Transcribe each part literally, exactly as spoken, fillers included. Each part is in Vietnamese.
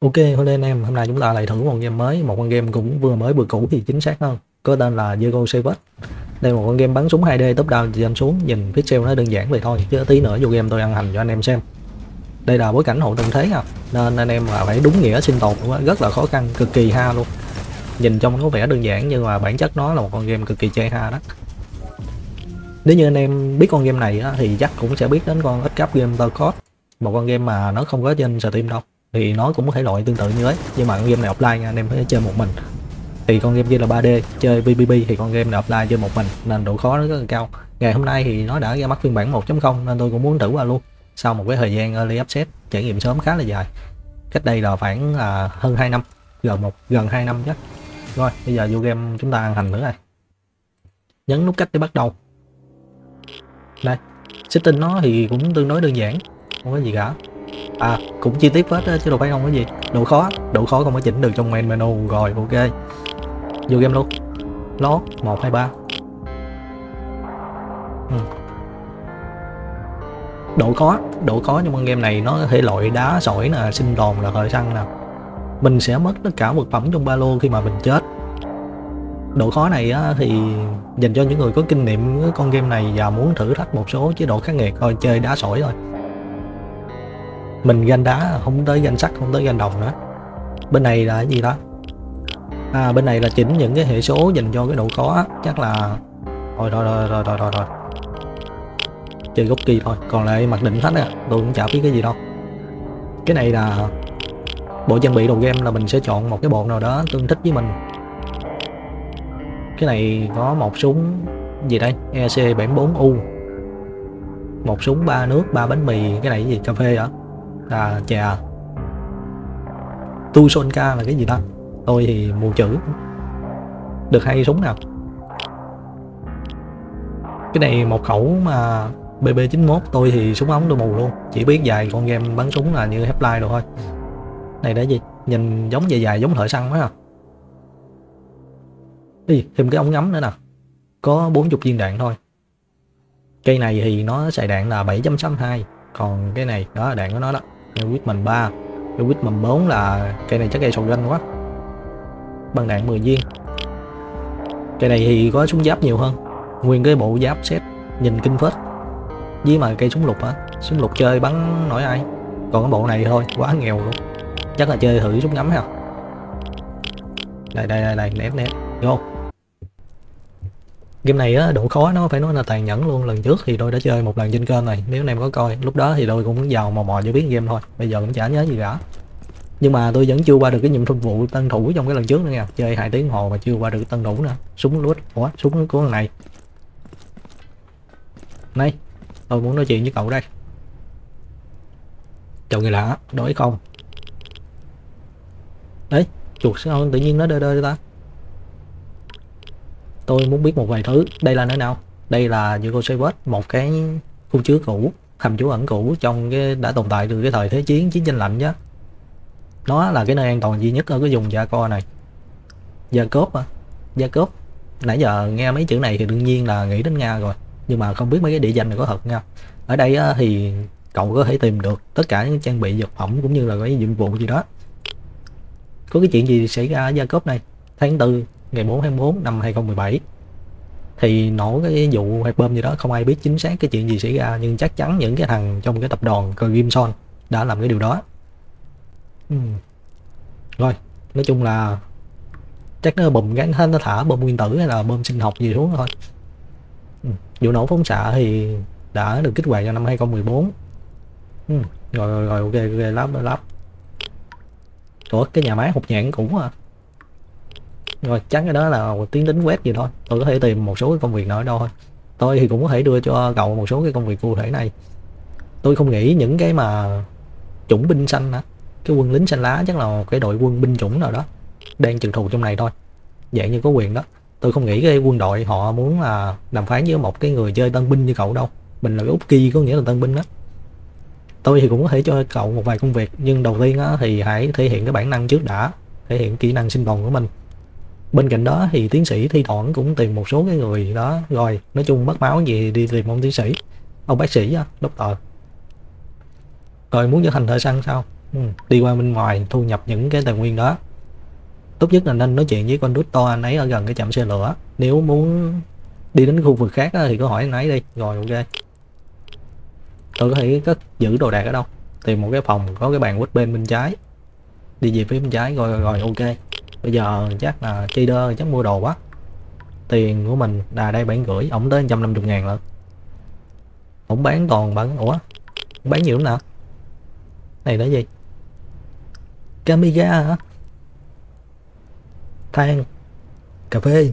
Ok, hôm nay anh em, hôm nay chúng ta lại thử một game mới, một con game cũng vừa mới vừa cũ thì chính xác hơn, có tên là Zero Savage. Đây là một con game bắn súng hai D top down từ trên xuống, nhìn pixel nó đơn giản vậy thôi, chứ tí nữa vô game tôi ăn hành cho anh em xem. Đây là bối cảnh hậu tận thế à, nên anh em là phải đúng nghĩa sinh tồn luôn á, rất là khó khăn, cực kỳ ha luôn. Nhìn trông nó có vẻ đơn giản nhưng mà bản chất nó là một con game cực kỳ chê ha đó. Nếu như anh em biết con game này á, thì chắc cũng sẽ biết đến con ít cấp game Tarkov, một con game mà nó không có trên Steam đâu. Thì nó cũng có thể loại tương tự như ấy, nhưng mà con game này offline nha, anh em phải chơi một mình. Thì con game kia là ba D, chơi pê vê pê thì con game này offline chơi một mình nên độ khó nó rất là cao. Ngày hôm nay thì nó đã ra mắt phiên bản một chấm không nên tôi cũng muốn thử qua luôn. Sau một cái thời gian early access trải nghiệm sớm khá là dài, cách đây là khoảng là hơn hai năm, gần một gần hai năm chắc. Rồi bây giờ vô game chúng ta ăn hành nữa này, nhấn nút cách để bắt đầu. Đây, setting nó thì cũng tương đối đơn giản, không có gì cả. À, cũng chi tiết hết chứ đâu phải không có gì. Độ khó, độ khó không có chỉnh được trong main menu. Rồi, ok. Vô game luôn. Lót, một, hai, ba. Ừ. Độ khó, độ khó trong con game này nó có thể loại đá, sỏi nè, sinh tồn là thời săn nè. Mình sẽ mất tất cả vật phẩm trong ba lô khi mà mình chết. Độ khó này á, thì dành cho những người có kinh nghiệm với con game này và muốn thử thách một số chế độ khắc nghiệt thôi, chơi đá sỏi thôi. Mình ganh đá, không tới ganh sắt, không tới ganh đồng nữa. Bên này là cái gì đó? À, bên này là chỉnh những cái hệ số dành cho cái độ khó, chắc là rồi rồi rồi rồi rồi rồi rồi chơi gốc kỳ thôi, còn lại mặc định hết á, tôi cũng chả biết cái gì đâu. Cái này là bộ trang bị đầu game, là mình sẽ chọn một cái bộ nào đó tương thích với mình. Cái này có một súng gì đây, e xê bảy bốn u, một súng ba nước, ba bánh mì, cái này cái gì, cà phê hả, à trà. Tuzonka là cái gì ta, tôi thì mù chữ. Được hai súng nào. Cái này một khẩu mà bê bê chín mốt, tôi thì súng ống tôi mù luôn, chỉ biết dài con game bắn súng là như Half-Life rồi thôi. Này để gì, nhìn giống dài dài giống thợ săn quá à. Ý, thêm cái ống ngắm nữa nè, có bốn mươi viên đạn thôi. Cây này thì nó xài đạn là bảy chấm sáu hai, còn cái này đó là đạn của nó đó, Whitman ba. Cái Whitman bốn là cây này chắc cây shotgun quá, băng đạn mười viên. Cây này thì có súng giáp nhiều hơn, nguyên cái bộ giáp set nhìn kinh phết. Với mà cây súng lục á, súng lục chơi bắn nổi ai. Còn cái bộ này thôi, quá nghèo luôn. Chắc là chơi thử súng ngắm ha. Đây đây đây đây, nét nét vô. Game này á, độ khó nó phải nói là tàn nhẫn luôn. Lần trước thì tôi đã chơi một lần trên kênh này, nếu anh em có coi, lúc đó thì tôi cũng vào mò mò cho biết game thôi, bây giờ cũng chả nhớ gì cả. Nhưng mà tôi vẫn chưa qua được cái nhiệm vụ tân thủ trong cái lần trước nữa nha, chơi hai tiếng hồ mà chưa qua được tân thủ nữa. Súng lút, ủa súng của thằng này. Này, tôi muốn nói chuyện với cậu đây. Chào người lạ, đói không? Đấy, chuột sao tự nhiên nó đơ đơ ta. Tôi muốn biết một vài thứ. Đây là nơi nào? Đây là Zero Savage, một cái khu chứa cũ, hầm trú ẩn cũ trong cái đã tồn tại từ cái thời thế chiến, chiến tranh lạnh chứ. Nó là cái nơi an toàn duy nhất ở cái vùng Gia Co này. Gia Cốp à? Gia Cốp. Nãy giờ nghe mấy chữ này thì đương nhiên là nghĩ đến Nga rồi, nhưng mà không biết mấy cái địa danh này có thật nha. Ở đây á, thì cậu có thể tìm được tất cả những trang bị vật phẩm cũng như là cái nhiệm vụ gì đó. Có cái chuyện gì xảy ra ở Gia Cốp này? Tháng tư ngày bốn tháng tư năm hai không một bảy thì nổ cái vụ hạt bom gì đó, không ai biết chính xác cái chuyện gì xảy ra, nhưng chắc chắn những cái thằng trong cái tập đoàn Crimson đã làm cái điều đó. uhm. Rồi, nói chung là chắc nó bùm gắn hết, nó thả bom nguyên tử hay là bom sinh học gì xuống thôi. uhm. Vụ nổ phóng xạ thì đã được kích hoạt vào năm hai không một bốn. uhm. Rồi rồi rồi, ok ok, lắp lắp. Ủa, cái nhà máy hụt nhạn cũ à. Rồi chắc cái đó là một tiếng tính quét gì thôi, tôi có thể tìm một số cái công việc nào ở đâu thôi. Tôi thì cũng có thể đưa cho cậu một số cái công việc cụ thể này. Tôi không nghĩ những cái mà chủng binh xanh hả, cái quân lính xanh lá chắc là một cái đội quân binh chủng nào đó đang trực thuộc trong này thôi, dạng như có quyền đó. Tôi không nghĩ cái quân đội họ muốn là đàm phán với một cái người chơi tân binh như cậu đâu. Mình là cái út kỳ có nghĩa là tân binh đó. Tôi thì cũng có thể cho cậu một vài công việc, nhưng đầu tiên á, thì hãy thể hiện cái bản năng trước đã, thể hiện kỹ năng sinh tồn của mình. Bên cạnh đó thì tiến sĩ thi thoảng cũng tìm một số cái người đó. Rồi nói chung mất máu gì đi tìm ông tiến sĩ, ông bác sĩ á, doctor. Rồi muốn trở thành thợ săn sao? Ừ, đi qua bên ngoài thu nhập những cái tài nguyên đó. Tốt nhất là nên nói chuyện với con Doctor, anh ấy ở gần cái trạm xe lửa. Nếu muốn đi đến khu vực khác á, thì cứ hỏi anh ấy đi. Rồi ok. Tôi có thể cất giữ đồ đạc ở đâu? Tìm một cái phòng có cái bàn quét bên bên trái. Đi về phía bên trái rồi rồi, rồi ok. Bây giờ chắc là trader chắc mua đồ quá. Tiền của mình là đây bảy rưỡi, ổng tới một trăm năm mươi ngàn lận. Ổng bán toàn bán, ủa? Ổng bán nhiều lắm nào? Này là gì? Kamiga hả? Than, cà phê.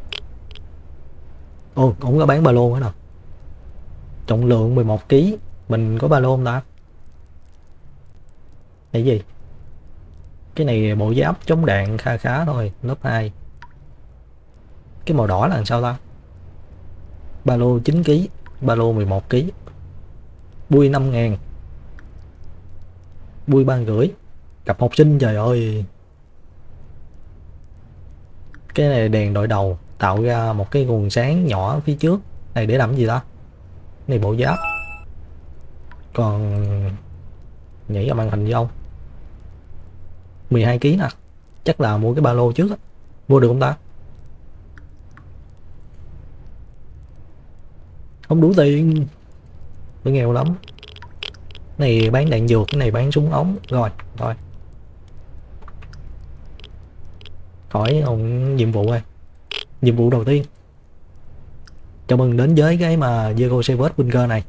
Ồ, ổng có bán ba lô nữa nè. Trọng lượng mười một ki lô gam. Mình có ba lô không ta? Cái gì? Cái này bộ giáp chống đạn kha khá thôi, lớp hai. Cái màu đỏ là làm sao ta? Ba lô chín ki lô gam, ba lô mười một ki lô gam. Bui năm ngàn. Bui ba rưỡi. Cặp học sinh trời ơi. Cái này đèn đội đầu tạo ra một cái nguồn sáng nhỏ phía trước. Này để làm cái gì ta? Này bộ giáp. Còn nhảy vào màn hình không? mười hai ki lô gam nè. Chắc là mua cái ba lô trước á. Mua được không ta? Không đủ tiền. Tôi nghèo lắm. Này bán đạn dược, cái này bán súng ống. Rồi, rồi. Hỏi ông nhiệm vụ ơi. Nhiệm vụ đầu tiên. Chào mừng đến với cái mà Zero Service Bunker này.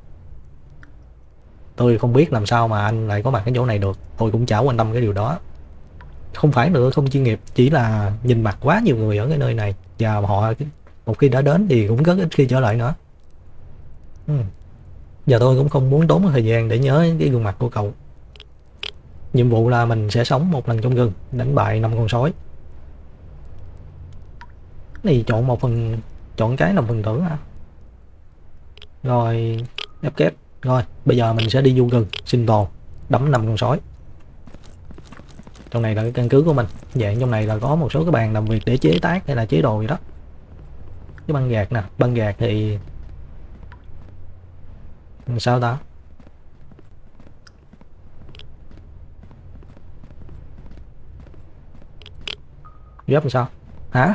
Tôi không biết làm sao mà anh lại có mặt cái chỗ này được. Tôi cũng chả quan tâm cái điều đó. Không phải nữa không chuyên nghiệp, chỉ là nhìn mặt quá nhiều người ở cái nơi này. Và họ một khi đã đến thì cũng rất ít khi trở lại nữa. Ừ. Giờ tôi cũng không muốn tốn thời gian để nhớ cái gương mặt của cậu. Nhiệm vụ là mình sẽ sống một lần trong rừng, đánh bại năm con sói. Này chọn một phần, chọn cái làm phần thưởng hả? Rồi ép kép. Rồi bây giờ mình sẽ đi vô rừng sinh tồn, đấm năm con sói. Trong này là cái căn cứ của mình. Dạng trong này là có một số cái bàn làm việc để chế tác hay là chế đồ gì đó. Cái băng gạc nè, băng gạc thì sao ta? Gấp làm sao? Hả?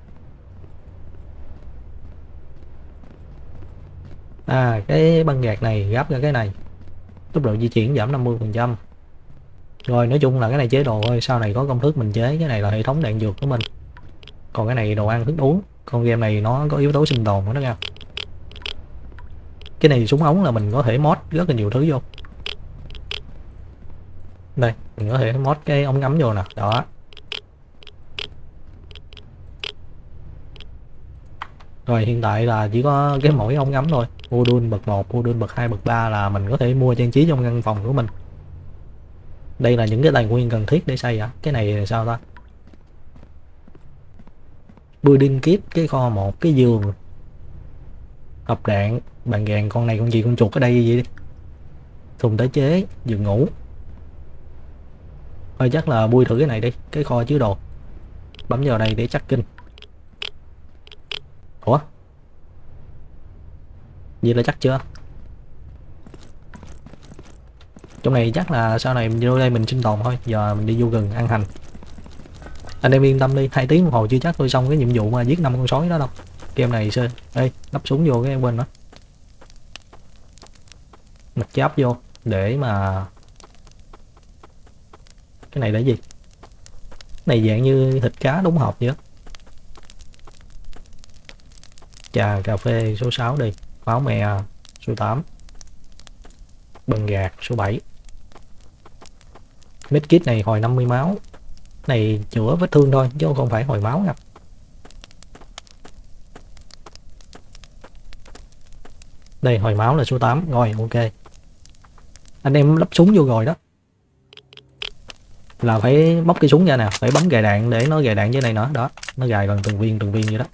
À cái băng gạc này gấp ra cái này. Tốc độ di chuyển giảm năm mươi phần trăm. Rồi nói chung là cái này chế đồ thôi, sau này có công thức mình chế. Cái này là hệ thống đạn dược của mình. Còn cái này đồ ăn thức uống. Con game này nó có yếu tố sinh tồn nữa đó nha. Cái này súng ống là mình có thể mod rất là nhiều thứ vô. Đây, mình có thể mod cái ống ngắm vô nè, đó. Rồi hiện tại là chỉ có cái mỗi ống ngắm thôi. Module bậc một, module bậc hai, bậc ba là mình có thể mua trang trí trong căn phòng của mình. Đây là những cái tài nguyên cần thiết để xây ạ. À? Cái này là sao ta? Building kit, cái kho một, cái giường, hộp đạn, bàn gàng, con này con gì con chuột ở đây vậy? Thùng tái chế, giường ngủ. Thôi chắc là bui thử cái này đi, cái kho chứa đồ. Bấm vào đây để chắc kinh. Ủa? Vậy là chắc chưa? Trong này chắc là sau này mình vô đây mình sinh tồn thôi. Giờ mình đi vô rừng ăn hành. Anh em yên tâm đi, hai tiếng đồng hồ chưa chắc tôi xong cái nhiệm vụ mà giết năm con sói đó đâu. Game này sơn. Ê, lắp súng vô cái em quên đó. Mặt cháp vô để mà cái này là gì? Cái này dạng như thịt cá đóng hộp vậy đó. Trà cà phê số sáu đi, máu me số tám, bần gạc số bảy. Medkit này hồi năm mươi máu. Này chữa vết thương thôi chứ không phải hồi máu nha. Đây hồi máu là số tám. Rồi ok. Anh em lắp súng vô rồi đó. Là phải bóc cái súng ra nè, phải bấm gài đạn để nó gài đạn dưới này nữa. Đó, nó gài bằng từng viên từng viên vậy đó.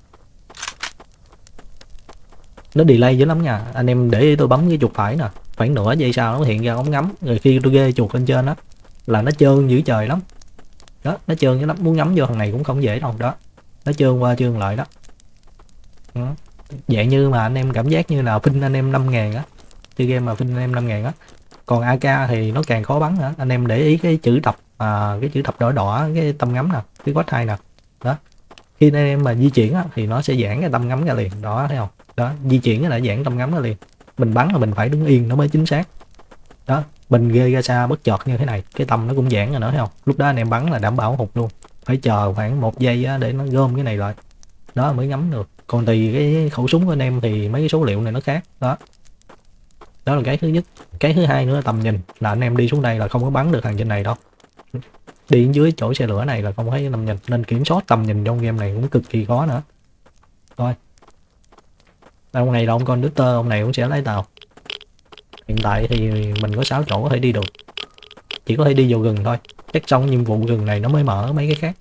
Nó delay dữ lắm nha. Anh em để ý tôi bấm cái chuột phải nè, khoảng nửa giây sau nó hiện ra ống ngắm. Rồi khi tôi ghê chuột lên trên đó là nó trơn dữ trời lắm. Đó, nó trơn cái lắm, muốn ngắm vô thằng này cũng không dễ đâu. Đó, nó trơn qua trơn lại đó. Đó. Dạng như mà anh em cảm giác như là pin anh em năm ngàn á. Chơi game mà pin anh em năm ngàn á. Còn a ca thì nó càng khó bắn nữa. Anh em để ý cái chữ đập à, cái chữ đập đỏ đỏ cái tâm ngắm nè, cái quát hai nè. Đó. Khi anh em mà di chuyển á, thì nó sẽ giãn cái tâm ngắm ra liền. Đó thấy không? Đó, di chuyển là giãn tâm ngắm ra liền. Mình bắn là mình phải đứng yên nó mới chính xác. Đó, mình ghê ra xa bất chợt như thế này, cái tâm nó cũng giãn rồi nữa thấy không? Lúc đó anh em bắn là đảm bảo hụt luôn. Phải chờ khoảng một giây á, để nó gom cái này lại. Đó mới ngắm được. Còn tùy cái khẩu súng của anh em thì mấy cái số liệu này nó khác. Đó. Đó là cái thứ nhất. Cái thứ hai nữa là tầm nhìn, là anh em đi xuống đây là không có bắn được thằng trên này đâu. Đi dưới chỗ xe lửa này là không thấy tầm nhìn, nên kiểm soát tầm nhìn trong game này cũng cực kỳ khó nữa. Thôi. Ông này là ông conductor, ông này cũng sẽ lấy tàu. Hiện tại thì mình có sáu chỗ có thể đi được. Chỉ có thể đi vào rừng thôi. Chắc xong nhiệm vụ rừng này nó mới mở mấy cái khác.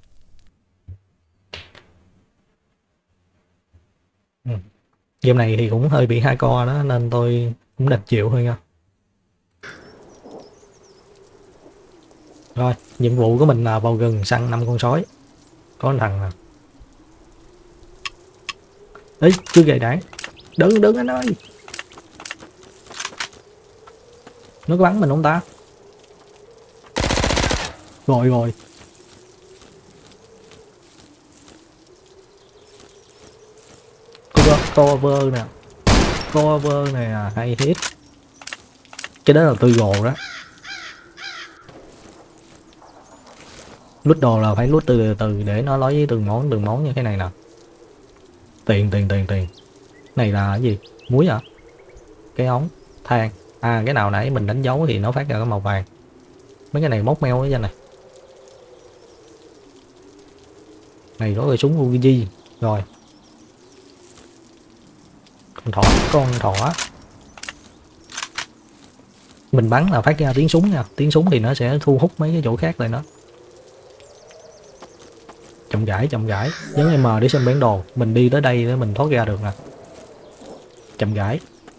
Ừ. Game này thì cũng hơi bị hardcore đó, nên tôi cũng đành chịu thôi nha. Rồi, nhiệm vụ của mình là vào rừng săn năm con sói. Có thằng nè. Ê, chưa gầy đạn. Đừng, đừng anh ơi. Nó có bắn mình không ta? Rồi rồi. Cover nè. Cover nè, hay hit. Cái đó là tư gồ đó. Lút đồ là phải lút từ từ để nó nói với từng món từng món như thế này nè. Tiền tiền tiền tiền. Này là cái gì? Muối hả? Cái ống, than. À cái nào nãy mình đánh dấu thì nó phát ra cái màu vàng. Mấy cái này móc meo cái danh này. Này có cái súng u gi. Rồi. Con thỏ, con thỏ. Mình bắn là phát ra tiếng súng nha. Tiếng súng thì nó sẽ thu hút mấy cái chỗ khác lại nó. Chậm rãi, chậm rãi. Nhấn M để xem bản đồ. Mình đi tới đây để mình thoát ra được nè. Chậm rãi.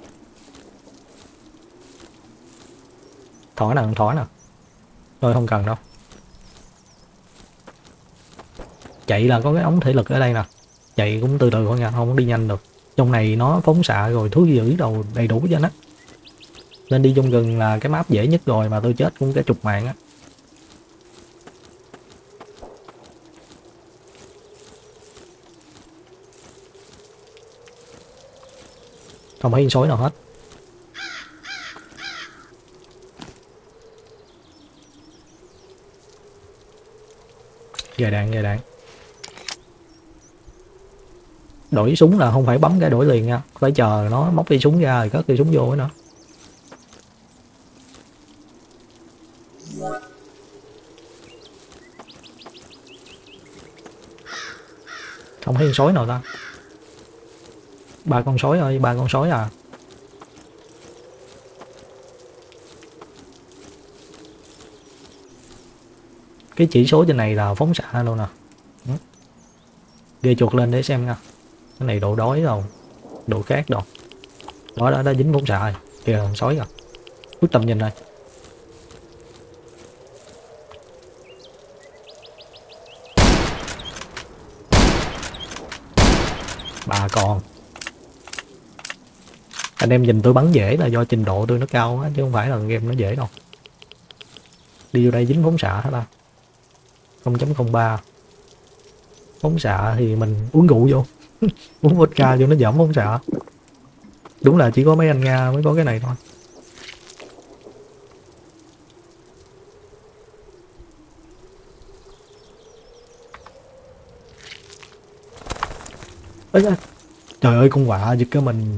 Thỏ nè, thỏ nè. Thôi không cần đâu. Chạy là có cái ống thể lực ở đây nè. Chạy cũng từ từ thôi nha, không đi nhanh được. Trong này nó phóng xạ rồi thú dữ đầu đầy đủ cho nó. Nên đi trong rừng là cái map dễ nhất rồi, mà tôi chết cũng cả chục mạng á. Không thấy sói nào hết. Gài đạn, gài đạn. Đổi súng là không phải bấm cái đổi liền nha, phải chờ nó móc đi súng ra rồi cất đi súng vô với nó. Không thấy con sói nào ta. Ba con sói ơi, ba con sói à. Cái chỉ số trên này là phóng xạ luôn nè. Ghi chuột lên để xem nha. Cái này độ đói rồi, độ khác rồi. Đó đó, đã dính phóng xạ rồi. Kìa con sói rồi. Rút tầm nhìn này. Bà con. Anh em nhìn tôi bắn dễ là do trình độ tôi nó cao á, chứ không phải là game nó dễ đâu. Đi vô đây dính phóng xạ hả ta. không chấm không ba. Phóng xạ thì mình uống rượu vô. Uống vodka vô nó giảm phóng xạ. Đúng là chỉ có mấy anh Nga mới có cái này thôi. Ê, trời ơi con quạ giật cái mình.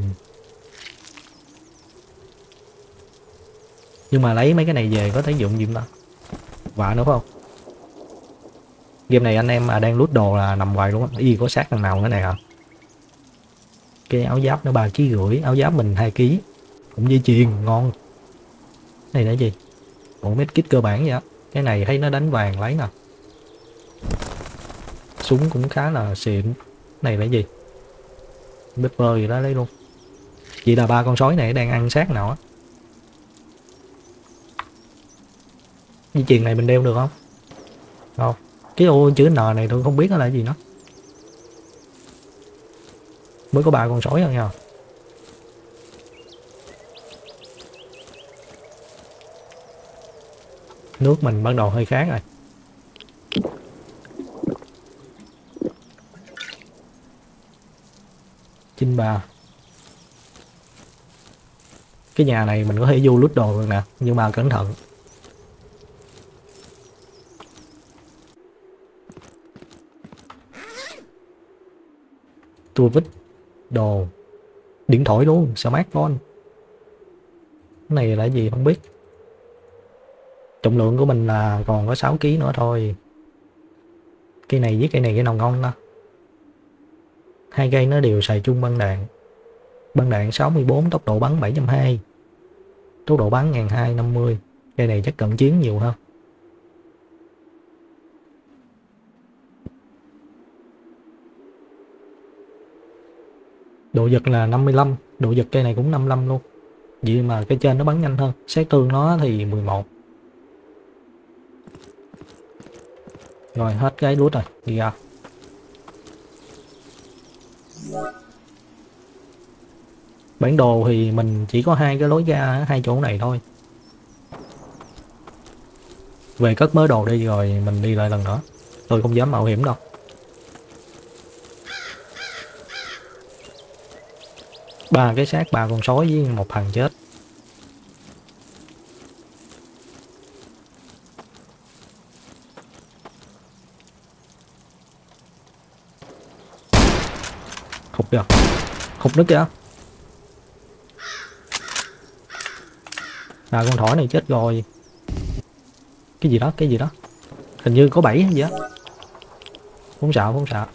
Nhưng mà lấy mấy cái này về có tác dụng gì không ta? Quạ nữa phải không? Game này anh em mà đang lút đồ là nằm hoài luôn á. Y có sát thằng nào cái này hả? Cái áo giáp nó ba ký rưỡi, áo giáp mình hai ký. Cũng dây chuyền ngon. Này là gì? Bộ medkit cơ bản vậy á. Cái này thấy nó đánh vàng lấy nè. Súng cũng khá là xịn. Này là gì? Pepper gì đó lấy luôn. Chỉ là ba con sói này đang ăn xác nào á. Dây chuyền này mình đeo được không? Không. Cái ô chữ N này tôi không biết nó là gì nó. Mới có ba con sói thôi nha. Nước mình bắt đầu hơi khác rồi. Chinh bà. Cái nhà này mình có thể vô lút đồ được nè, nhưng mà cẩn thận. Tua vít, đồ, điện thoại luôn, smartphone. Cái này là gì không biết. Trọng lượng của mình là còn có sáu ki lô gam nữa thôi. Cây này với cây này cái nào ngon đó. Hai cây nó đều xài chung băng đạn. Băng đạn sáu mươi bốn, tốc độ bắn bảy trăm hai mươi. Tốc độ bắn một nghìn hai trăm năm mươi. Cây này chắc cận chiến nhiều hơn. Độ giật là năm mươi lăm, độ giật cây này cũng năm mươi lăm luôn. Vậy mà cái trên nó bắn nhanh hơn. Sát thương nó thì mười một. Rồi hết cái lút rồi, đi ra. Bản đồ thì mình chỉ có hai cái lối ra ở hai chỗ này thôi. Về cất mớ đồ đi rồi mình đi lại lần nữa. Tôi không dám mạo hiểm đâu. Ba cái xác, ba con sói với một thằng chết. Khục kìa. Khục nước kìa. À con thỏ này chết rồi. Cái gì đó, cái gì đó. Hình như có bảy hay gì á. Không sợ, không sợ.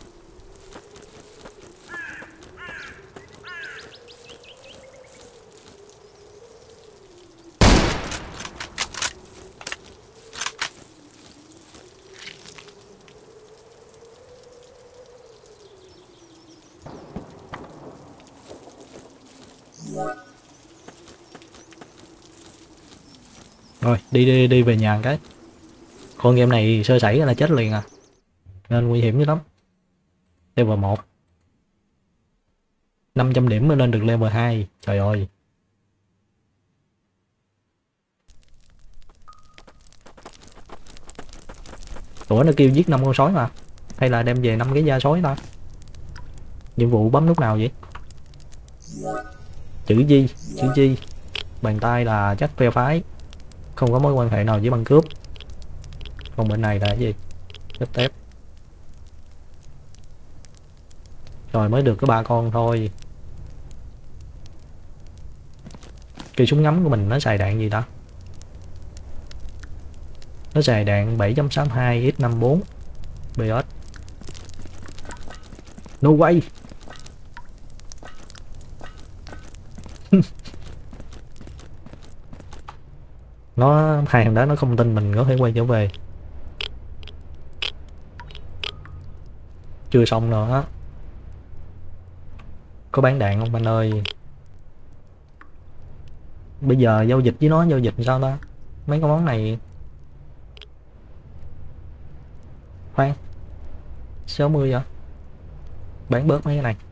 Rồi đi đi đi về nhà cái. Con game này sơ sẩy là chết liền à, nên nguy hiểm dữ lắm. Level một năm trăm điểm mới lên được level hai. Trời ơi. Ủa nó kêu giết năm con sói mà, hay là đem về năm cái da sói ta? Nhiệm vụ bấm lúc nào vậy? Chữ gì? Chữ gì? Bàn tay là chắc phe phái, không có mối quan hệ nào với băng cướp. Còn bên này là cái gì? Tép tép. Rồi mới được có ba con thôi. Cây súng ngắm của mình nó xài đạn gì đó? Nó xài đạn bảy chấm sáu hai x năm bốn bê ét. No way. Nó hai thằng đó nó không tin mình có thể quay trở về. Chưa xong nữa. Có bán đạn không anh ơi? Bây giờ giao dịch với nó, giao dịch sao ta? Mấy cái món này. Khoan, sáu mươi vậy? Bán bớt mấy cái này.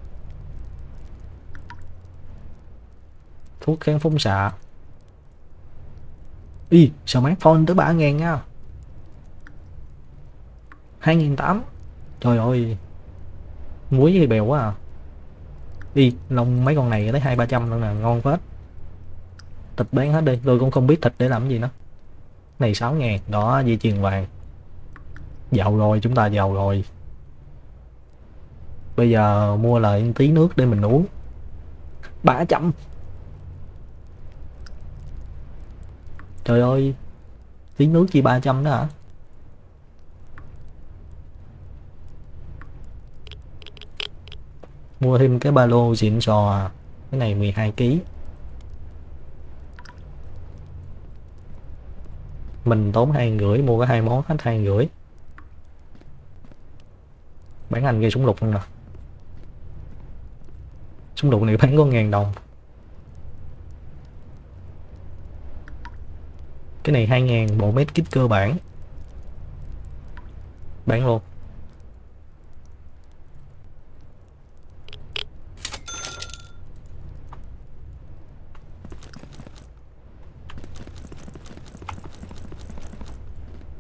Thuốc kháng phóng xạ. Ý, smartphone tới ba ngàn nha. Hai nghìn tám. Trời ơi. Muối hay bèo quá à. Đi, lông mấy con này tới hai ba trăm nữa nè, ngon phết. Thịt bán hết đi, tôi cũng không biết thịt để làm cái gì nữa. Này sáu ngàn, đó dây chuyền vàng. Giàu rồi, chúng ta giàu rồi. Bây giờ mua lại tí nước để mình uống. Ba trăm. Trời ơi. Tí nước chỉ ba trăm đó hả? Mua thêm cái ba lô xịn sò. Cái này mười hai ki lô gam. Mình tốn hai rưỡi mua cái hai món hết hai rưỡi. Bán anh gây súng lục luôn nè. Súng lục này bán có ngàn đồng. Cái này hai ngàn bộ med kit cơ bản. Bán luôn.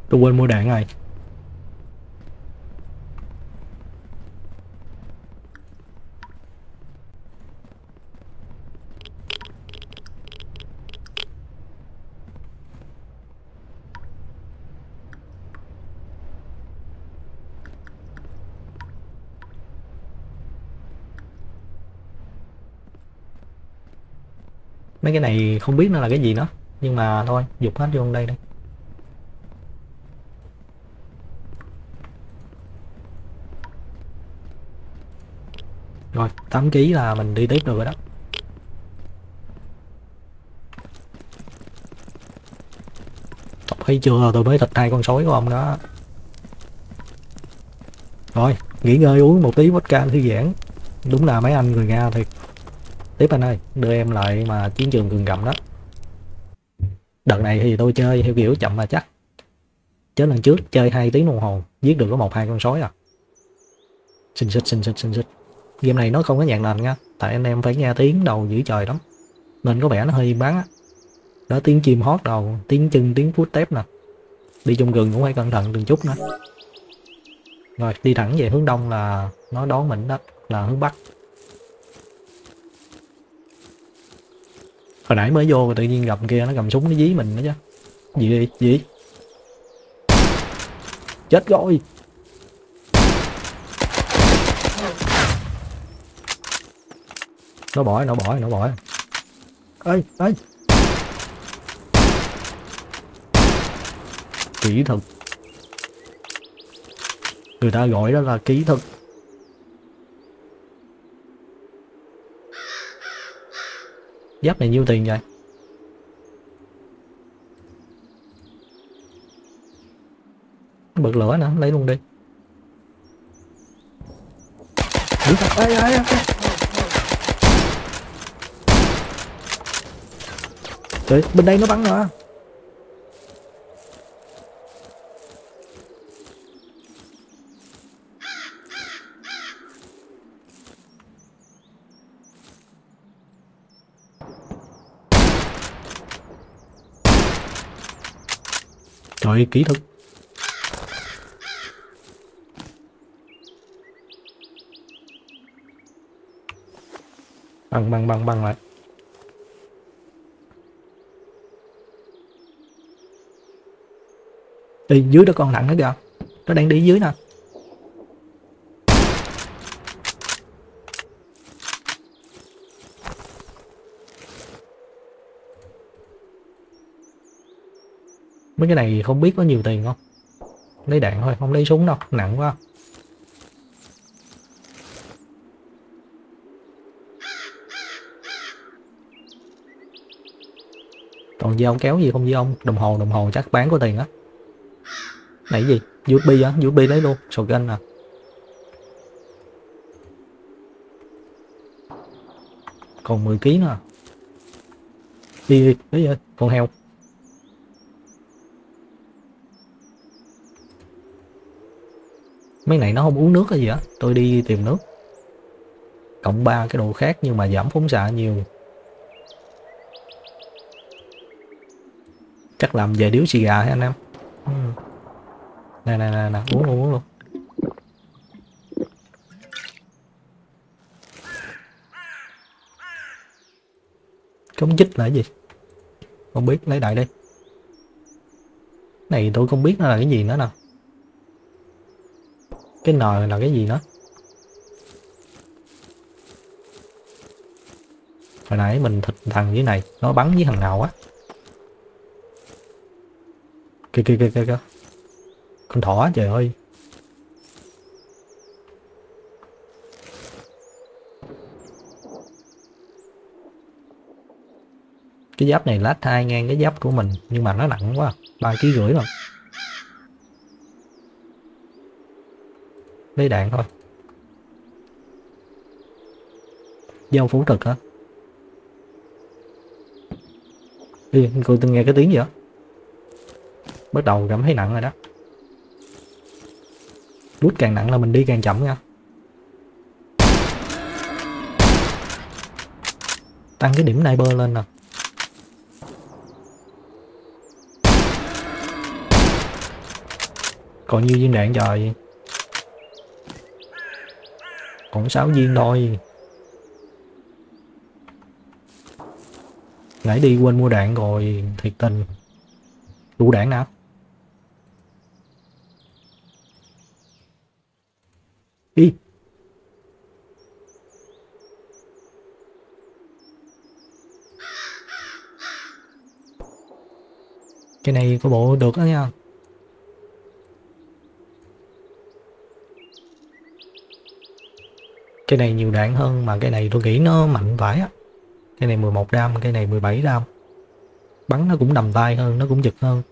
Tôi quên mua đạn rồi. Mấy cái này không biết nó là cái gì nữa, nhưng mà thôi dục hết vô đây đi. Rồi tám ký là mình đi tiếp được rồi đó. Thấy chưa, tôi mới thịt hai con sói của ông đó. Rồi nghỉ ngơi uống một tí vodka thư giãn. Đúng là mấy anh người Nga thiệt. Tiếp anh ơi, đưa em lại mà chiến trường Rừng Rậm đó. Đợt này thì tôi chơi theo kiểu chậm mà chắc. Chứ lần trước chơi hai tiếng đồng hồ giết được có một hai con sói à. Xinh xích xinh xích xinh xích. Game này nó không có nhạc nền nha, tại anh em phải nghe tiếng đầu dữ trời lắm, nên có vẻ nó hơi im bắn á. Đó, tiếng chim hót đầu, tiếng chân, tiếng footstep nè. Đi trong rừng cũng phải cẩn thận từng chút nữa. Rồi đi thẳng về hướng đông là nó đón mình đó, là hướng bắc. Hồi nãy mới vô rồi tự nhiên gặp kia nó cầm súng nó dí mình nữa chứ. Gì đi, gì? Chết rồi. Nó bỏ, nó bỏ, nó bỏ. Ê, ê. Kỹ thuật. Người ta gọi đó là kỹ thuật. Giáp này nhiêu tiền vậy? Bật lửa nữa, lấy luôn đi. Ê, ê, ê. Trời, bên đây nó bắn nữa. Trời, kỹ thuật. Băng băng băng băng lại. Đi dưới đó con nặng nữa kìa. Nó đang đi dưới nè. Mấy cái này không biết có nhiều tiền không. Lấy đạn thôi, không lấy súng đâu, nặng quá. Còn dao kéo gì không với ông? Đồng hồ, đồng hồ chắc bán có tiền á. Này gì? u ét bê á, u ét bê lấy luôn, shotgun à. Còn mười ký nữa. Đi đi, đi ơi, con heo. Mấy này nó không uống nước hay gì á, tôi đi tìm nước. Cộng ba cái độ khác nhưng mà giảm phóng xạ nhiều. Chắc làm về điếu xì gà hả anh em? Ừ. Nè nè nè nè, uống luôn uống luôn. Chống chích là cái gì? Không biết, lấy đại đi. Này tôi không biết nó là cái gì nữa nè. Cái nồi là cái gì nữa? Hồi nãy mình thịt thằng dưới này, nó bắn với thằng nào á. Kìa kìa kìa kìa. Con thỏ trời ơi. Cái giáp này lát hai ngang cái giáp của mình, nhưng mà nó nặng quá, ba ký rưỡi rồi. Lấy đạn thôi. Dao phẫu thuật hả? Đi, cô từng nghe cái tiếng gì đó. Bắt đầu cảm thấy nặng rồi đó. Rút càng nặng là mình đi càng chậm nha. Tăng cái điểm sniper lên nè. Còn nhiêu viên đạn trời? Còn sáu viên thôi. Nãy đi quên mua đạn rồi, thiệt tình. Đủ đạn nào? Đi. Cái này có bộ được đó nha. Cái này nhiều đạn hơn mà cái này tôi nghĩ nó mạnh vãi á. Cái này mười một đam, cái này mười bảy đam. Bắn nó cũng đầm tay hơn, nó cũng giật hơn.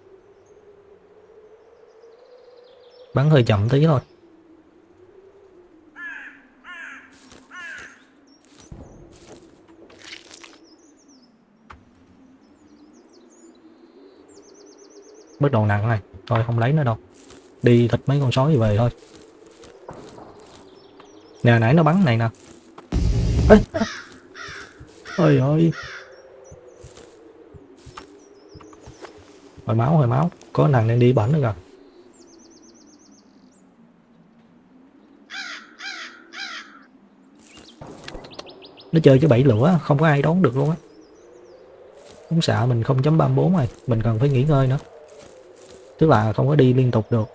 Bắn hơi chậm tí thôi. Bắt đầu nặng này, thôi không lấy nữa đâu. Đi thịt mấy con sói về thôi. Nè nãy nó bắn này nè. Ê, ôi ơi. Hồi máu hồi máu, có thằng đang đi bẩn nữa kìa. Nó chơi cái bẫy lửa không có ai đón được luôn á. Phóng xạ mình không chấm ba mươi bốn rồi, mình cần phải nghỉ ngơi nữa. Tức là không có đi liên tục được.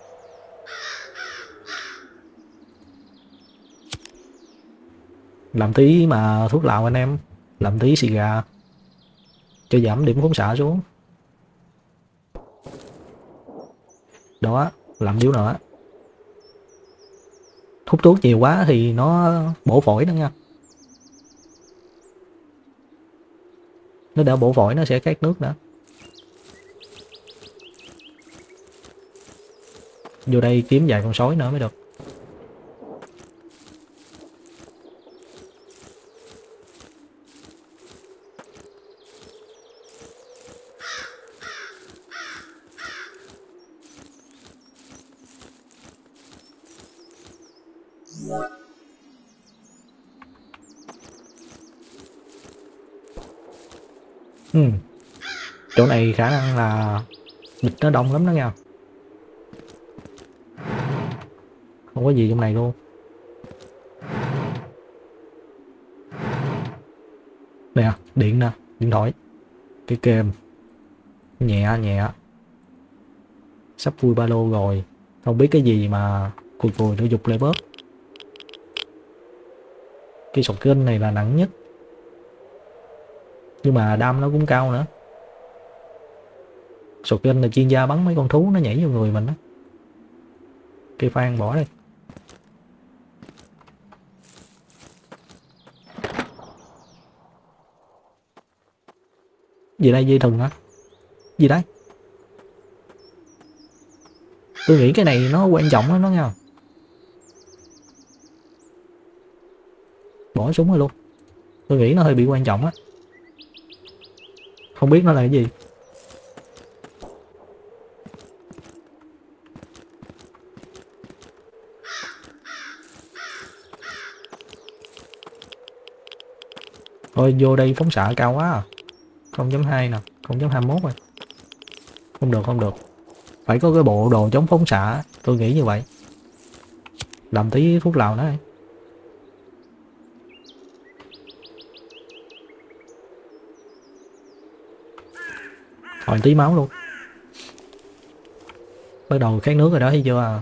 Làm tí mà thuốc lào anh em, làm tí xì gà cho giảm điểm phóng xạ xuống. Đó, làm điếu nữa. Hút thuốc nhiều quá thì nó bổ phổi đó nha. Nó đã bổ phổi nó sẽ khát nước nữa. Vô đây kiếm vài con sói nữa mới được. Ừ. Chỗ này khả năng là địch nó đông lắm đó nha. Không có gì trong này luôn. Nè, điện nè, điện thoại. Cái kềm. Nhẹ nhẹ. Sắp vui ba lô rồi. Không biết cái gì mà cùi cùi nó dục lại bớt. Cái sọt kênh này là nặng nhất. Nhưng mà đam nó cũng cao nữa. Sọt kênh là chuyên gia bắn mấy con thú nó nhảy vô người mình á. Cây phan bỏ đây. Gì đây, dây thừng hả? Gì đấy? Tôi nghĩ cái này nó quan trọng lắm đó nha. Bỏ súng rồi luôn. Tôi nghĩ nó hơi bị quan trọng á. Không biết nó là cái gì. Thôi vô đây phóng xạ cao quá à. không chấm hai nè, không chấm hai mốt rồi. Không được không được. Phải có cái bộ đồ chống phóng xạ, tôi nghĩ như vậy. Làm tí thuốc lào nữa. Hồi tí máu luôn. Bắt đầu khát nước rồi đó thấy chưa à.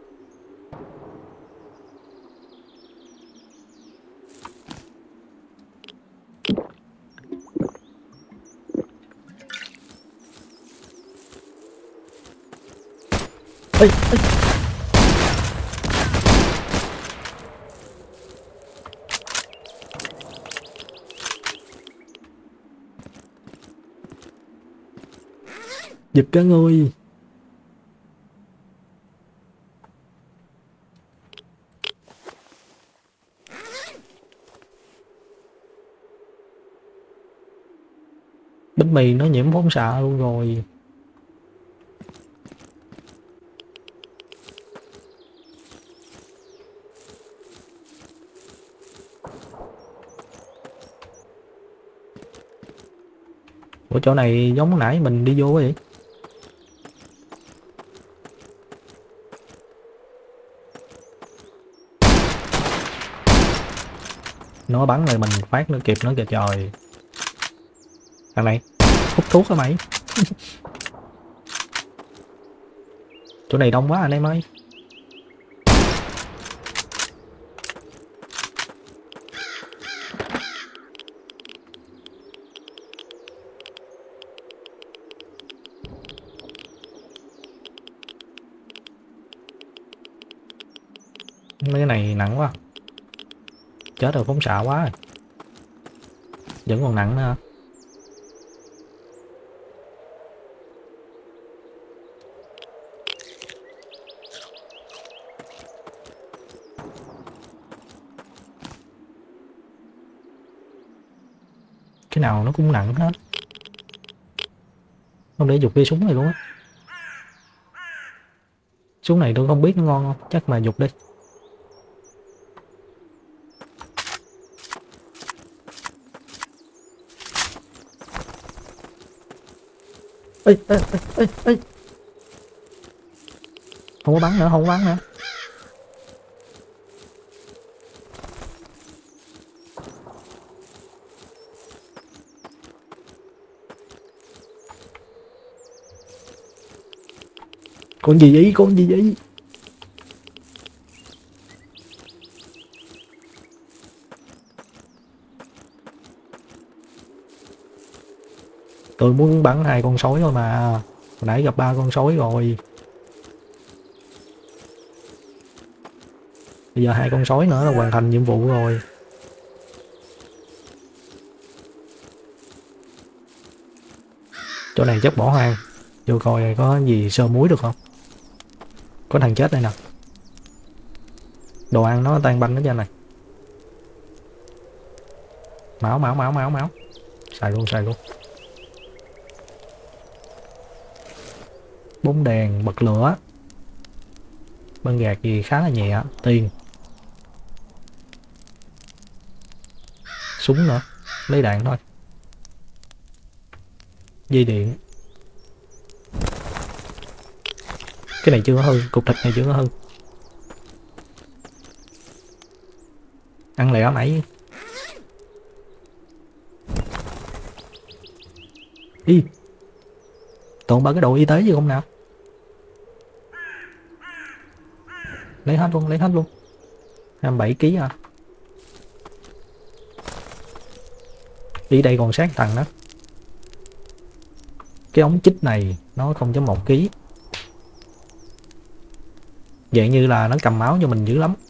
Ê, ê. Giật cả người. Bánh mì nó nhiễm phóng xạ luôn rồi. Ủa chỗ này giống nãy mình đi vô vậy? Nó bắn lại mình phát nữa kịp nữa kìa trời. Thằng này hút thuốc hả mày? Chỗ này đông quá anh em ơi. Mấy cái này nặng quá. Chết rồi, phóng xạ quá rồi. Vẫn còn nặng nữa. Cái nào nó cũng nặng hết. Không để dục cái súng này luôn á. Súng này tôi không biết nó ngon không, chắc mà dục đi. Ê, ê, ê, ê, ê. Không có bắn nữa, không có bắn nữa. Con gì vậy, con gì vậy? Tôi muốn bắn hai con sói thôi mà. Hồi nãy gặp ba con sói rồi. Bây giờ hai con sói nữa là hoàn thành nhiệm vụ rồi. Chỗ này chắc bỏ hoang. Vô coi có gì sơ muối được không. Có thằng chết đây nè. Đồ ăn nó tan banh hết ra này. Máu máu máu máu máu. Xài luôn xài luôn. Bóng đèn, bật lửa. Băng gạc gì khá là nhẹ. Tiền. Súng nữa. Lấy đạn thôi. Dây điện. Cái này chưa có hư. Cục thịt này chưa có hư. Ăn lẹ nãy. Đi. Tụi ba cái đồ y tế gì không nào? Lấy hết luôn, lấy hết luôn. hai mươi bảy ký à. Đi đây còn sát thằng đó. Cái ống chích này nó không chấm một ký. Dạng như là nó cầm máu cho mình dữ lắm.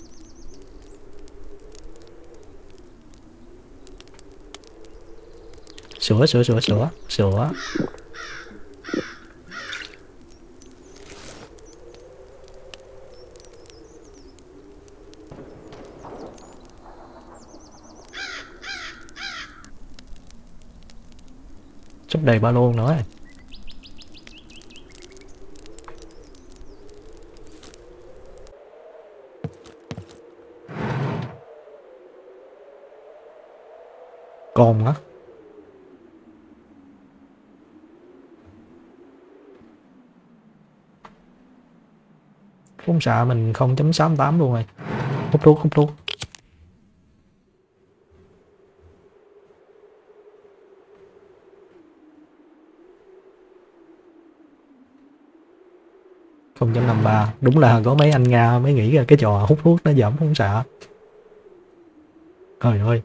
Sữa sữa sữa sữa sữa. Sắp đầy ba lô nữa. Còn á. Phóng xạ mình không chấm sáu tám luôn rồi. Hút thuốc hút thuốc. không chấm năm ba. Đúng là có mấy anh Nga mới nghĩ ra cái trò hút thuốc nó giảm phóng xạ. Trời ơi.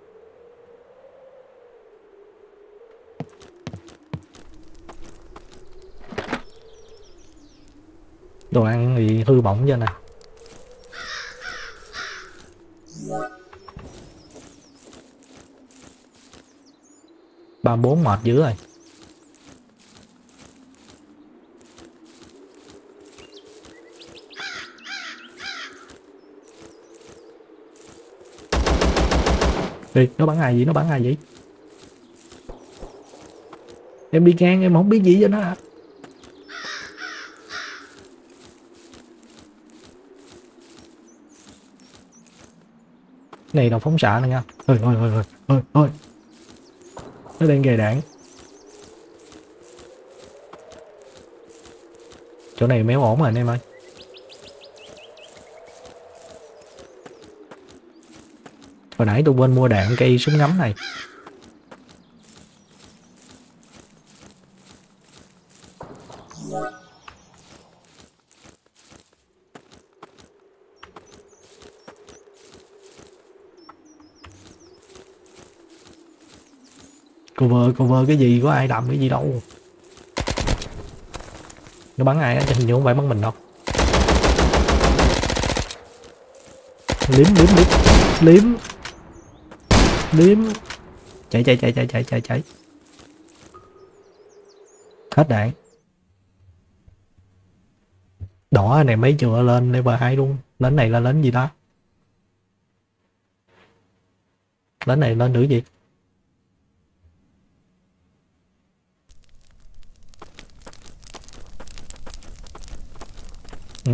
Đồ ăn thì hư bỏng cho nè. ba bốn mệt dữ rồi. Ê, nó bắn ai vậy, nó bắn ai vậy? Em đi ngang em không biết gì cho nó hả? Này là phóng xạ nè nha. Ôi ôi ôi ôi ôi ôi. Nó đang gầy đạn. Chỗ này méo ổn rồi anh em ơi. Hồi nãy tôi quên mua đạn cây súng ngắm này. Cover cover cái gì, có ai đầm cái gì đâu. Nó bắn ai á, hình như không phải bắn mình đâu. Liếm liếm liếm liếm liếm. Chạy chạy chạy chạy chạy chạy chạy. Hết đạn. Đỏ này mấy chừa lên level hai luôn. Lính này là lính gì đó? Lính này lên nữ gì? Ừ?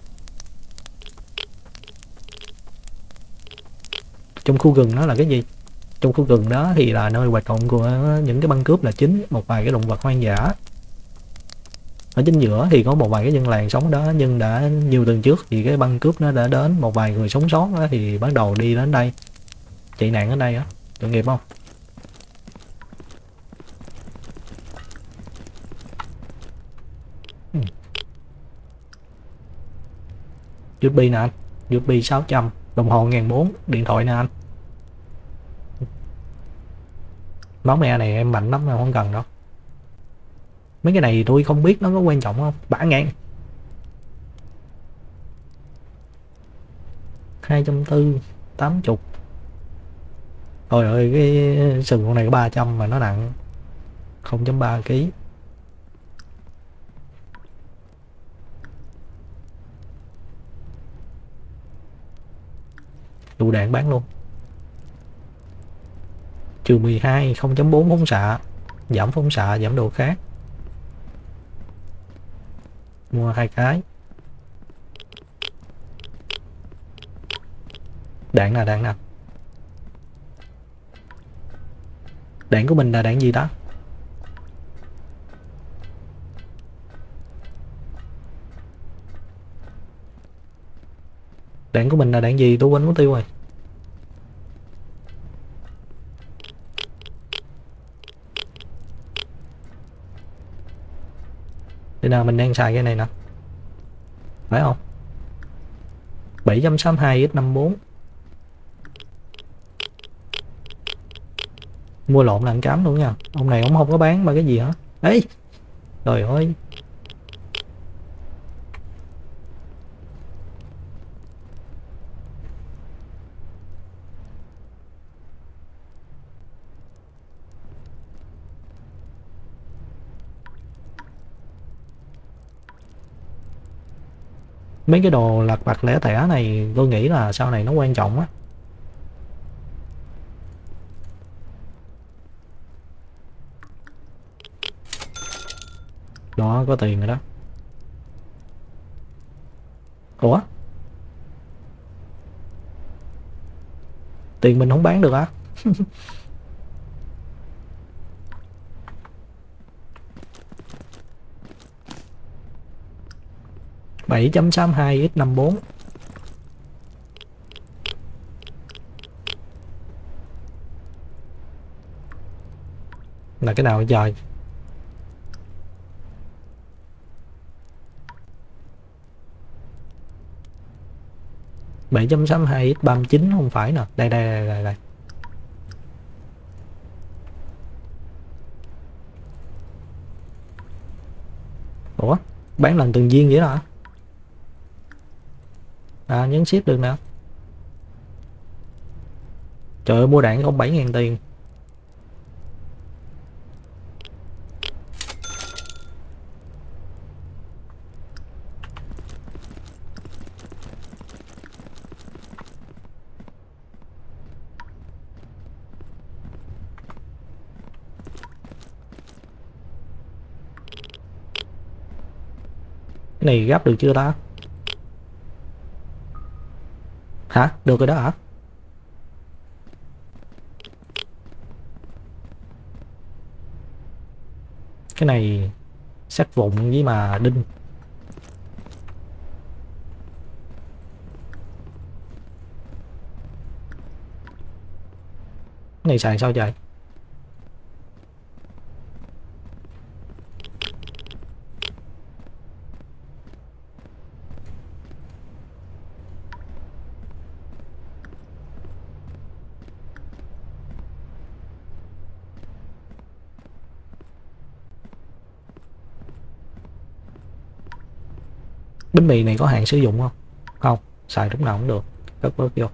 Trong khu rừng nó là cái gì? Trong khu rừng đó thì là nơi hoạt động của những cái băng cướp là chính, một vài cái động vật hoang dã. Ở chính giữa thì có một vài cái dân làng sống đó, nhưng đã nhiều tuần trước thì cái băng cướp nó đã đến, một vài người sống sót đó thì bắt đầu đi đến đây chạy nạn ở đây á. Tội nghiệp không? Ừ. u ét bê nè anh, u ét bê sáu trăm, đồng hồ một nghìn bốn trăm, điện thoại nè anh. Máu me này em mạnh lắm, em không cần đâu. Mấy cái này tôi không biết nó có quan trọng không. Bả ngàn hai trăm tư, tám chục. Trời ơi, cái sừng con này có ba trăm mà nó nặng không phẩy ba ký. Đủ đạn bán luôn. Trừ mười hai, không phẩy bốn phóng xạ, giảm phóng xạ, giảm đồ khác. Mua hai cái. Đạn là đạn nào? Đạn của mình là đạn gì đó? Đạn của mình là đạn gì? Tôi quên mất tiêu rồi. Đây nào, mình đang xài cái này nè, phải không? bảy chấm sáu hai x năm mươi bốn. Mua lộn là ăn cám luôn nha. Ông này ông không có bán mà cái gì hả? Ấy, trời ơi. Mấy cái đồ lặt vặt lẻ tẻ này tôi nghĩ là sau này nó quan trọng á. Đó, có tiền rồi đó. Ủa? Tiền mình không bán được á? bảy chấm sáu hai x năm mươi bốn. Là cái nào trời? bảy chấm sáu hai x ba mươi chín không phải nè. Đây đây đây đây, đây. Ủa? Bán lần từng viên vậy đó hả? À, nhấn ship được nè. Trời ơi, mua đạn không bảy ngàn tiền. Cái này gấp được chưa ta? Hả? Được rồi đó hả? Cái này sắt vụn với mà đinh. Này xài sao trời? Bánh mì này có hạn sử dụng không? Không, xài lúc nào cũng được. Cất bớt vô.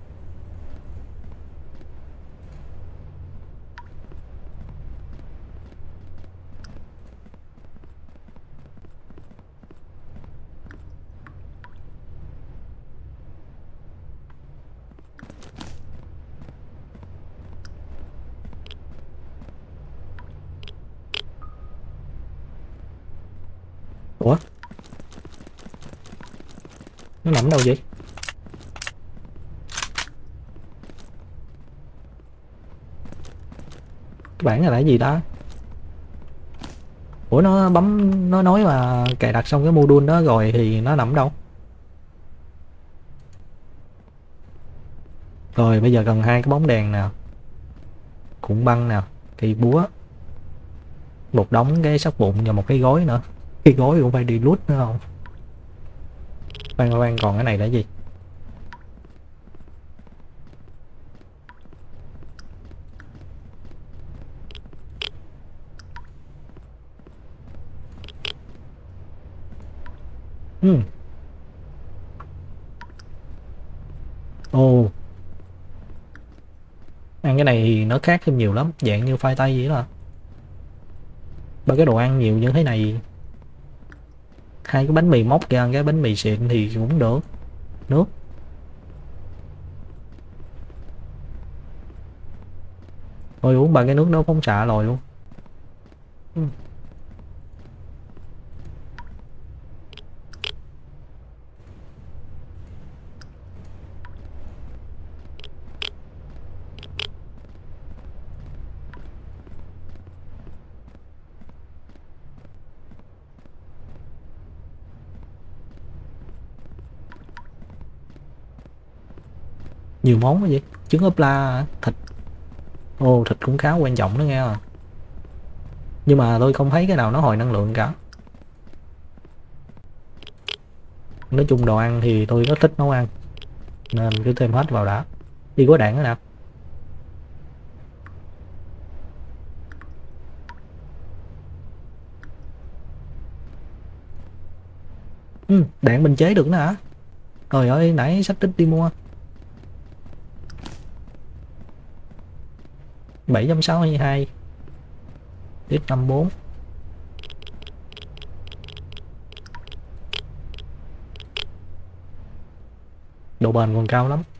Ủa? Nó nằm đâu vậy? Cái bảng này là cái gì đó? Ủa nó bấm, nó nói là cài đặt xong cái module đó rồi thì nó nằm đâu? Rồi bây giờ cần hai cái bóng đèn nào, cuộn băng nào, cây búa, một đống cái sắt vụn và một cái gối nữa. Cái gối cũng phải đi lút nữa không? Khoan khoan, còn cái này là gì? Hmm. Ồ. Ăn cái này thì nó khác thêm nhiều lắm, dạng như khoai tây vậy đó. Ba cái đồ ăn nhiều như thế này, hai cái bánh mì móc ra cái bánh mì xịn thì cũng được. Nước. Thôi uống ba cái nước đó phóng xạ rồi luôn. Ừ. Nhiều món quá vậy. Trứng ốp la, thịt. Ồ, thịt cũng khá quan trọng đó nghe. Nhưng mà tôi không thấy cái nào nó hồi năng lượng cả. Nói chung đồ ăn thì tôi rất thích nấu ăn, nên cứ thêm hết vào đã. Đi có đạn nữa nào. Ừ, đạn mình chế được nữa hả? Trời ơi, nãy sách tích đi mua. bảy trăm sáu mươi hai. Tiếp năm bốn. Độ bền còn cao lắm.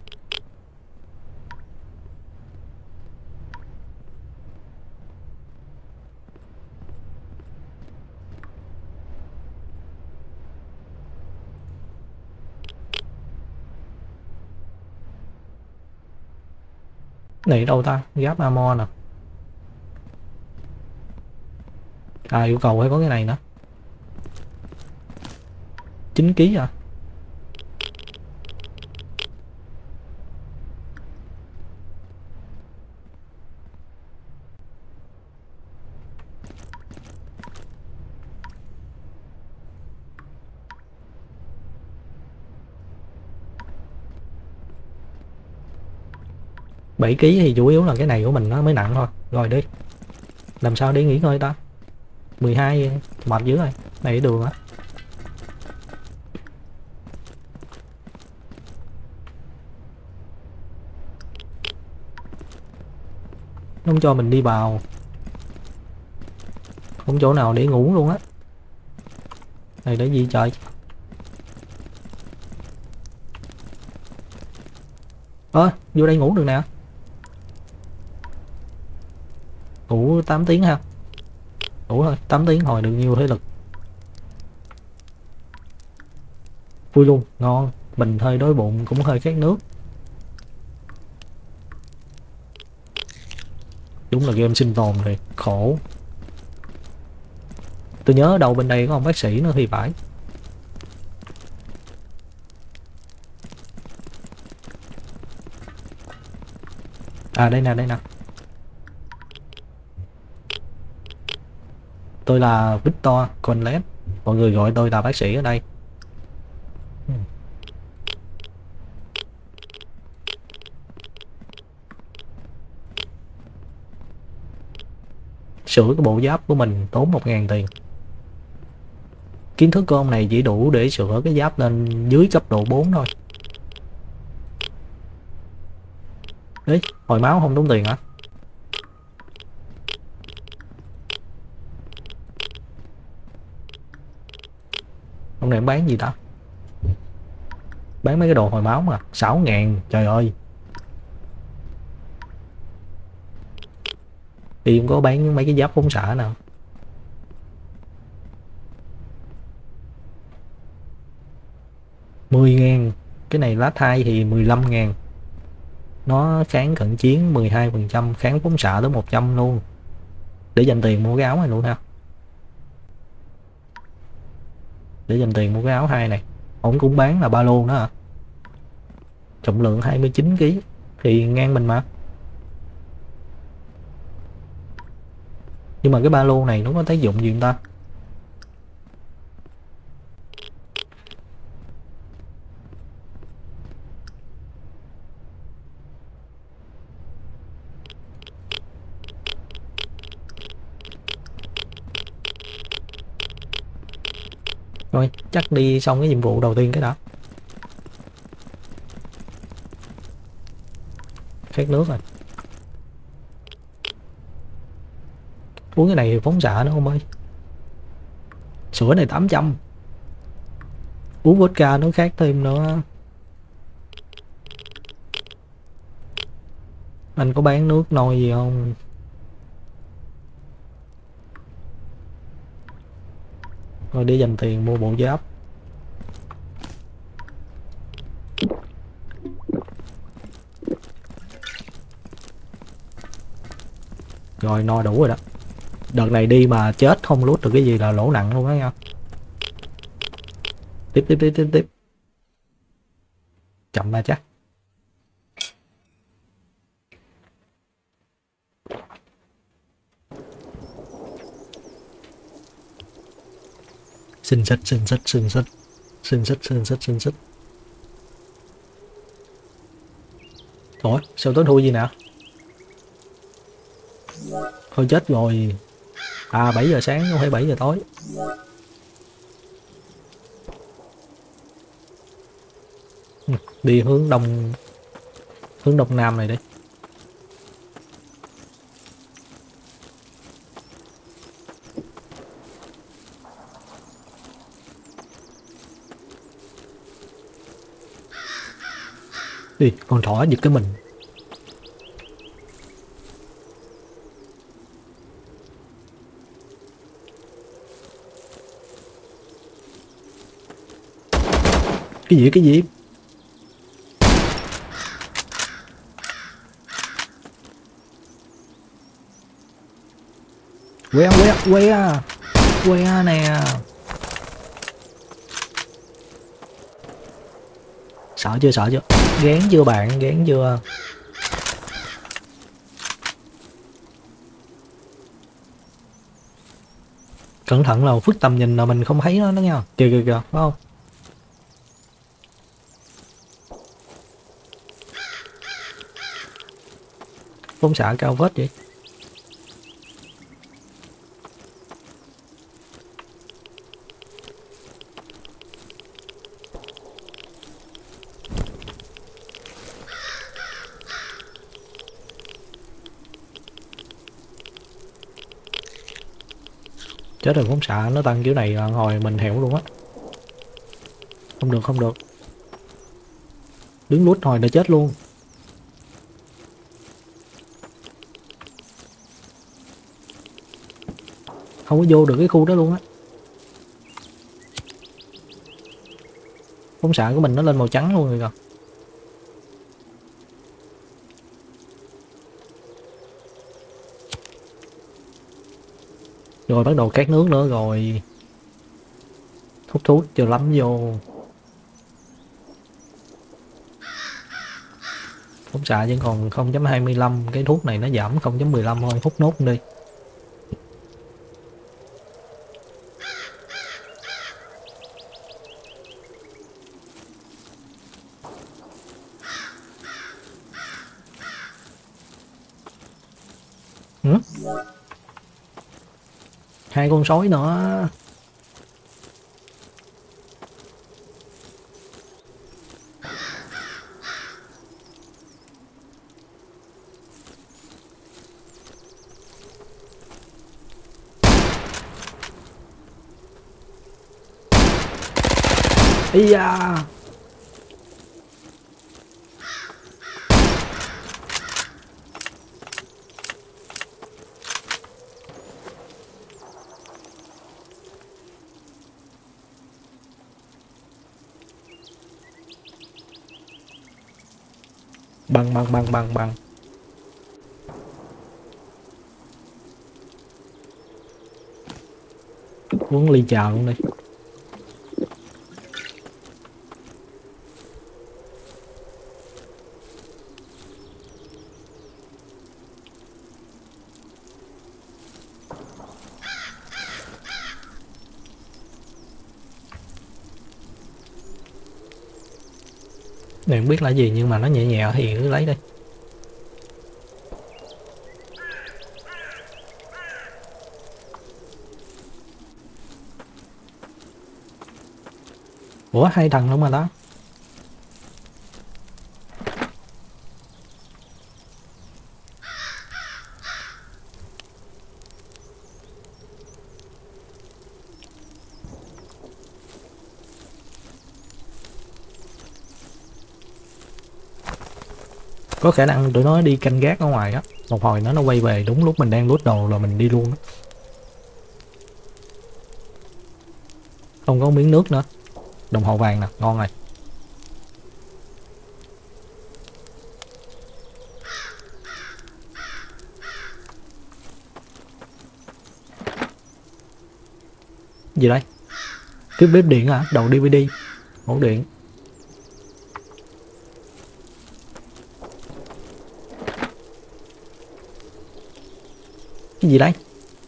Này đâu ta? Giáp ammo nè. À, yêu cầu phải có cái này nữa. chín ký à? bảy ký thì chủ yếu là cái này của mình nó mới nặng thôi. Rồi đi. Làm sao để nghỉ ngơi ta? mười hai mệt dữ rồi. Này đường á. Nó không cho mình đi vào. Không chỗ nào để ngủ luôn á. Này để gì trời? Ơ, à, vô đây ngủ được nè. Ngủ tám tiếng ha. Ngủ thôi, tám tiếng hồi được nhiêu thể lực. Vui luôn, ngon. Mình hơi đói bụng, cũng hơi khát nước. Đúng là game sinh tồn rồi, khổ. Tôi nhớ ở đâu bên đây có ông bác sĩ nữa thì phải. À đây nè, đây nè. Tôi là Victor Conlet, mọi người gọi tôi là bác sĩ ở đây. Sửa cái bộ giáp của mình tốn một ngàn tiền. Kiến thức của ông này chỉ đủ để sửa cái giáp lên dưới cấp độ bốn thôi. Đấy, hồi máu không tốn tiền hả? Ông này bán gì ta? Bán mấy cái đồ hồi máu mà sáu ngàn, trời ơi. Thì không có bán mấy cái giáp phóng xạ nào. Mười ngàn. Cái này lá thai thì mười lăm ngàn. Nó kháng cận chiến mười hai phần trăm, kháng phóng xạ tới một trăm luôn. Để dành tiền mua cái áo này luôn ha. Để dành tiền mua cái áo hai này. Ông cũng bán là ba lô nữa hả? Trọng lượng hai mươi chín ki lô gam thì ngang mình mà. Nhưng mà cái ba lô này nó có tác dụng gì không ta? Rồi chắc đi xong cái nhiệm vụ đầu tiên cái đó. Khát nước rồi. Uống cái này phóng xạ nữa không ơi. Sữa này tám trăm. Uống vodka nó khác thêm nữa. Anh có bán nước nôi gì không? Rồi để dành tiền mua bộ giáp. Rồi no đủ rồi đó. Đợt này đi mà chết không lút được cái gì là lỗ nặng luôn đó nha. Tiếp tiếp tiếp tiếp tiếp. Chậm mà chắc. Xin xích xin xích xin xích xin xích xin xích xin xích. Ủa sao tối thui gì nè? Thôi chết rồi. À bảy giờ sáng không phải bảy giờ tối. Đi hướng đông, hướng đông nam này đi. Đi con thỏ giật cái mình. Cái gì cái gì? Que que que que nè. Sợ chưa sợ chưa? Gán chưa bạn, gán chưa? Cẩn thận là phức tầm nhìn là mình không thấy nó đó nha. Kìa kìa kìa, phải không? Phóng xạ cao vết vậy. Chết rồi, phóng xạ nó tăng kiểu này là hồi mình hẻo luôn á. Không được không được. Đứng lút hồi đã chết luôn. Không có vô được cái khu đó luôn á. Phóng xạ của mình nó lên màu trắng luôn rồi kìa. Rồi bắt đầu khát nước nữa rồi. Hút thuốc chưa lắm vô. Phóng xạ vẫn còn không chấm hai mươi lăm. Cái thuốc này nó giảm không chấm mười lăm thôi. Hút nốt đi. Hai con sói nữa. Ý da. Băng băng băng băng băng. Uống ly trà luôn đi. Này không biết là gì nhưng mà nó nhẹ nhẹ thì cứ lấy đi. Ủa hai thằng luôn mà đó. Có khả năng tụi nó đi canh gác ở ngoài á. Một hồi nó nó quay về đúng lúc mình đang lút đồ là mình đi luôn á. Không có miếng nước nữa. Đồng hồ vàng nè, ngon này. Gì đây? Cái bếp điện hả? Đầu đê vê đê. Ổ điện. Cái gì đấy?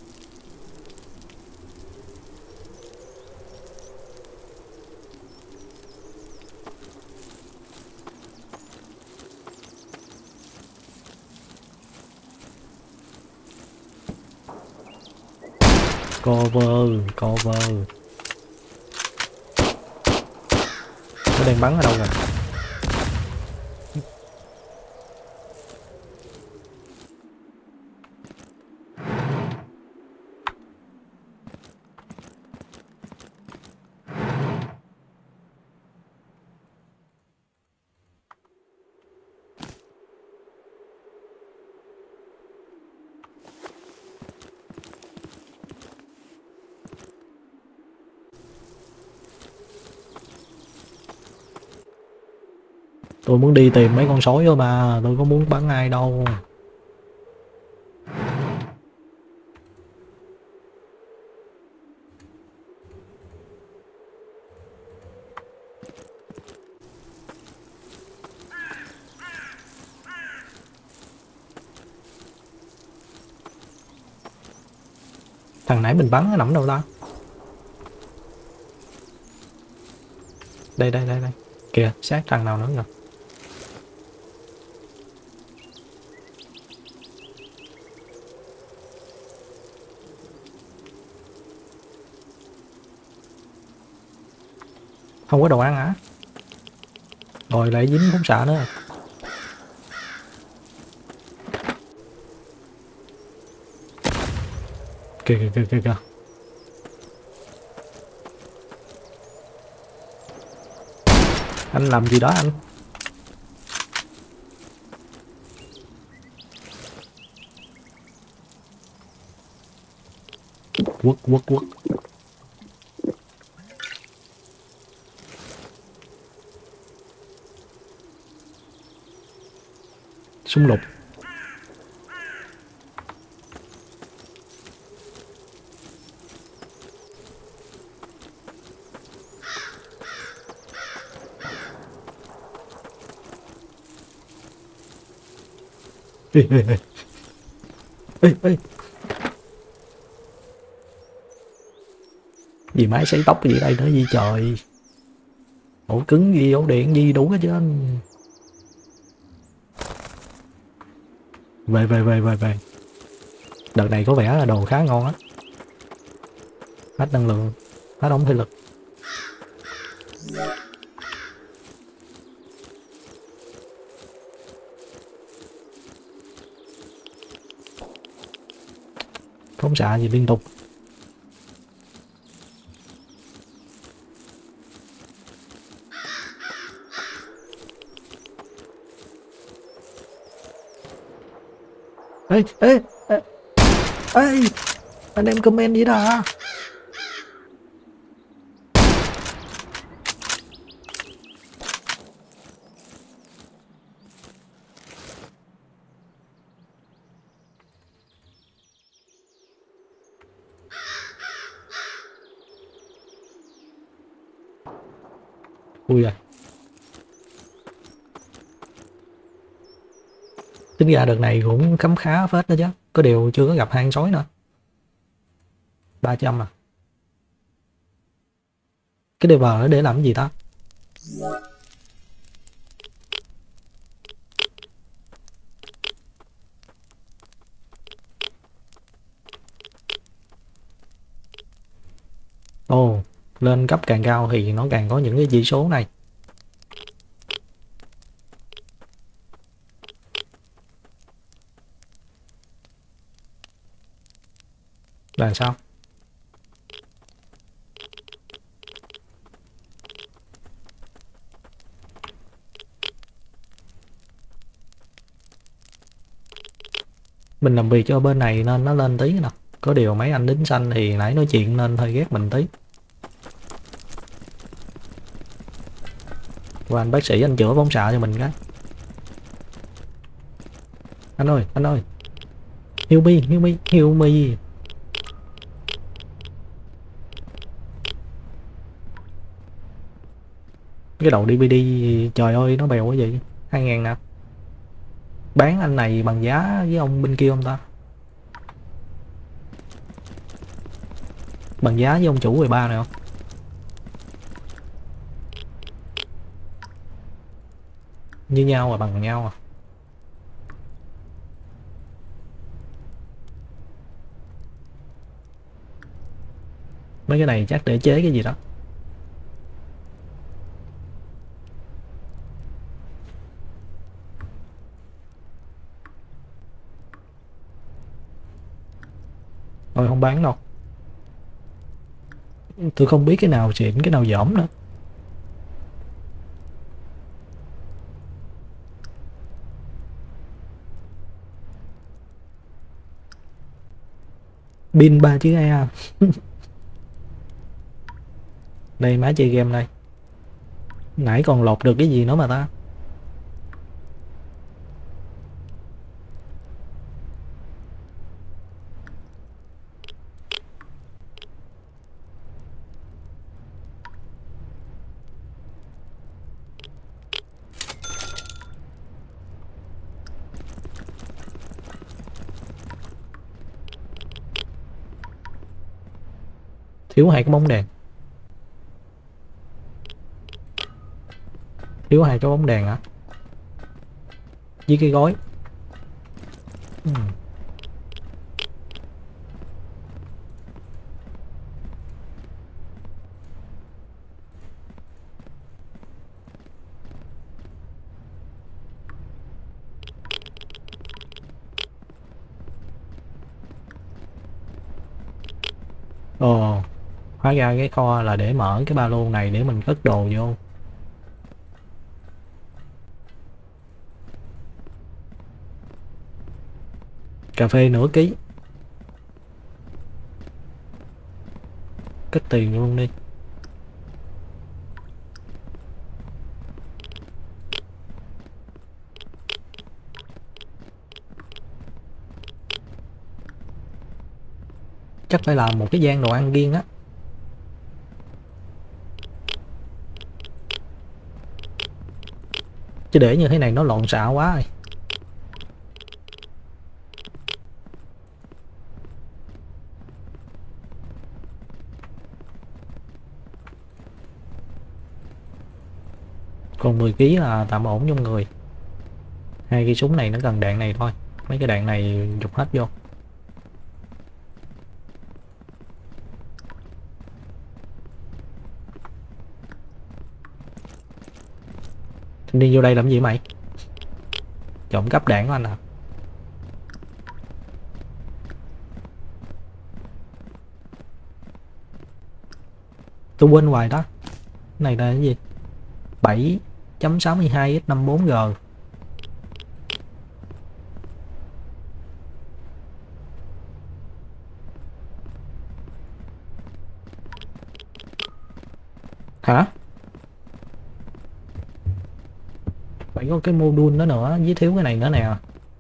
Cover, cover. Nó đang bắn ở đâu rồi? Tôi muốn đi tìm mấy con sói thôi mà, tôi có muốn bắn ai đâu. Thằng nãy mình bắn nó nằm đâu ta? Đây đây đây đây. Kìa, sát thằng nào nữa rồi. Không có đồ ăn hả? Rồi lại dính phóng xạ nữa. Kìa kìa kìa kìa kìa. Anh làm gì đó anh? Quất quất quất. Súng lục. Ê, ê, ê. Ê, ê. Gì máy sấy tóc gì đây nữa gì trời. Ổ cứng gì, ổ điện gì đủ hết trơn. Về về về về về. Đợt này có vẻ là đồ khá ngon á. Hết năng lượng, hết ống thể lực. Phóng xạ gì liên tục. Ê, ê, ê, ê, anh em comment gì đó. Ui à. Tính ra đợt này cũng khấm khá phết đó chứ. Có điều chưa có gặp hang sói nữa. ba trăm à. Cái đề bờ nó để làm cái gì ta? Ồ, oh, lên cấp càng cao thì nó càng có những cái chỉ số này. Là sao? Mình làm việc cho bên này nên nó lên tí nè. Có điều mấy anh lính xanh thì nãy nói chuyện nên hơi ghét mình tí. Và anh bác sĩ anh chữa phóng xạ cho mình cái. Anh ơi, anh ơi. Heal me, heal me, heal me. Cái đầu đê vê đê trời ơi nó bèo quá vậy. Hai ngàn nè. Bán anh này bằng giá với ông bên kia không ta? Bằng giá với ông chủ quầy ba này không? Như nhau à, bằng nhau à. Mấy cái này chắc để chế cái gì đó. Thôi không bán đâu. Tôi không biết cái nào xịn cái nào dỏm nữa. Pin ba chữ A. Đây má chơi game đây. Nãy còn lột được cái gì nữa mà ta. Thiếu hai cái bóng đèn. Thiếu hai cái bóng đèn hả? Với cái gói. Hmm. Ồ, hóa ra cái kho là để mở cái ba lô này để mình cất đồ vô. Cà phê nửa ký. Cất tiền luôn đi. Chắc phải làm một cái gian đồ ăn riêng á. Chứ để như thế này nó lộn xạo quá rồi. Còn mười ký là tạm ổn trong người. Hai cái súng này nó cần đạn này thôi. Mấy cái đạn này dục hết vô. Đi vô đây làm gì mày? Trộm cắp đạn của anh à? Tôi quên hoài đó. Cái này là cái gì? bảy chấm sáu mươi hai x năm mươi bốn G. Hả? Phải có cái module đó nữa, với thiếu cái này nữa nè.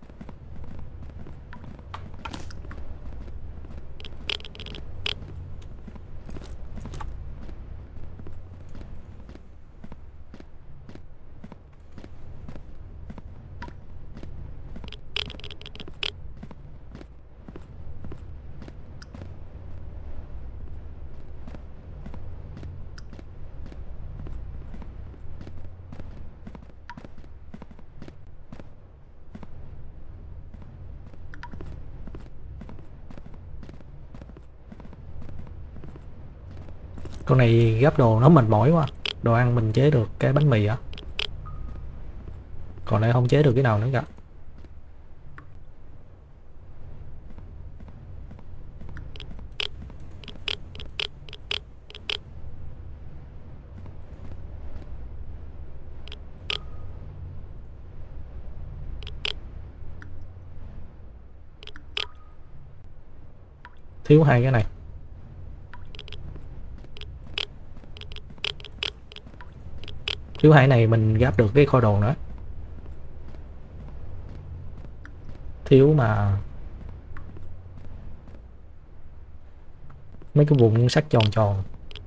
Con này gấp đồ nó mệt mỏi quá. Đồ ăn mình chế được cái bánh mì á, còn đây không chế được cái nào nữa cả. Thiếu hai cái này. Thiếu hai này mình gấp được cái kho đồ nữa. Thiếu mà mấy cái vùng sắt tròn tròn.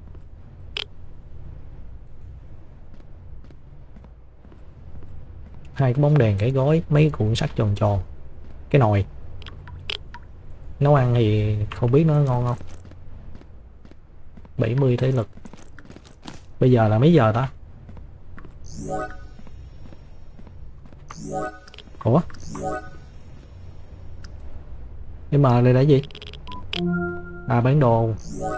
Hai cái bóng đèn, cái gói, mấy cái cuộn sắt tròn tròn. Cái nồi nấu ăn thì không biết nó ngon không. bảy mươi thể lực. Bây giờ là mấy giờ ta? Ủa? Nhưng mà đây là gì? À, bán đồ.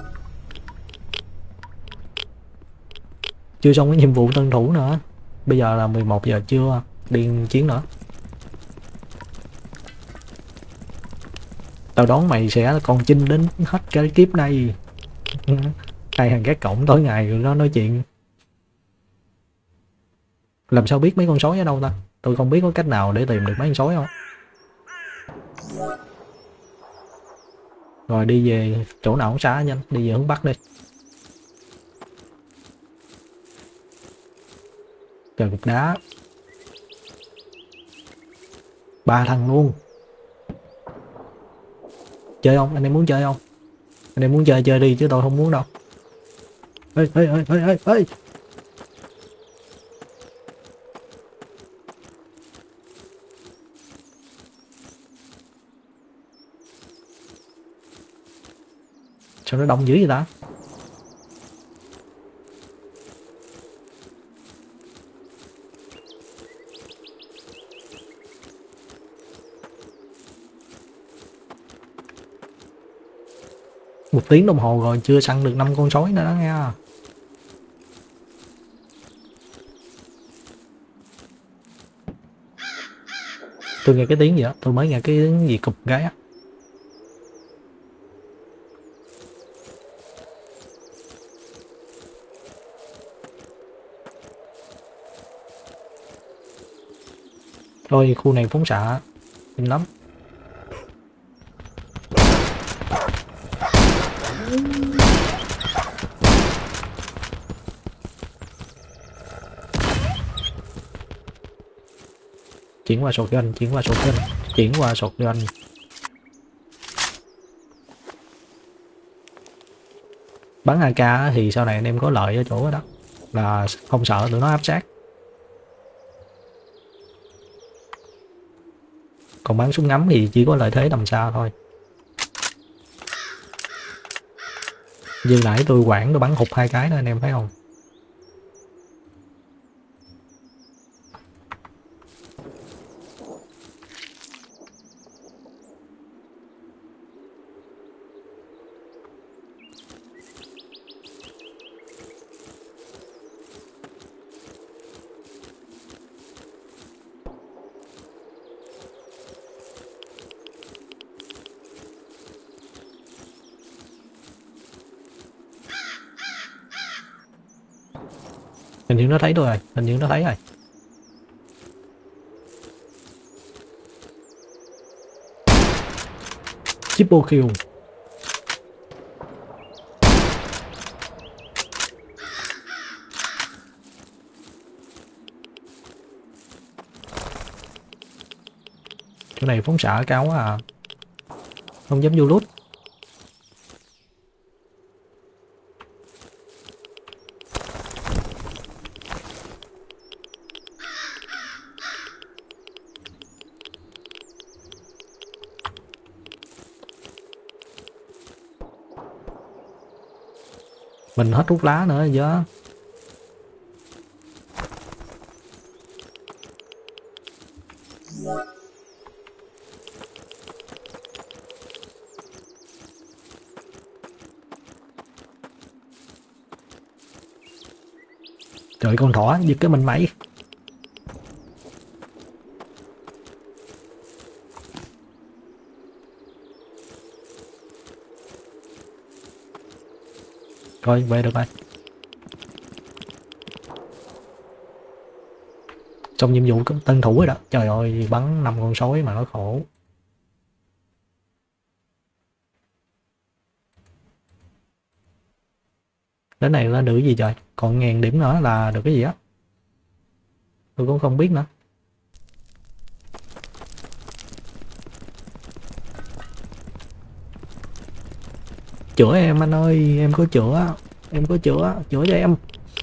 Chưa xong cái nhiệm vụ tân thủ nữa. Bây giờ là mười một giờ trưa, đi chiến nữa. Tao đoán mày sẽ còn chinh đến hết cái kiếp này. Hai thằng gác cổng tối ngày nó nói chuyện. Làm sao biết mấy con sói ở đâu ta? Tôi không biết có cách nào để tìm được mấy con sói không. Rồi đi về chỗ nào cũng xá nhanh, đi về hướng Bắc đi. Trời, cục đá. Ba thằng luôn. Chơi không? Anh em muốn chơi không? Anh em muốn chơi chơi đi chứ tôi không muốn đâu. Ê ê ê ê ê ê. Sao nó đông dữ vậy ta? Một tiếng đồng hồ rồi chưa săn được năm con sói nữa đó nha. Tôi nghe cái tiếng gì đó, tôi mới nghe cái tiếng gì cục gái á. Thôi khu này phóng xạ kinh lắm. Chuyển qua shotgun, chuyển qua shotgun, chuyển qua shotgun. Bắn a ca thì sau này anh em có lợi ở chỗ đó là không sợ tụi nó áp sát. Còn bắn súng ngắm thì chỉ có lợi thế tầm xa thôi. Như nãy tôi quảng tôi bắn hụt hai cái đó anh em thấy không? Hình như nó thấy tôi rồi, hình như nó thấy rồi. Triple kill. Chỗ này phóng xạ cao quá à. Không dám vô lút. Mình hết thuốc lá nữa chứ. Trời, con thỏ giật cái mình mày. Rồi về được rồi. Xong nhiệm vụ tân thủ rồi đó. Trời ơi, bắn năm con sói mà nó khổ. Đến này là được gì trời. Còn ngàn điểm nữa là được cái gì á. Tôi cũng không biết nữa. Chữa em anh ơi, em có chữa. Em có chữa, chữa cho em.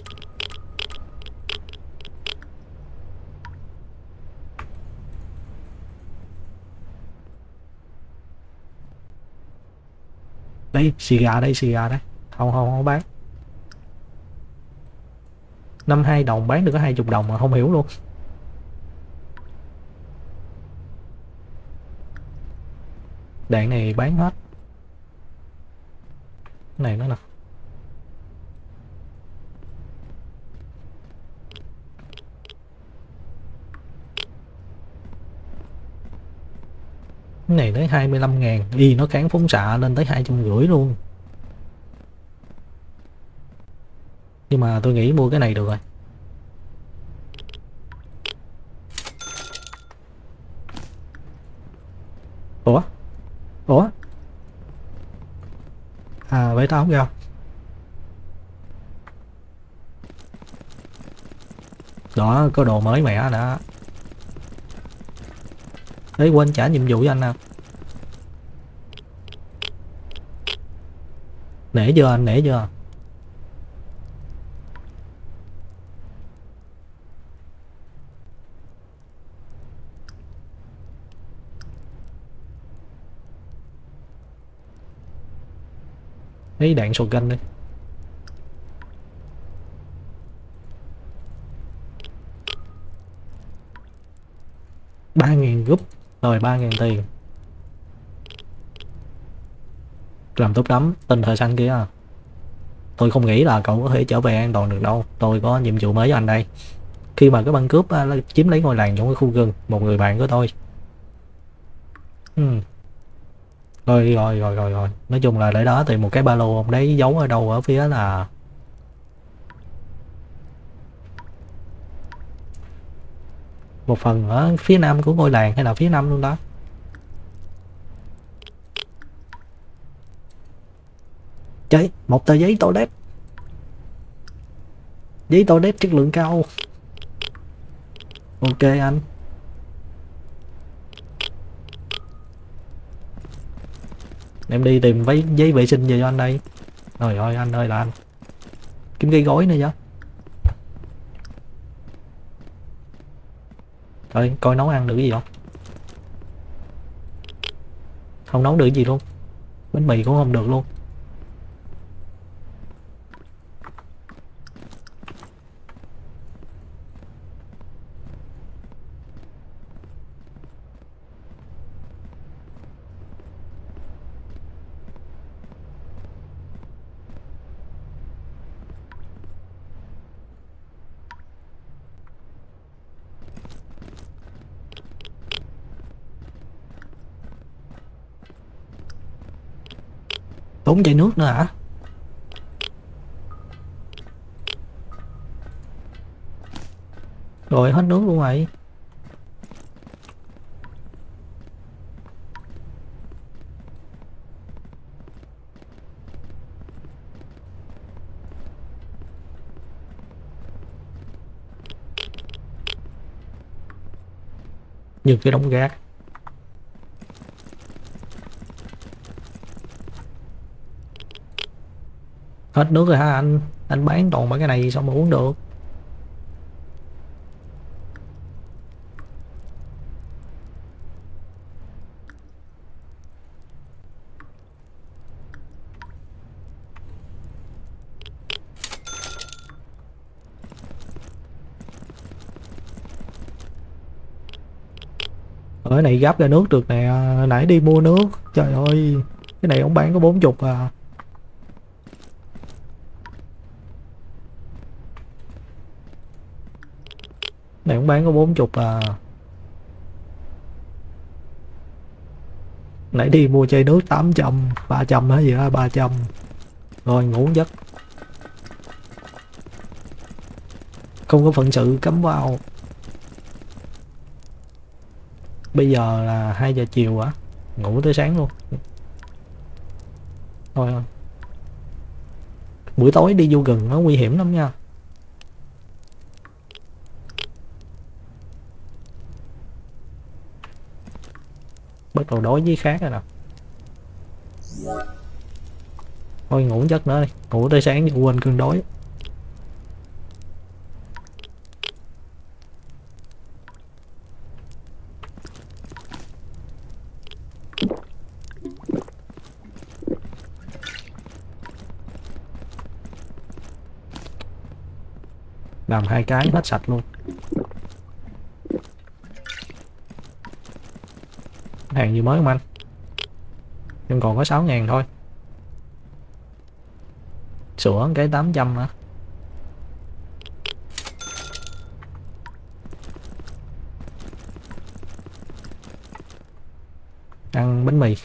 Đây, xì gà đây, xì gà đây. Không, không, không bán. năm mươi hai đồng bán được có hai mươi đồng mà không hiểu luôn. Đạn này bán hết. Cái này nữa nè. Cái này tới hai mươi lăm ngàn. Y nó kháng phóng xạ lên tới hai trăm rưỡi luôn. Nhưng mà tôi nghĩ mua cái này được rồi. Ủa? Ủa? À, vậy tao không ra. Đó, có đồ mới mẻ đã. Đấy, quên trả nhiệm vụ với anh nào. Nể chưa anh, nể chưa? Lấy đạn shotgun đi. ba ngàn rúp. Rồi ba ngàn tiền. Làm tốt lắm, tên thời xanh kia à. Tôi không nghĩ là cậu có thể trở về an toàn được đâu. Tôi có nhiệm vụ mới cho anh đây. Khi mà cái băng cướp à, chiếm lấy ngôi làng trong cái khu rừng, một người bạn của tôi. Hmm. Rồi, rồi, rồi, rồi, rồi. Nói chung là để đó tìm một cái ba lô ông đấy giấu ở đâu ở phía là... Một phần ở phía nam của ngôi làng hay là phía nam luôn đó. Trời, một tờ giấy toilet. Giấy toilet chất lượng cao. Ok anh. Em đi tìm váy, giấy vệ sinh về cho anh đây. Trời ơi anh ơi là anh. Kiếm cái gối nữa chứ. Thôi coi nấu ăn được cái gì không. Không nấu được gì luôn. Bánh mì cũng không được luôn. Tốn chai nước nữa hả? Rồi hết nước luôn rồi. Như cái đống rác. Hết nước rồi hả anh? Anh bán toàn mấy cái này sao mà uống được? Ở cái này gắp ra nước được nè. Nãy đi mua nước. Trời ơi. Cái này ông bán có bốn chục à. Này ông bán có bốn chục à. Nãy đi mua chai nước tám trăm, ba trăm hả gì đó, ba trăm. Rồi ngủ giấc. Không có phận sự cấm vào. Bây giờ là hai giờ chiều hả? Ngủ tới sáng luôn. Thôi thôi. Buổi tối đi vô rừng nó nguy hiểm lắm nha. Bắt đầu đói với khác rồi nè. Thôi ngủ giấc nữa đi. Ngủ tới sáng nhưng quên cơn đói. Làm hai cái hết sạch luôn. Hàng gì mới không anh? Nhưng còn có sáu ngàn thôi. Sữa cái tám trăm hả? Ăn bánh mì.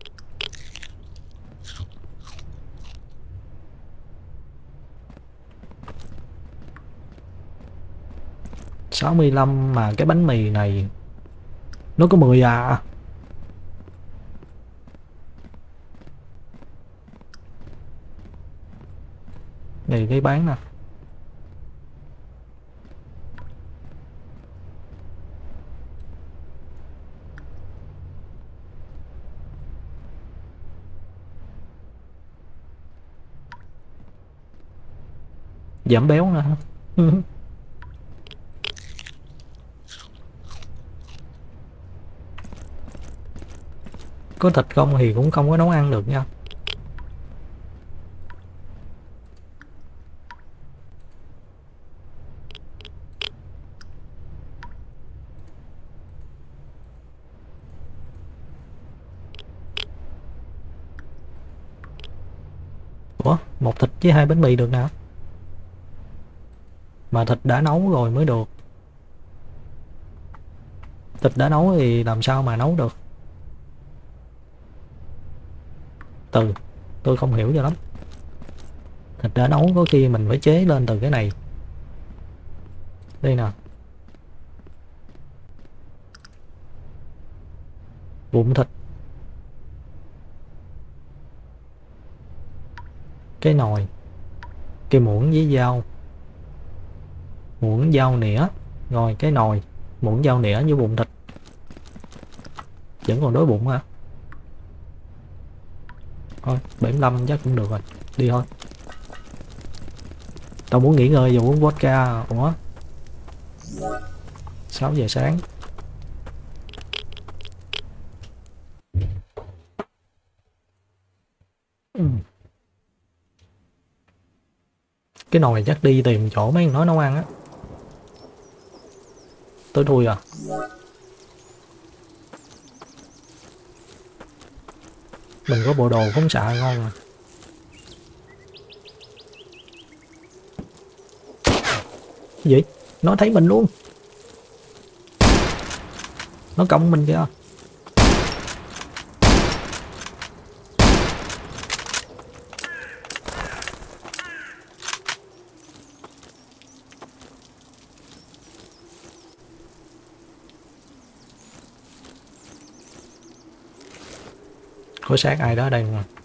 sáu mươi lăm mà cái bánh mì này nó có mười à. Này cái bán nè. Giảm béo nè. Có thịt không thì cũng không có nấu ăn được nha. Ủa, một thịt với hai bánh mì được nào? Mà thịt đã nấu rồi mới được. Thịt đã nấu thì làm sao mà nấu được? Từ tôi không hiểu cho lắm. Thịt đã nấu có khi mình phải chế lên từ cái này. Đây nè. Bụng thịt. Cái nồi. Cái muỗng với dao. Muỗng dao nĩa. Rồi cái nồi. Muỗng dao nĩa với bụng thịt. Vẫn còn đói bụng hả? Thôi bảy mươi lăm chắc cũng được rồi. Đi thôi. Tao muốn nghỉ ngơi và uống vodka. Ủa, sáu giờ sáng. Ừ. Cái nồi chắc đi tìm chỗ mấy nói nấu ăn á. Tôi thui à. Mình có bộ đồ phóng xạ ngon à. Gì? Nó thấy mình luôn. Nó công mình kìa. Có xác ai đó ở đây không à?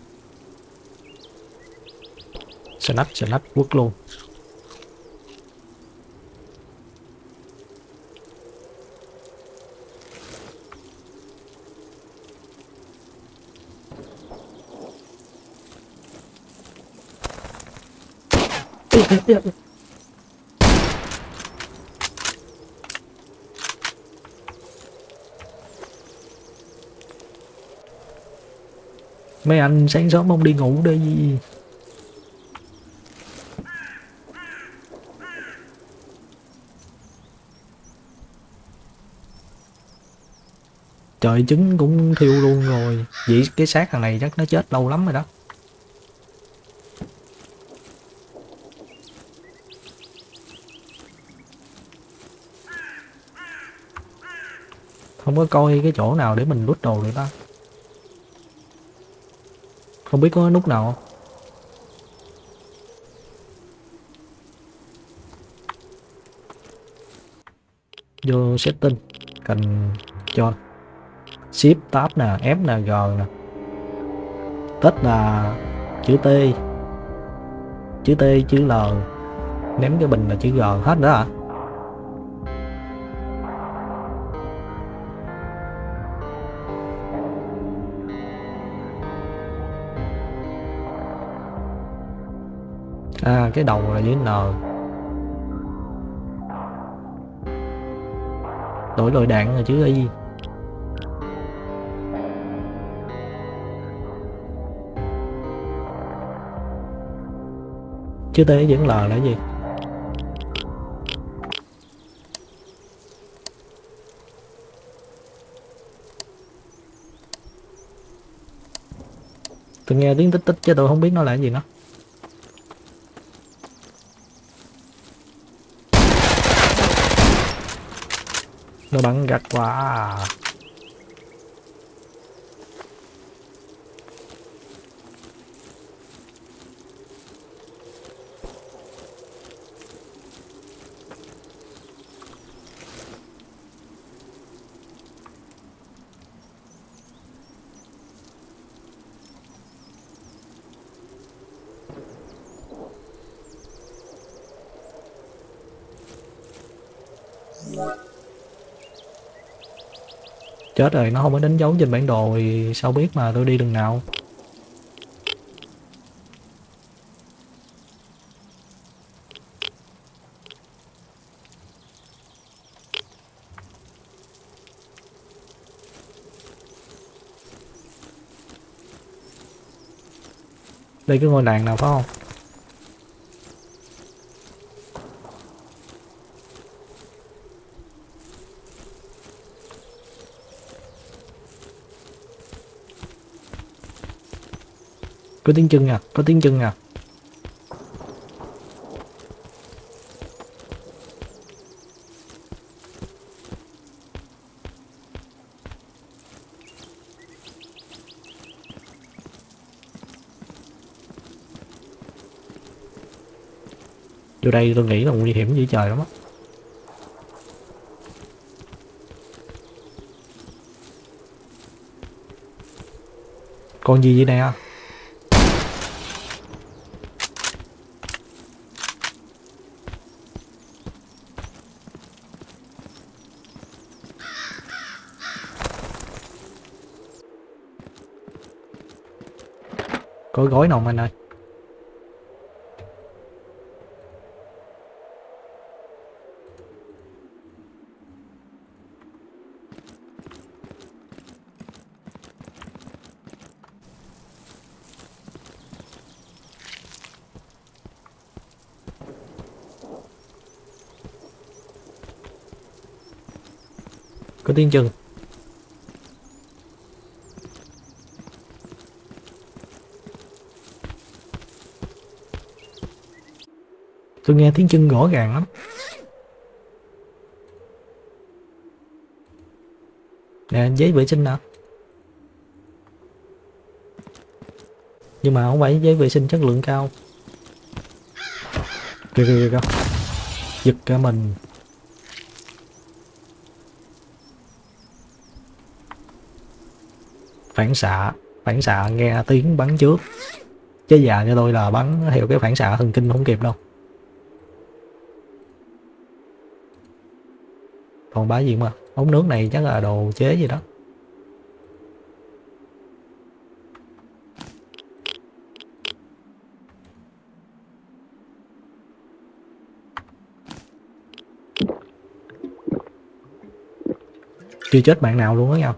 Snap snap quất luôn. Mấy anh sáng sớm không đi ngủ đi. Trời, trứng cũng thiêu luôn rồi. Vậy cái xác thằng này chắc nó chết lâu lắm rồi đó. Không có coi cái chỗ nào để mình lút đồ được ta. Không biết có nút nào không. Vô setting cần cho shift tab nè, F nè, G nè. Tết là chữ T, chữ T, chữ L. Ném cái bình là chữ G hết đó hả? À, cái đầu là chữ N. Đổi loại đạn là chữ Y. Chữ T vẫn L là gì? Tôi nghe tiếng tích tích chứ tôi không biết nó là cái gì nó. Nó bắn gắt quá à. Chết rồi, nó không có đánh dấu trên bản đồ thì sao biết mà tôi đi đường nào. Đây cái ngôi làng nào phải không? Có tiếng chân à, có tiếng chân à. Vô đây tôi nghĩ là nguy hiểm dữ trời lắm á. Con gì vậy nè? Có gói nào anh ơi? Có tiếng chân. Tôi nghe tiếng chân rõ ràng lắm. Nè, giấy vệ sinh nè. Nhưng mà không phải giấy vệ sinh chất lượng cao. Kìa kìa kìa. Giật cả mình. Phản xạ. Phản xạ nghe tiếng bắn trước, chứ già cho tôi là bắn theo cái phản xạ thần kinh không kịp đâu. Còn bá gì mà ống nước này chắc là đồ chế gì đó. Chưa chết bạn nào luôn á nha.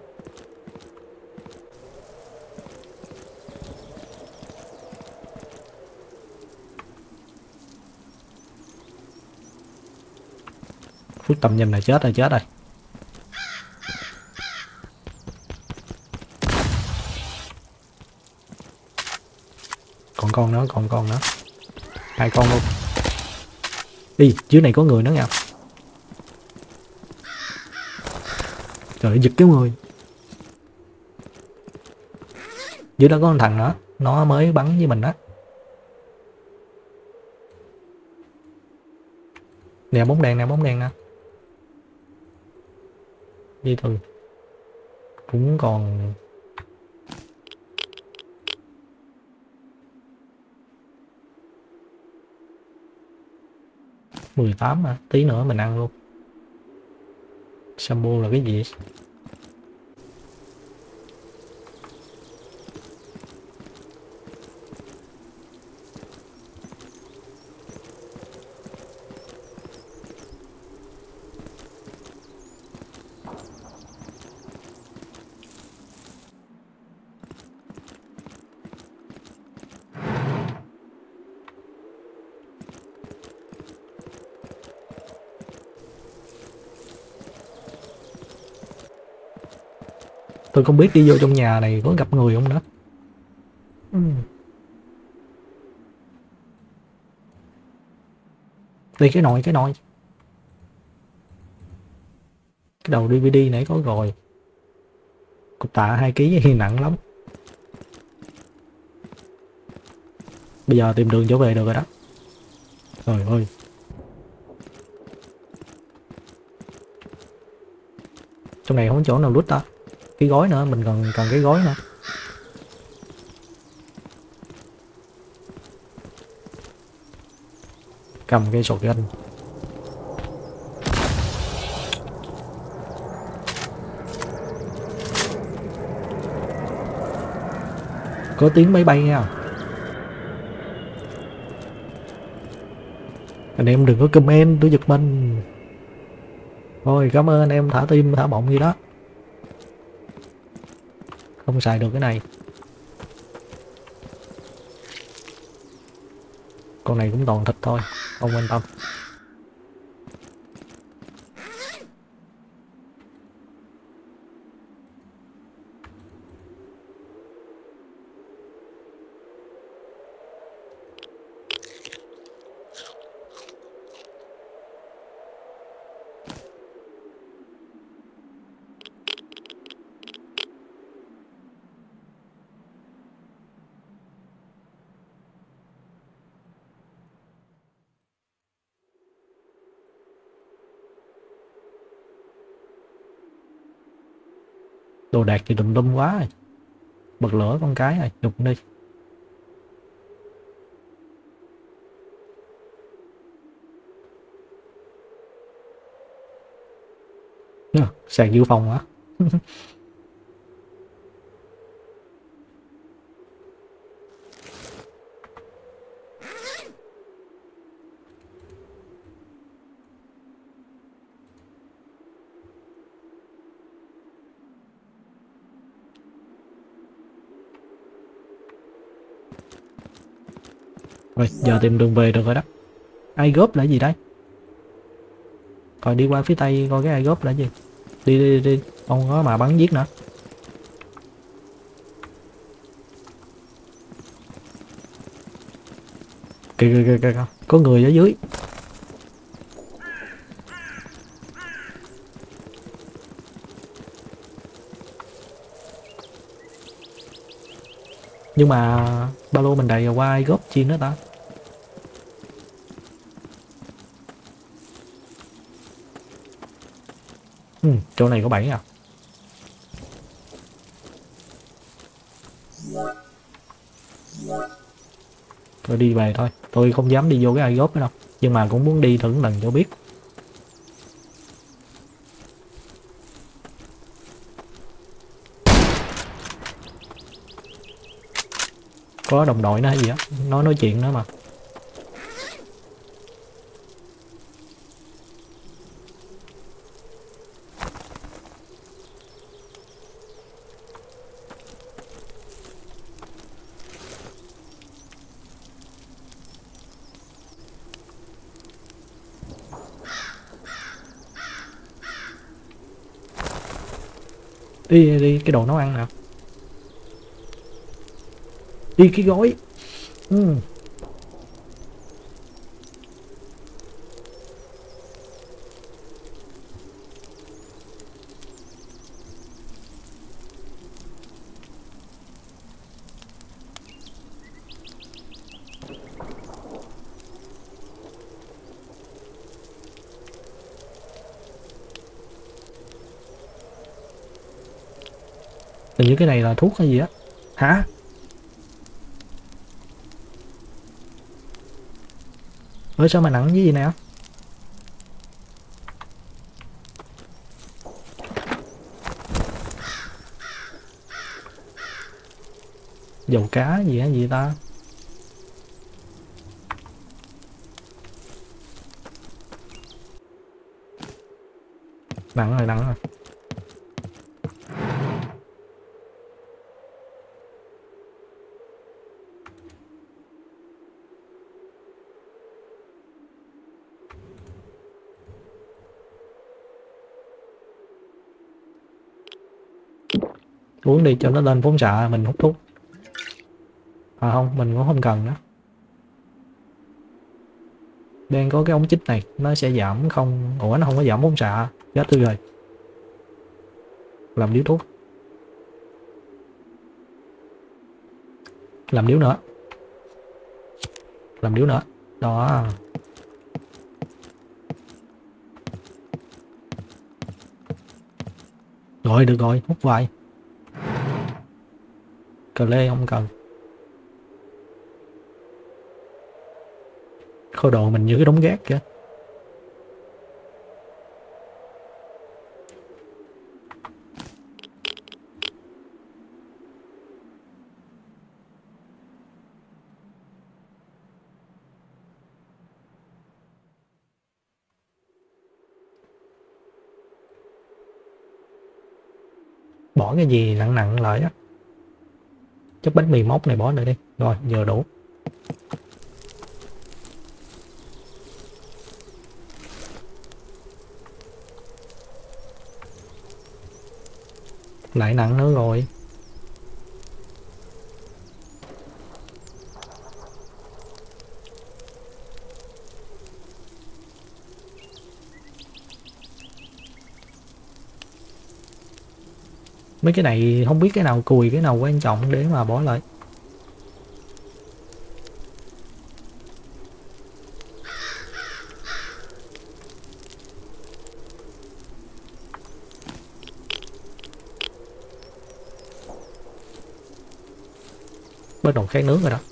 Phút tầm nhìn này chết rồi, chết rồi. Còn con nữa, còn con nữa. Hai con luôn. Đi, dưới này có người nữa nha. Trời ơi, giật cái người. Dưới đó có con thằng nữa, nó mới bắn với mình đó. Nè bóng đèn nè, bóng đèn nè. Đi từ. Cũng còn mười tám mà, tí nữa mình ăn luôn. Sambo là cái gì? Tôi không biết đi vô trong nhà này có gặp người không nữa. Ừ. Đi cái nồi, cái nồi. Cái đầu đê vê đê nãy có rồi. Cục tạ hai ký nặng lắm. Bây giờ tìm đường trở về được rồi đó. Trời ơi. Trong này không có chỗ nào lút ta. Cái gói nữa, mình còn cần cái gói nữa. Cầm cây sọt ganh. Có tiếng máy bay nha. Anh em đừng có comment, tôi giật mình. Thôi cảm ơn anh em thả tim thả bọng gì đó. Không xài được cái này. Con này cũng toàn thịt thôi, không quan tâm. Đồ đạc thì đùm lum quá rồi. Bật lửa con cái rồi, chụp đi. Sàn dự phòng hả? Rồi giờ tìm đường về được rồi đó. Ai góp là gì đây? Rồi đi qua phía tây coi cái ai góp là gì. Đi đi đi, không có mà bắn giết nữa. Kìa kìa kìa kìa, có người ở dưới. Nhưng mà ba lô mình đầy rồi, qua ai góp chi nữa ta? Ừ, chỗ này có bảy à. Tôi đi về thôi, tôi không dám đi vô cái airdrop nữa đâu, nhưng mà cũng muốn đi thử lần cho biết. Có đồng đội nó hay gì á, nó nói chuyện nữa mà. Đi đi cái đồ nấu ăn nào. Đi cái gói. Ừ. Hình như cái này là thuốc hay gì á. Hả? Ủa sao mà nặng với gì nè? Dầu cá gì hả gì ta? Nặng rồi, nặng rồi. Uống đi cho nó lên phóng xạ, mình hút thuốc. À không, mình cũng không cần nữa. Đang có cái ống chích này, nó sẽ giảm không... Ủa nó không có giảm phóng xạ. Chết tôi rồi. Làm điếu thuốc. Làm điếu nữa. Làm điếu nữa. Đó. Rồi được rồi, hút hoài. Cờ lê không cần. Khôi đồ mình như cái đống gác kìa. Bỏ cái gì nặng nặng lại á. Chút bánh mì móc này bỏ lại đi. Rồi, giờ đủ. Lại nặng nữa rồi. Mấy cái này không biết cái nào cùi, cái nào quan trọng để mà bỏ lại. Bắt đầu khát nước rồi đó.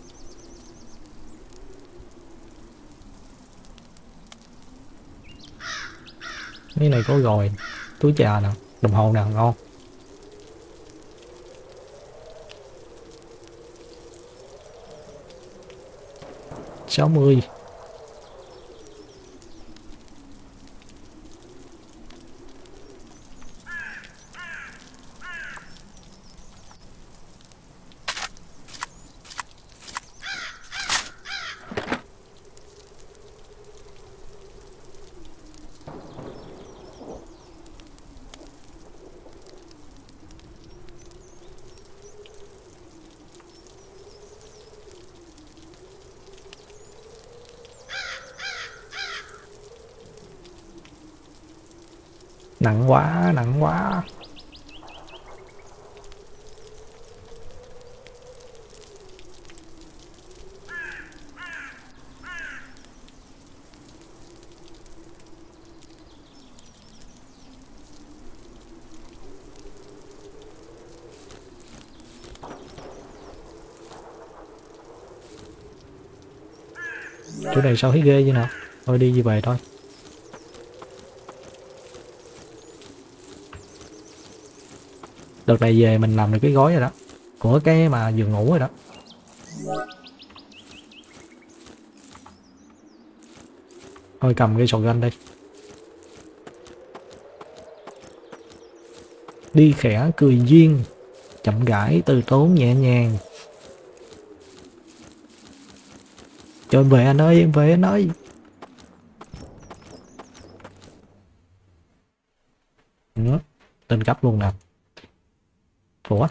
Cái này có rồi. Túi trà nè, đồng hồ nè, ngon. sáu mươi. Nặng quá, nặng quá. Chỗ này sao thấy ghê vậy nào. Thôi đi về thôi. Đợt này về mình làm được cái gói rồi đó, của cái mà giường ngủ rồi đó. Thôi cầm cái shotgun đây. Đi khẽ cười duyên, chậm rãi từ tốn nhẹ nhàng. Cho em về anh ơi, em về anh ơi. Ừ, tên cấp luôn nè. Ủa?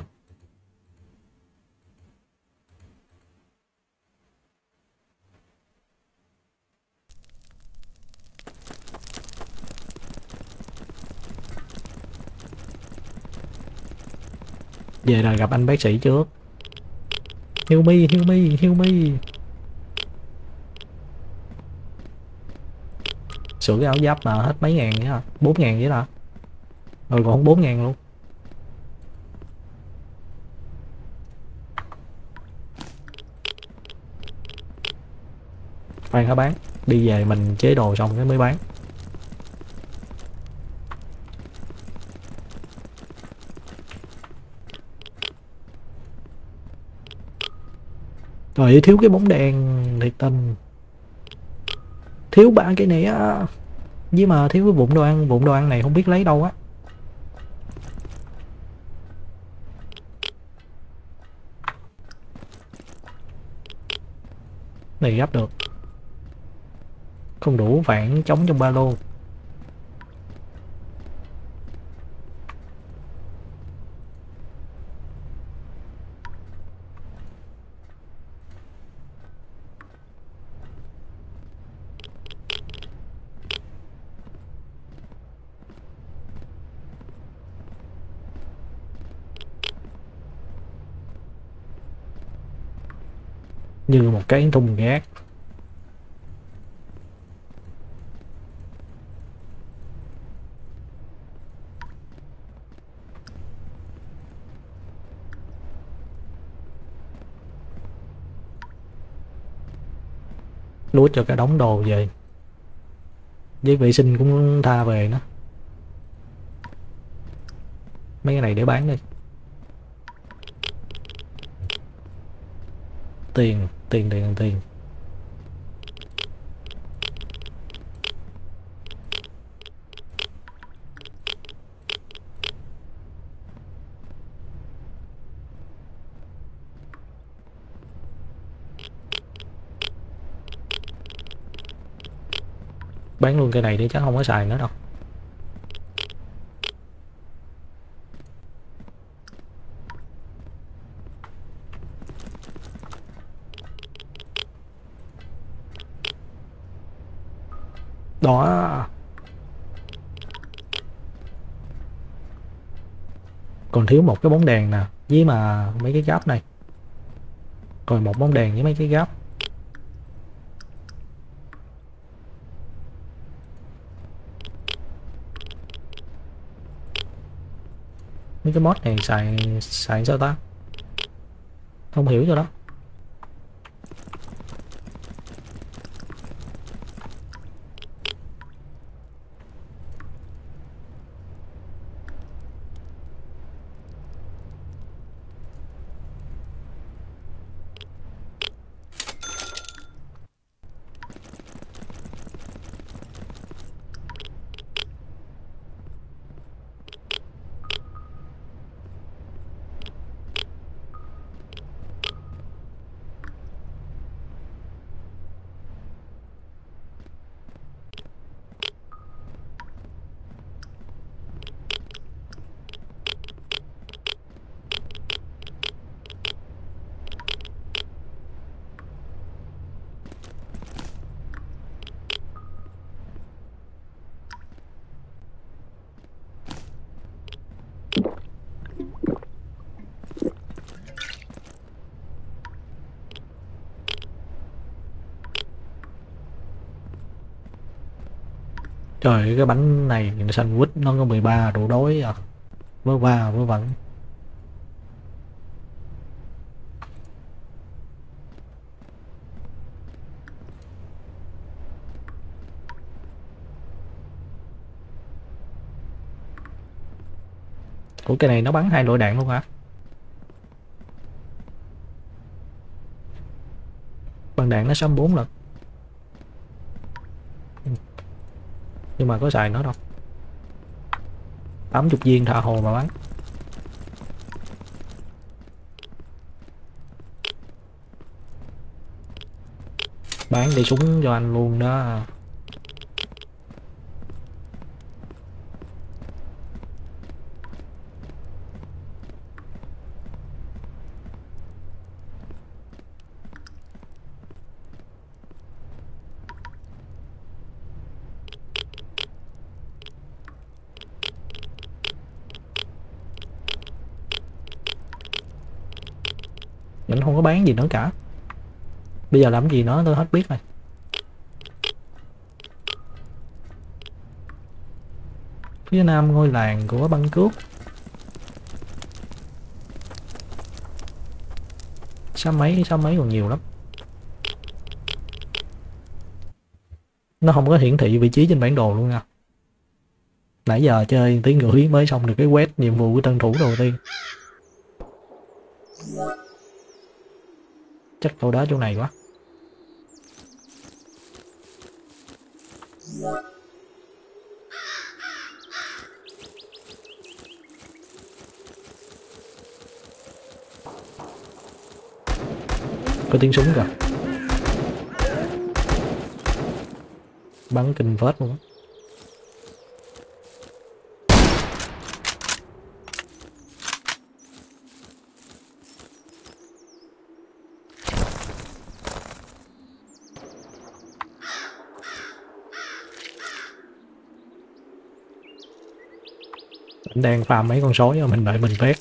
Về là gặp anh bác sĩ trước. Heal me, heal me, heal me. Sửa cái áo giáp mà hết mấy ngàn vậy hả? Bốn ngàn vậy hả? Rồi còn bốn ngàn luôn. Khoan hả bán. Đi về mình chế đồ xong cái mới bán. Rồi thiếu cái bóng đèn thiệt tình. Thiếu ba cái này á. Với mà thiếu cái vụn đồ ăn, vụn đồ ăn này không biết lấy đâu á. Này gấp được. Không đủ vàng chống trong ba lô. Như một cái thùng rác. Lúa cho cái đống đồ về. Giấy vệ sinh cũng tha về nữa. Mấy cái này để bán đi. Tiền, tiền, tiền, tiền. Bán luôn cái này đi chắc không có xài nữa đâu. Đó. Còn thiếu một cái bóng đèn nè. Với mà mấy cái gáp này. Còn một bóng đèn với mấy cái gáp. Mấy cái mod này xài xài sao ta? Không hiểu rồi đó. Trời ơi, cái bánh này sandwich nó có mười ba độ đói à. Vớ va vớ vẩn. Ủa cái này nó bắn hai loại đạn luôn hả? Băng đạn nó sáu mươi bốn lần. Nhưng mà có xài nó đâu. tám mươi viên tha hồ mà bắn. Bán đi súng cho anh luôn đó. Mình không có bán gì nữa cả. Bây giờ làm gì nữa tôi hết biết rồi. Phía nam ngôi làng của băng cướp. Sao mấy sao mấy còn nhiều lắm. Nó không có hiển thị vị trí trên bản đồ luôn nha. Nãy giờ chơi tiếng rưỡi mới xong được cái quét nhiệm vụ của tân thủ đầu tiên. Chắc đâu đó chỗ này quá. Có tiếng súng kìa. Bắn kinh phết luôn á. Anh đang farm mấy con sói rồi mình đợi mình phét.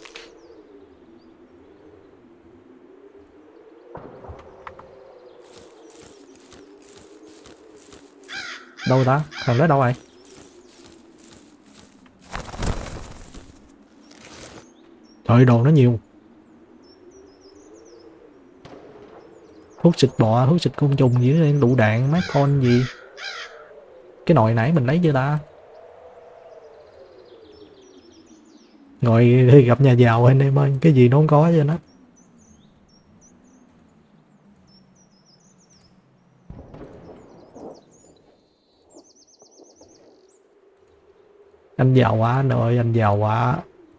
Đâu ta? Thằng đó đâu rồi? Trời đồ nó nhiều. Thuốc xịt bọ, thuốc xịt côn trùng gì đó, đủ đạn, mát con gì. Cái nồi nãy mình lấy chưa ta? Ngồi gặp nhà giàu anh em ơi, cái gì nó không có cho nó. Anh giàu quá anh ơi, anh giàu quá.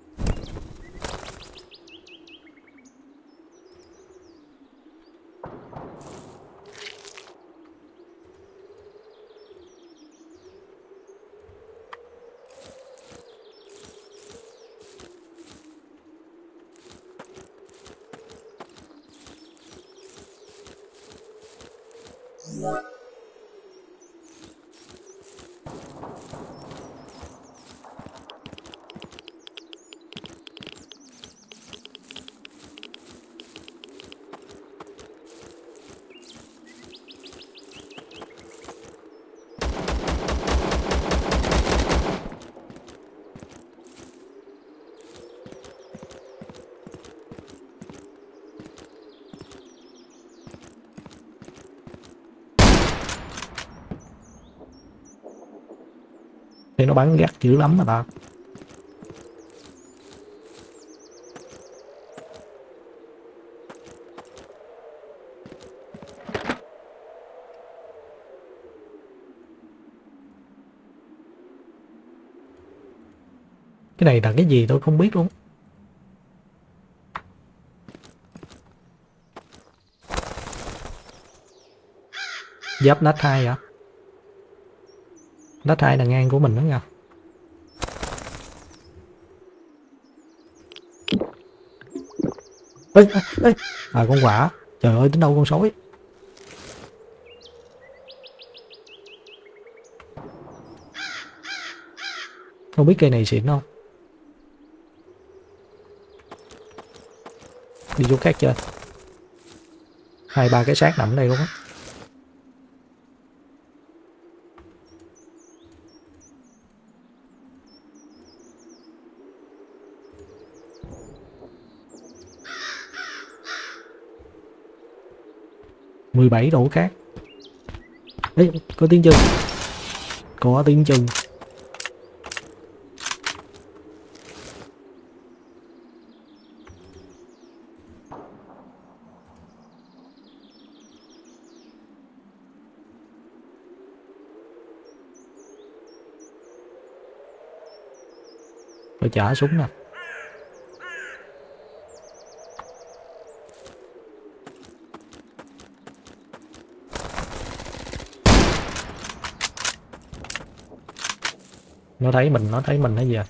Thì nó bắn gắt dữ lắm mà ta. Cái này là cái gì tôi không biết luôn. Giáp nát hai hả? Nát hai là ngang của mình đó nha. Ê, ê, ê. À con quả. Trời ơi tính đâu con sói. Không biết cây này xịn không? Đi chỗ khác chơi. Hai ba cái xác nằm ở đây luôn á. mười bảy độ khác. Ê, có tiếng chân. Có tiếng chân. Tôi trả súng nè. Nó thấy mình, nó thấy mình hay gì à?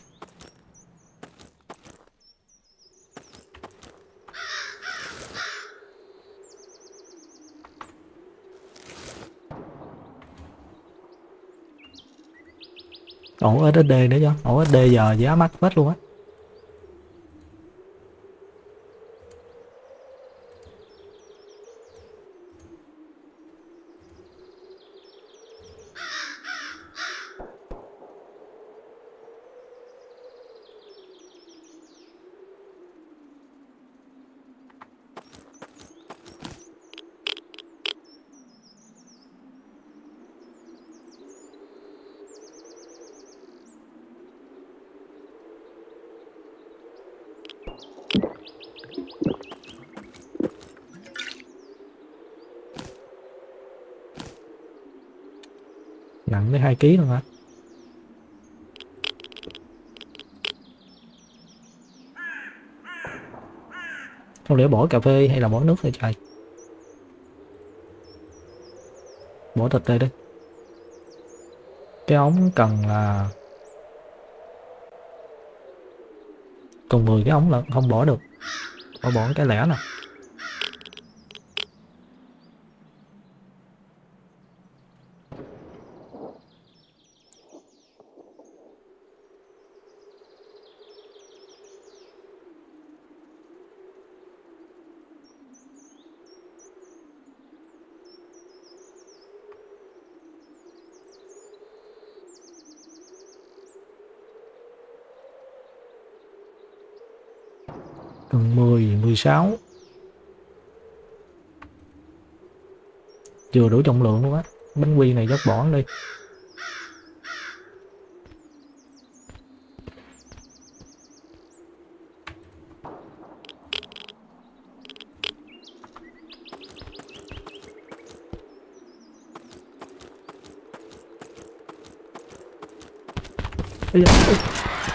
Ổ ét ét đê nữa chứ. Ổ ét ét đê giờ giá mắc hết luôn á. Nặng tới hai ký luôn hả? Không lẽ bỏ cà phê hay là bỏ nước thôi trời. Bỏ thịt đây đi. Cái ống cần là còn mười cái ống là không bỏ được. Bỏ bỏ cái lẻ nè. Cần mười, mười sáu. Chưa đủ trọng lượng luôn á. Bánh quy này dốc bỏ đi. Ây da, ôi.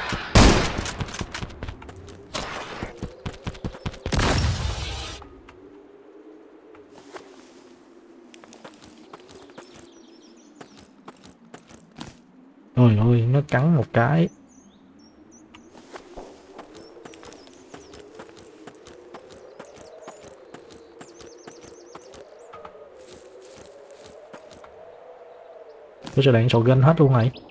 Trời ơi, nó cắn một cái. Tôi sẽ đạn shotgun hết luôn này.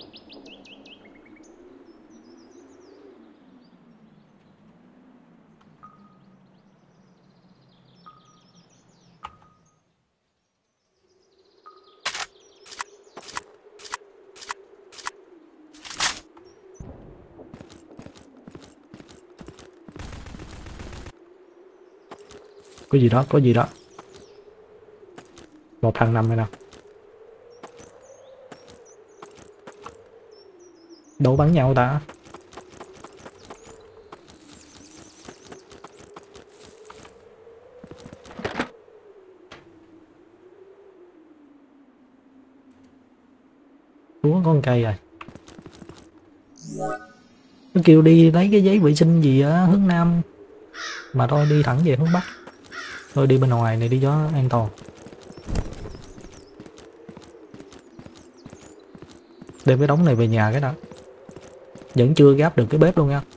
Có gì đó, có gì đó. Một thằng nằm này nè. Đâu bắn nhau ta? Xuống con cây rồi. Nó kêu đi lấy cái giấy vệ sinh gì á hướng nam. Mà thôi đi thẳng về hướng bắc. Thôi đi bên ngoài này đi cho an toàn. Đem cái đống này về nhà cái đó. Vẫn chưa gáp được cái bếp luôn nha.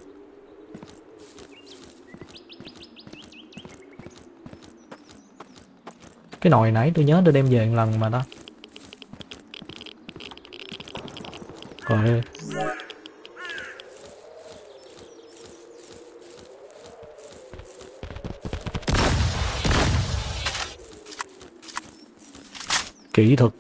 Cái nồi nãy tôi nhớ tôi đem về một lần mà đó. Rồi. Kỹ thuật.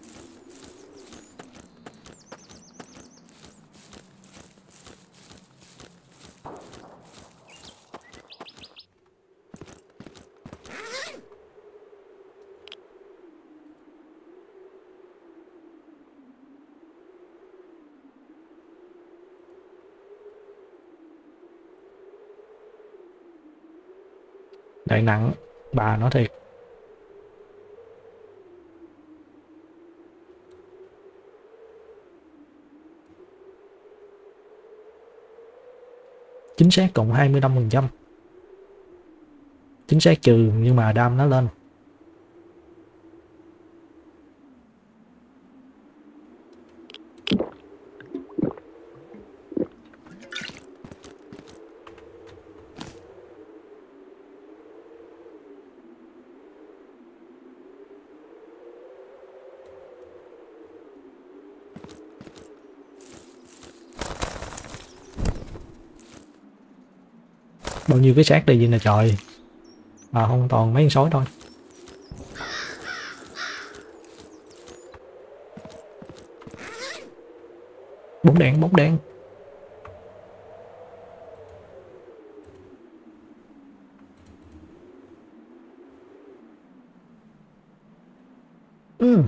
Đại nặng, bà nói thiệt. Chính xác cộng hai mươi lăm phần trăm. Chính xác trừ nhưng mà đam nó lên. Bao nhiêu cái xác đây vậy nè trời. À không, toàn mấy con sói thôi. Bóng đèn, bóng đèn. Ừ.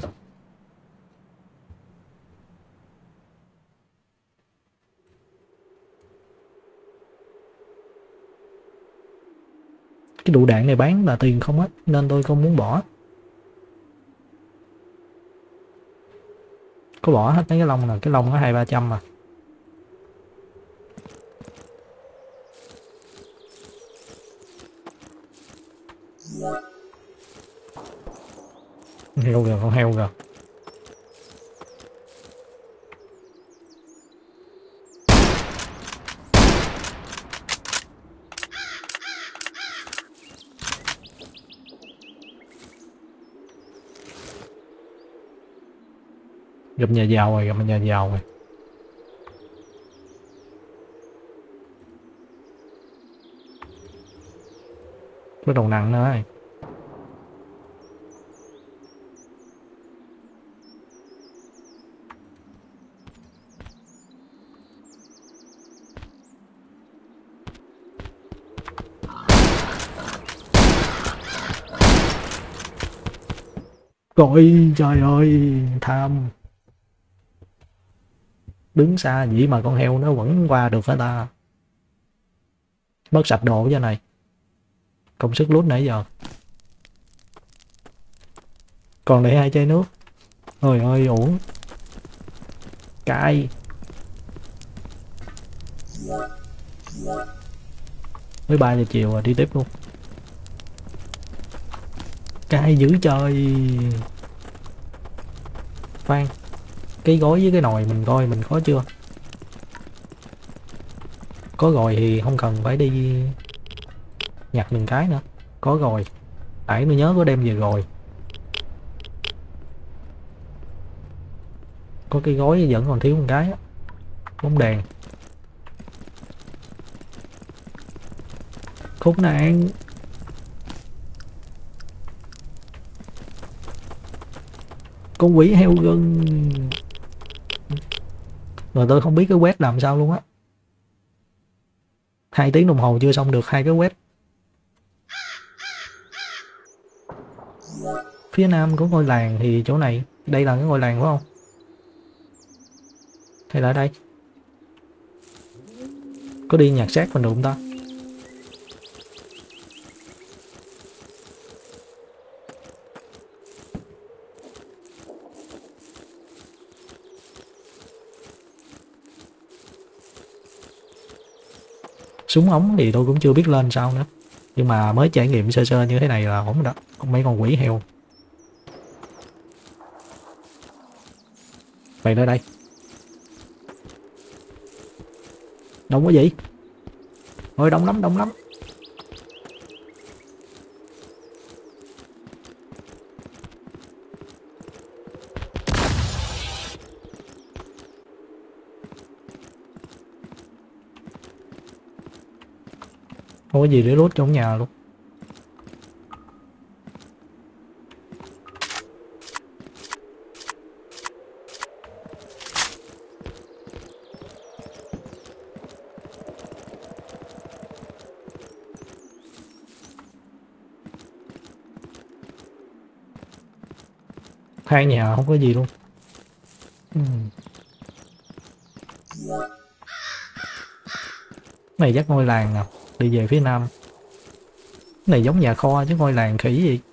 Cái đủ đạn này bán là tiền không hết nên tôi không muốn bỏ. Có bỏ hết mấy cái lông nè, cái lông nó hai ba trăm mà. Heo kìa, con heo kìa. Gặp nhà giàu rồi, gặp nhà giàu rồi. Bắt đầu nặng nữa rồi. Rồi trời ơi, tham. Đứng xa vậy mà con heo nó vẫn qua được hả ta. Mất sạch đồ cho này. Công sức lút nãy giờ. Còn lại hai chai nước. Ôi ơi uổng. Cay. Mới ba giờ chiều rồi, đi tiếp luôn. Cay dữ trời. Khoan, cái gói với cái nồi mình coi mình có chưa. Có rồi thì không cần phải đi nhặt từng cái nữa. Có rồi. Nãy tôi nhớ có đem về rồi. Có cái gói vẫn còn thiếu một cái á. Bóng đèn. Khốn nạn. Con quỷ heo gân. Rồi tôi không biết cái quét làm sao luôn á. Hai tiếng đồng hồ chưa xong được hai cái quét. Phía nam của ngôi làng thì chỗ này. Đây là cái ngôi làng phải không? Hay là ở đây? Có đi nhặt xác mình được không ta? Súng ống thì tôi cũng chưa biết lên sao nữa. Nhưng mà mới trải nghiệm sơ sơ như thế này là ổn đó. Còn mấy con quỷ heo. Vậy nơi đây. Đông quá vậy? Ôi đông lắm, đông lắm. Không có gì để lút trong nhà luôn. Hai nhà không có gì luôn. uhm. Này chắc ngôi làng nào. Đi về phía nam. Này giống nhà kho chứ ngôi làng khỉ gì.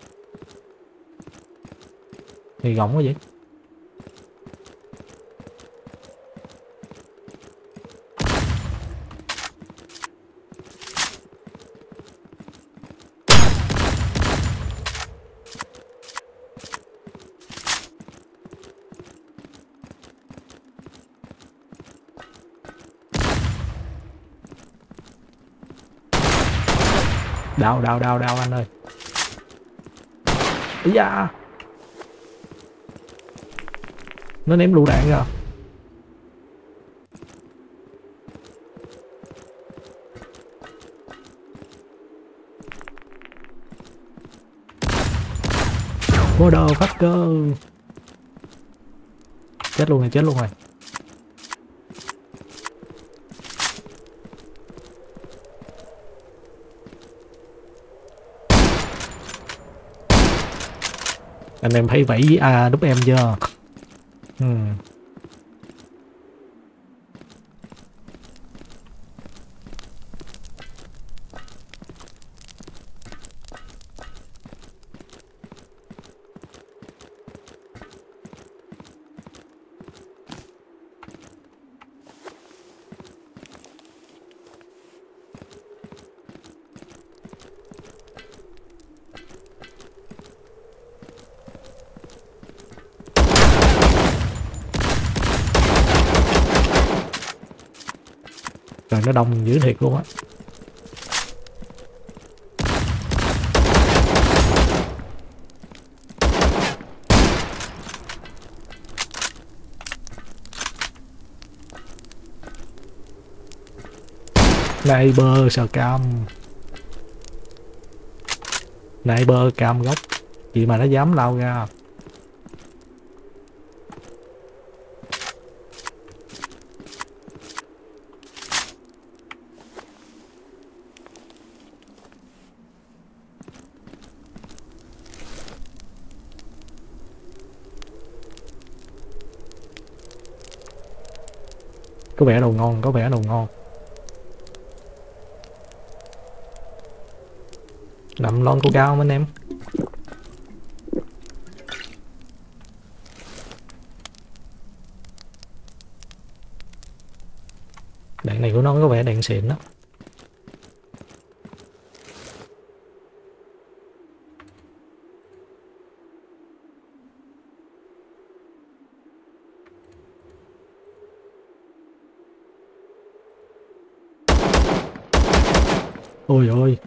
Thì gọng quá vậy. Đào đào đào đào anh ơi. Ý da, nó ném lựu đạn ra. Motherfucker. Chết luôn này, chết luôn rồi. Anh em thấy vẫy với A đúp em chưa? Ừ. Trời, nó đông dữ thiệt luôn á. Neighbor sờ cam. Neighbor cam gốc. Gì mà nó dám lao ra. Có vẻ đồ ngon, có vẻ đồ ngon. Nằm lon cô cao anh em. Đạn này của nó có vẻ đạn xịn đó. Ôi ôi.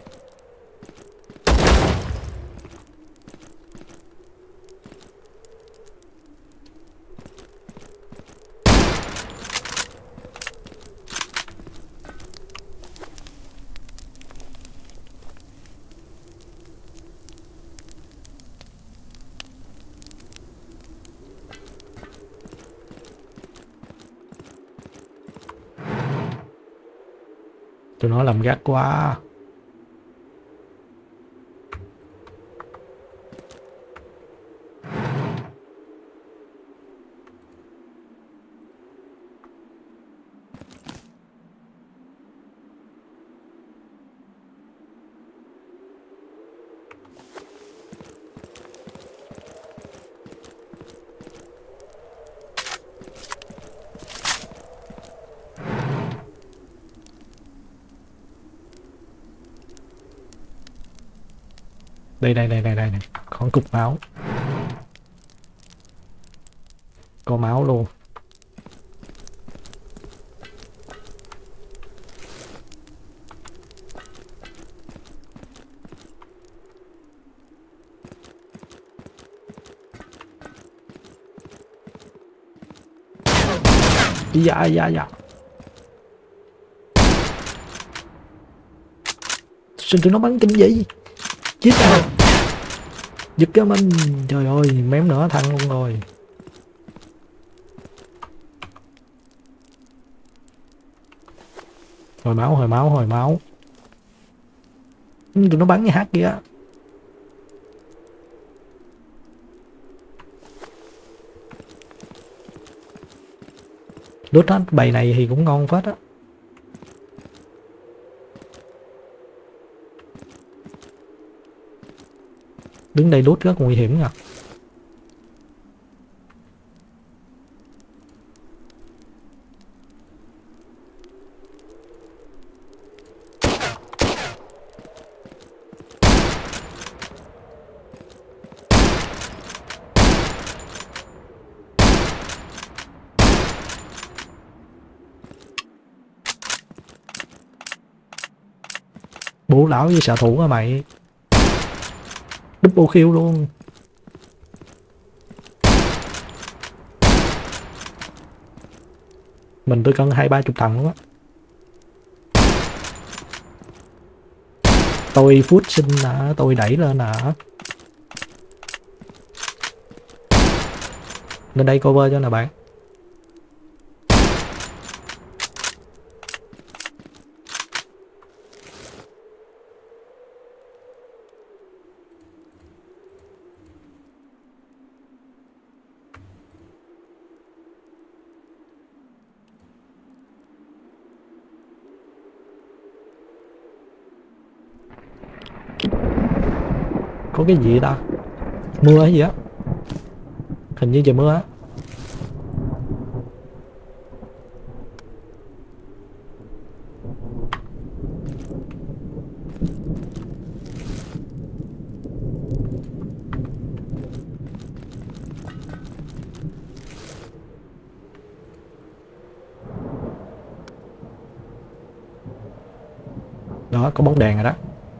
Tụi nó làm gắt quá. Đây đây đây đây đây này, có cục máu. Có máu luôn. Dạ dạ dạ. Xin tụi nó bắn kinh gì? Chết rồi. Giật cái mình. Trời ơi, mém nữa thằng luôn rồi. Hồi máu, hồi máu, hồi máu. Tụi nó bắn cái hát kìa. Đốt hết bầy này thì cũng ngon phết á. Đứng đây đốt rất nguy hiểm nha. Bố lão với xạ thủ á mày. Double kill luôn. Mình tôi cân hai ba chục thằng luôn á. Tôi phút sinh nè, tôi đẩy lên nè. Lên đây cover cho nè bạn. Có cái gì ta? Mưa hay gì á? Hình như trời mưa á. Đó, có bóng đèn rồi đó.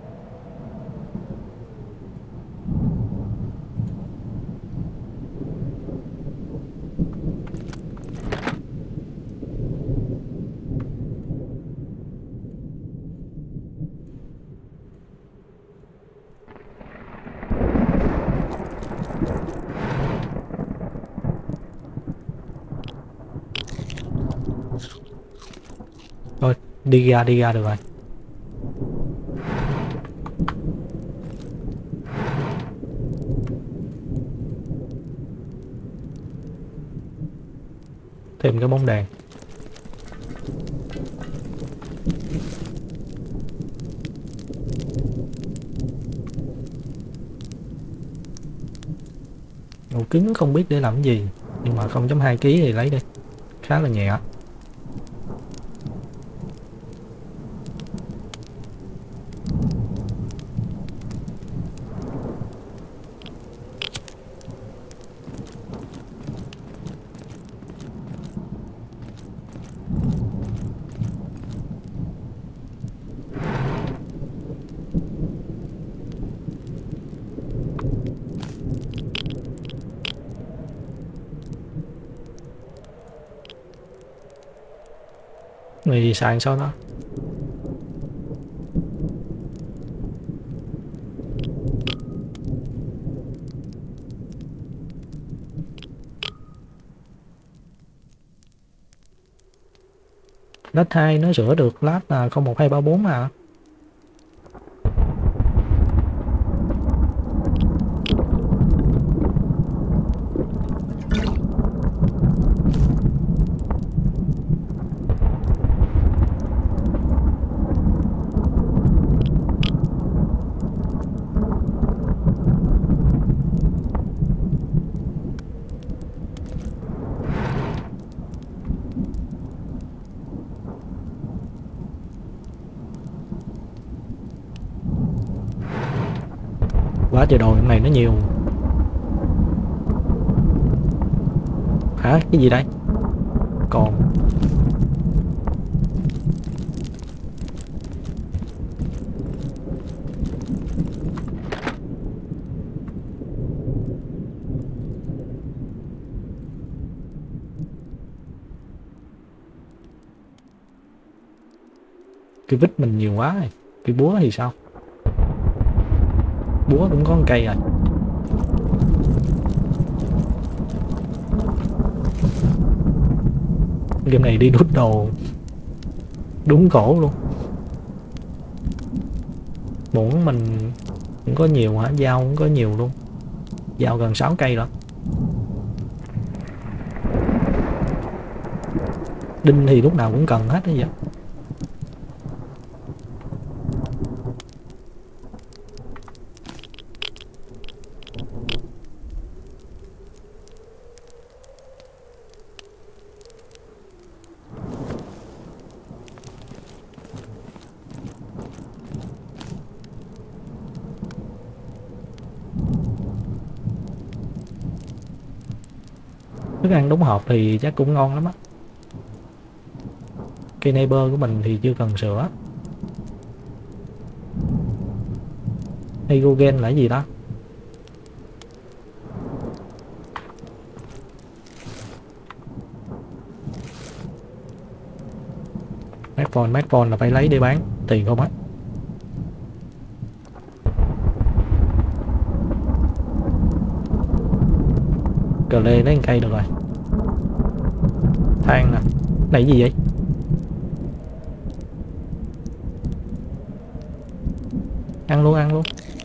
Thôi, đi ra đi ra được rồi. Thêm cái bóng đèn. Ổ cứng không biết để làm cái gì, nhưng mà không chấm hai ký thì lấy đi, khá là nhẹ. Mày xài sao đó? Lát hai nó sửa được lát là không một hai ba bốn à. Quá trời đồ này nó nhiều. Hả? Cái gì đây? Còn cái vít mình nhiều quá rồi. Cái búa thì sao? Búa cũng có một cây rồi. Game này đi đút đồ đúng cổ luôn. Muỗng mình cũng có nhiều hả? Dao cũng có nhiều luôn. Dao gần sáu cây rồi. Đinh thì lúc nào cũng cần hết đấy vậy. Thức ăn đóng hộp thì chắc cũng ngon lắm á. Cây neighbor của mình thì chưa cần sửa. Hydrogen là cái gì đó? Smartphone, smartphone là phải lấy để bán tiền không á? Cờ lê lấy cây được rồi. Than nè. Này gì vậy? Ăn luôn, ăn luôn.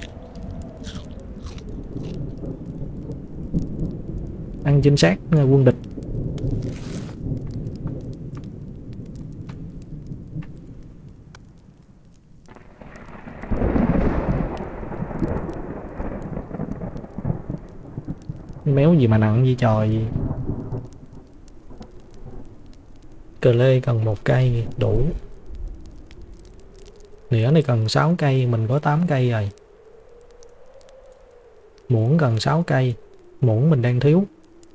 Ăn chính xác quân địch. Méo gì mà nặng gì trời. Cờ lê cần một cây đủ. Nĩa này cần sáu cây, mình có tám cây rồi. Muỗng cần sáu cây, muỗng mình đang thiếu.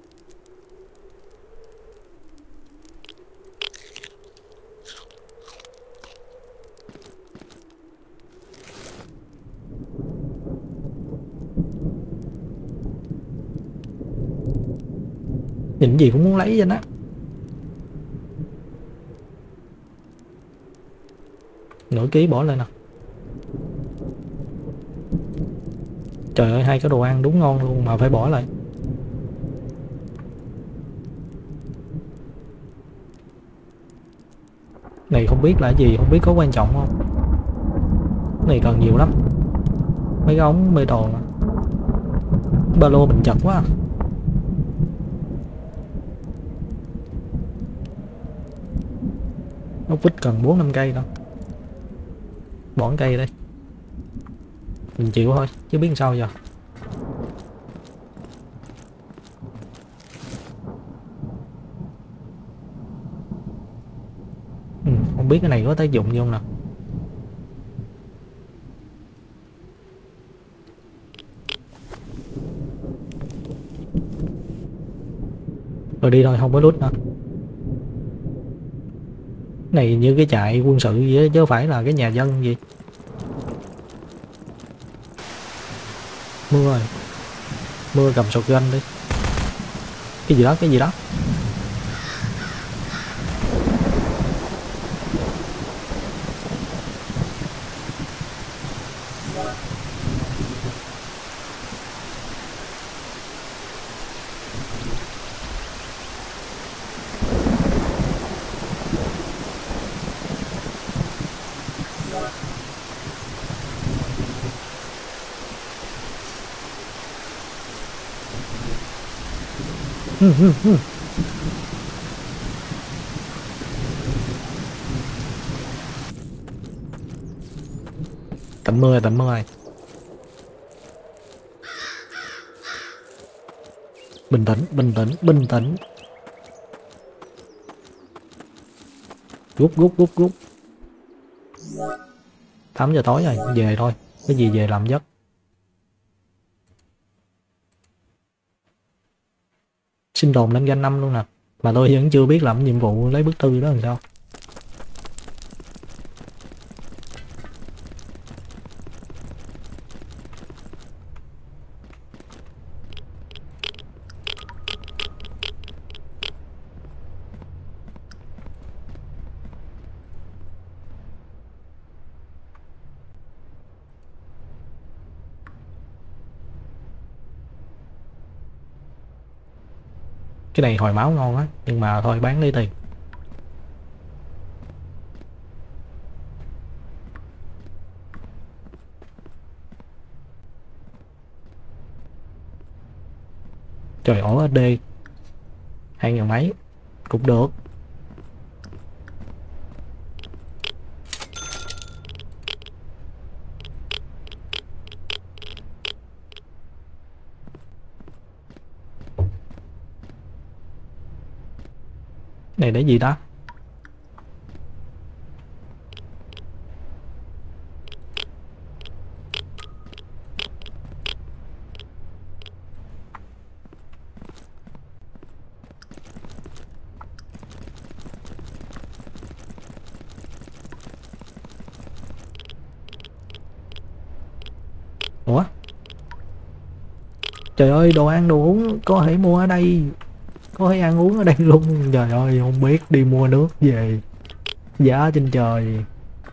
Nhìn gì cũng muốn lấy cho nó. Nửa ký bỏ lên nè. Trời ơi, hai cái đồ ăn đúng ngon luôn mà phải bỏ lại. Này không biết là gì, không biết có quan trọng không. Này cần nhiều lắm. Mấy cái ống mê đồ. Ba lô mình chật quá. Ốc vít cần bốn năm cây đâu. Bỏ cây đây. Mình chịu thôi, chứ biết sao giờ. Ừ, không biết cái này có tác dụng gì không nào. Rồi đi thôi, không có lút nữa. Này như cái trại quân sự gì đó, chứ không phải là cái nhà dân gì. Mưa rồi. Mưa cầm shotgun đi. Cái gì đó, cái gì đó. Ừ, ừ, ừ. Tạnh mưa rồi, tạnh mưa rồi. Bình tĩnh, bình tĩnh, bình tĩnh. Rút, rút, rút, rút. tám giờ tối rồi, về thôi. Cái gì về làm giấc. Xin đồn lên danh năm luôn nè. Mà tôi vẫn chưa biết làm nhiệm vụ lấy bức thư đó làm sao. Cái này hồi máu ngon á, nhưng mà thôi bán lấy tiền. Trời ổ ét đê hai ngàn mấy cũng được. Này để gì đó. Trời ơi, đồ ăn đồ uống có thể mua ở đây, có thể ăn uống ở đây luôn. Trời ơi, không biết đi mua nước về, giá trên trời.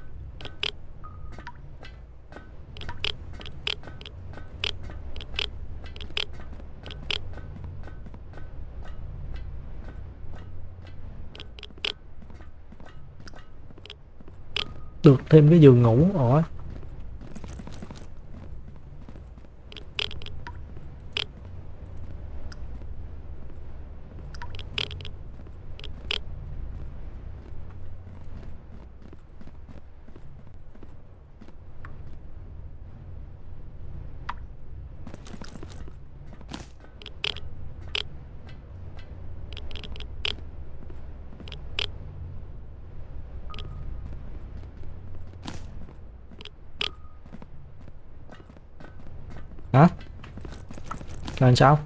Được thêm cái giường ngủ. Ủa, hả? Là sao?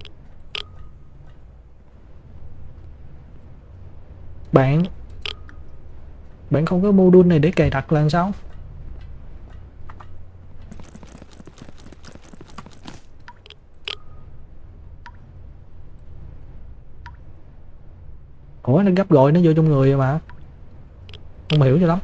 Bạn bạn không có module này để cài đặt là sao? Ủa, nó gấp gọi nó vô trong người mà, không hiểu cho lắm.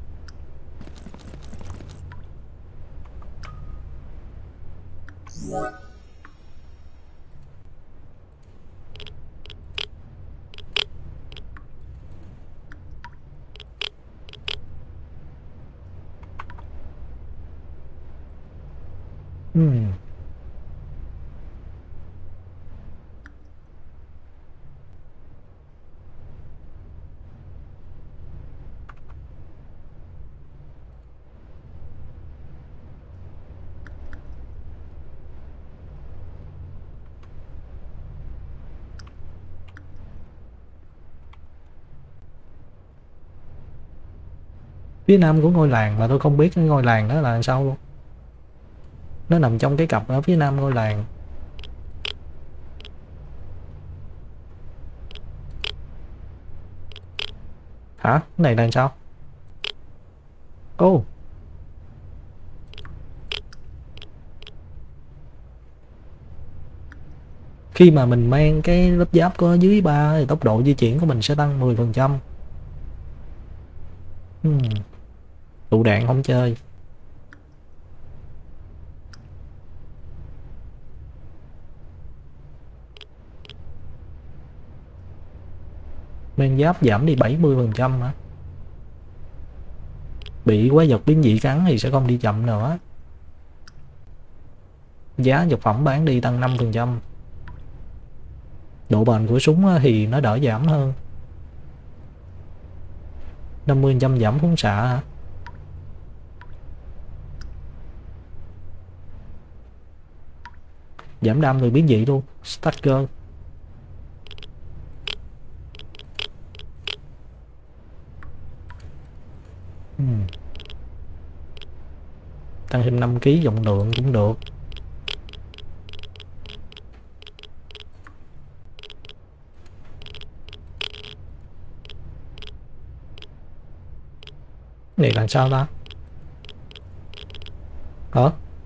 Hmm. Phía nam của ngôi làng mà tôi không biết cái ngôi làng đó là sao luôn. Nó nằm trong cái cặp ở phía nam ngôi làng. Hả? Cái này là sao? Ô, oh, khi mà mình mang cái lớp giáp có dưới ba thì tốc độ di chuyển của mình sẽ tăng mười phần trăm. Hmm. Tụ đạn không chơi. Mang giáp giảm đi bảy mươi phần trăm hả? Bị quái vật biến dị cắn thì sẽ không đi chậm nữa. Giá vật phẩm bán đi tăng năm phần trăm. Độ bền của súng thì nó đỡ giảm hơn. năm mươi phần trăm giảm phóng xạ hả? Giảm đam người biến dị luôn. Stacker. Hmm. Tăng thêm năm ki lô gam trọng lượng cũng được. Này là sao ta? Hả?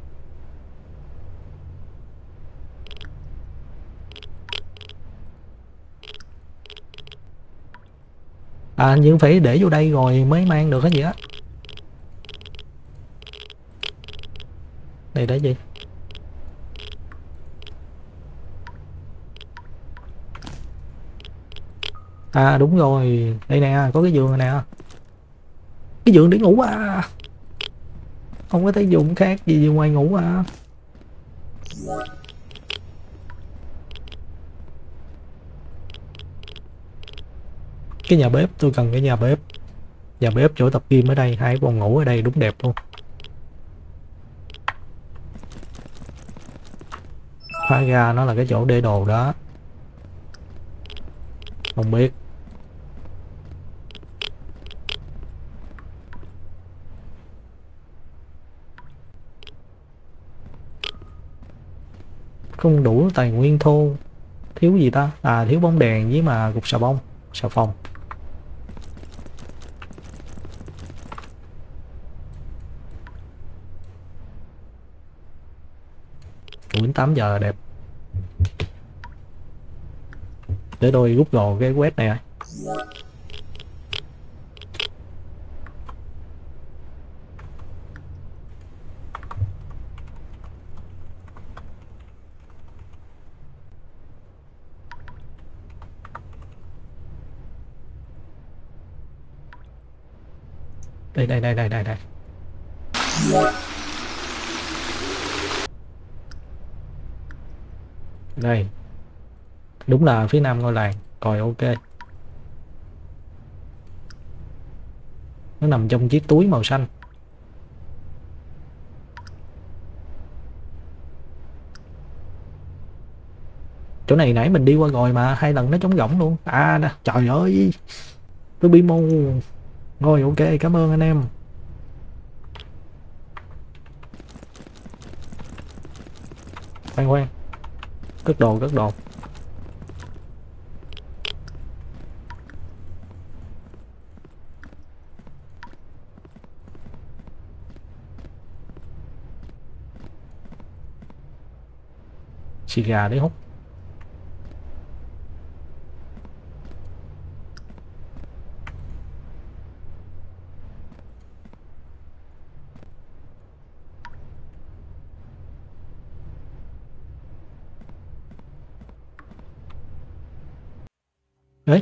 À, nhưng phải để vô đây rồi mới mang được cái gì á. Này để gì? À đúng rồi, đây nè, có cái giường này nè. Cái giường để ngủ à. Không có tác dụng khác gì ngoài ngủ à. Cái nhà bếp, tôi cần cái nhà bếp. Nhà bếp chỗ tập gym ở đây, hai phòng ngủ ở đây đúng đẹp luôn. Hóa ra nó là cái chỗ để đồ đó. Không biết. Không đủ tài nguyên thô. Thiếu gì ta? À, thiếu bóng đèn với mà cục xà bông, xà phòng. Buổi tám giờ đẹp. Để tôi Google cái web này. Đây đây đây đây đây đây. Đây. Đúng là phía nam ngôi làng. Rồi ok. Nó nằm trong chiếc túi màu xanh. Chỗ này nãy mình đi qua rồi mà, hai lần nó trống rỗng luôn. À nè, trời ơi. Tôi bị mù. Rồi ok, cảm ơn anh em. Khoan khoan. Cất đồ, cất đồ. Xì gà để hút. Đấy.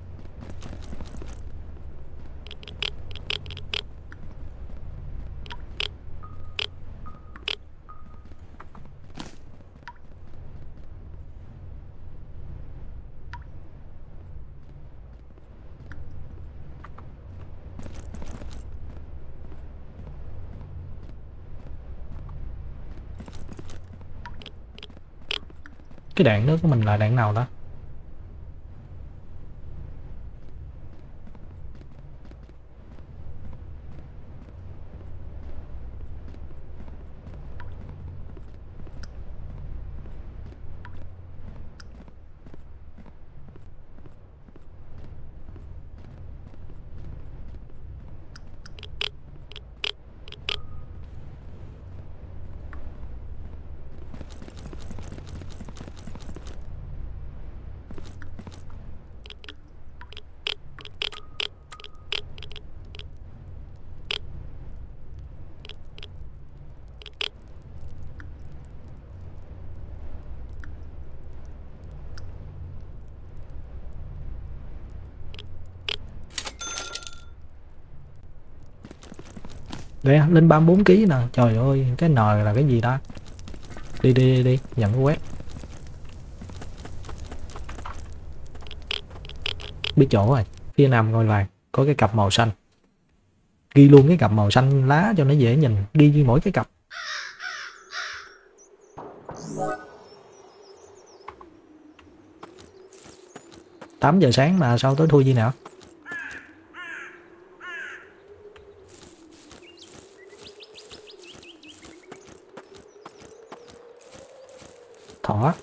Cái đạn đó của mình là đạn nào đó? Đây lên ba mươi bốn ký nè. Trời ơi, cái N là cái gì đó? Đi đi đi, đi. Nhận cái quét. Biết chỗ rồi. Phía nam ngôi làng có cái cặp màu xanh. Ghi luôn cái cặp màu xanh lá cho nó dễ nhìn. Ghi như mỗi cái cặp. Tám giờ sáng mà sao tối thui gì nào? Thỏ.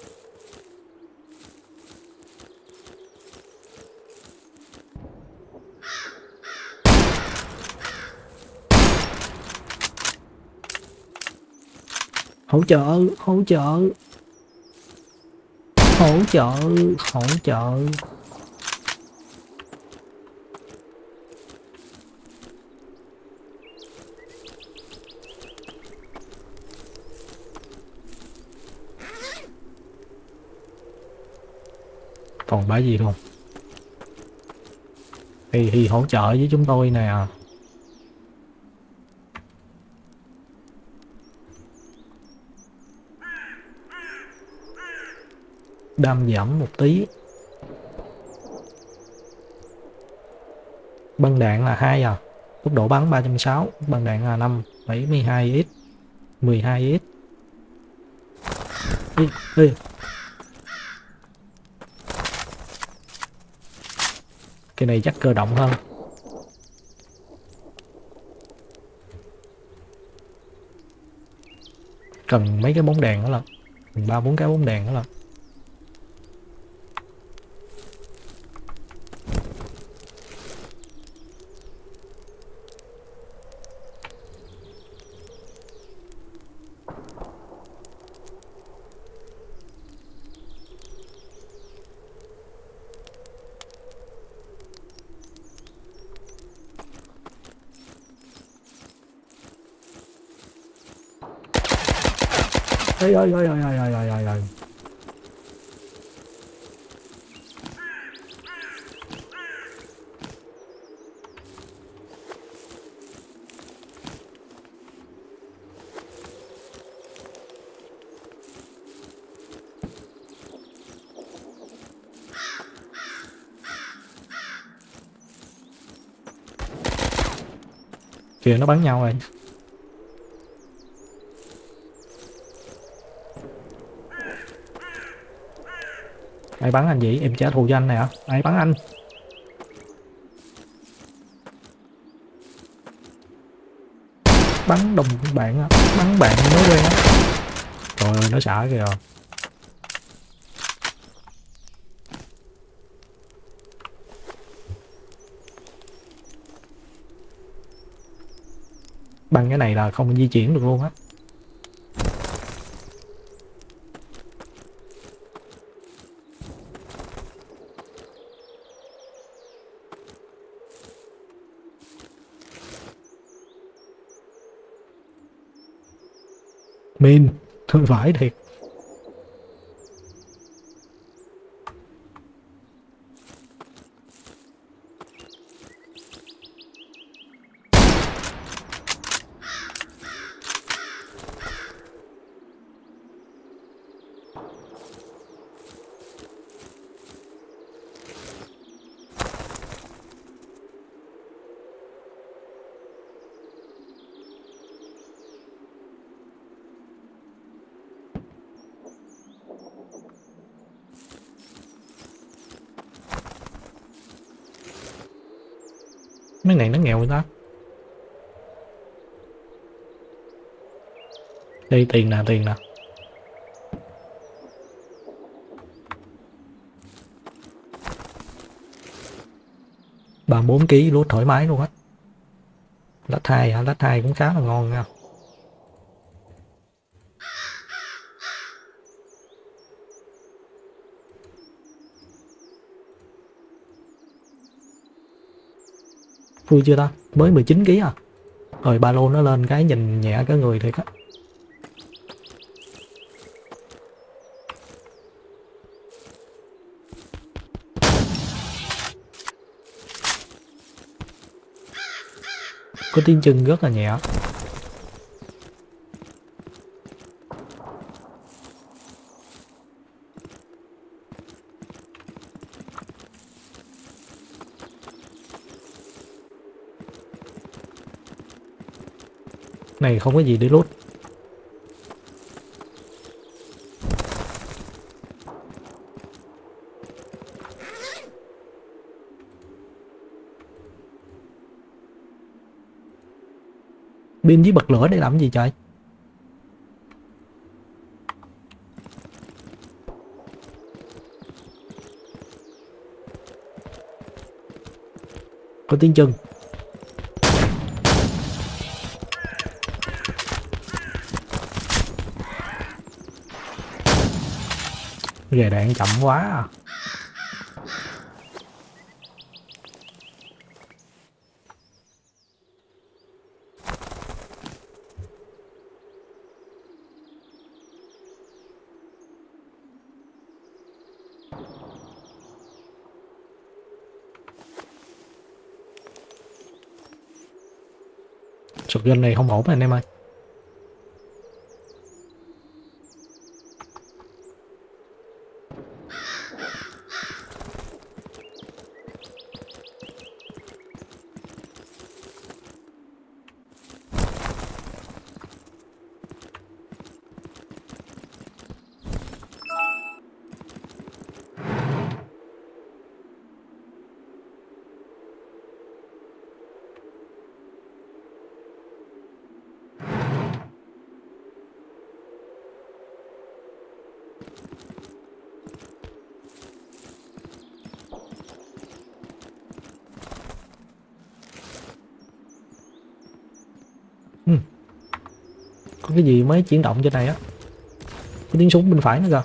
Hỗ trợ, hỗ trợ. Hỗ trợ, hỗ trợ. Còn bả gì không? Thì, thì hỗ trợ với chúng tôi nè. Đam giảm một tí. Băng đạn là hai à. Tốc độ bắn ba trăm sáu mươi. Băng đạn là năm. bảy mươi hai x. mười hai x. Ê, ê. Cái này chắc cơ động hơn. Cần mấy cái bóng đèn đó là ba bốn cái bóng đèn đó là. ơi ơi ơi ơi ơi ơi ơi ơi. Kìa nó bắn nhau rồi. Ai bắn anh vậy? Em trả thù cho anh nè. Ai bắn anh? Bắn đồng bạn á, bắn bạn mới quen á. Trời ơi nó xả kìa. Bắn cái này là không di chuyển được luôn á. Min, thôi phải thiệt. Mấy này nó nghèo người ta. Đây tiền nè, tiền nè. ba mươi bốn ký lúa thoải mái luôn á. Lát hai hả? Lát hai cũng khá là ngon nha. Vui chưa ta? Mới mười chín ký à. Rồi ba lô nó lên cái nhìn nhẹ cái người thiệt á. Có tiếng chân rất là nhẹ. Này không có gì để lút. Pin với bật lửa để làm gì trời? Có tiếng chân. Gà đạn chậm quá à. Shotgun này không ổn anh em ơi. Ừ. Có cái gì mới chuyển động trên này á. Có tiếng súng bên phải nữa kìa.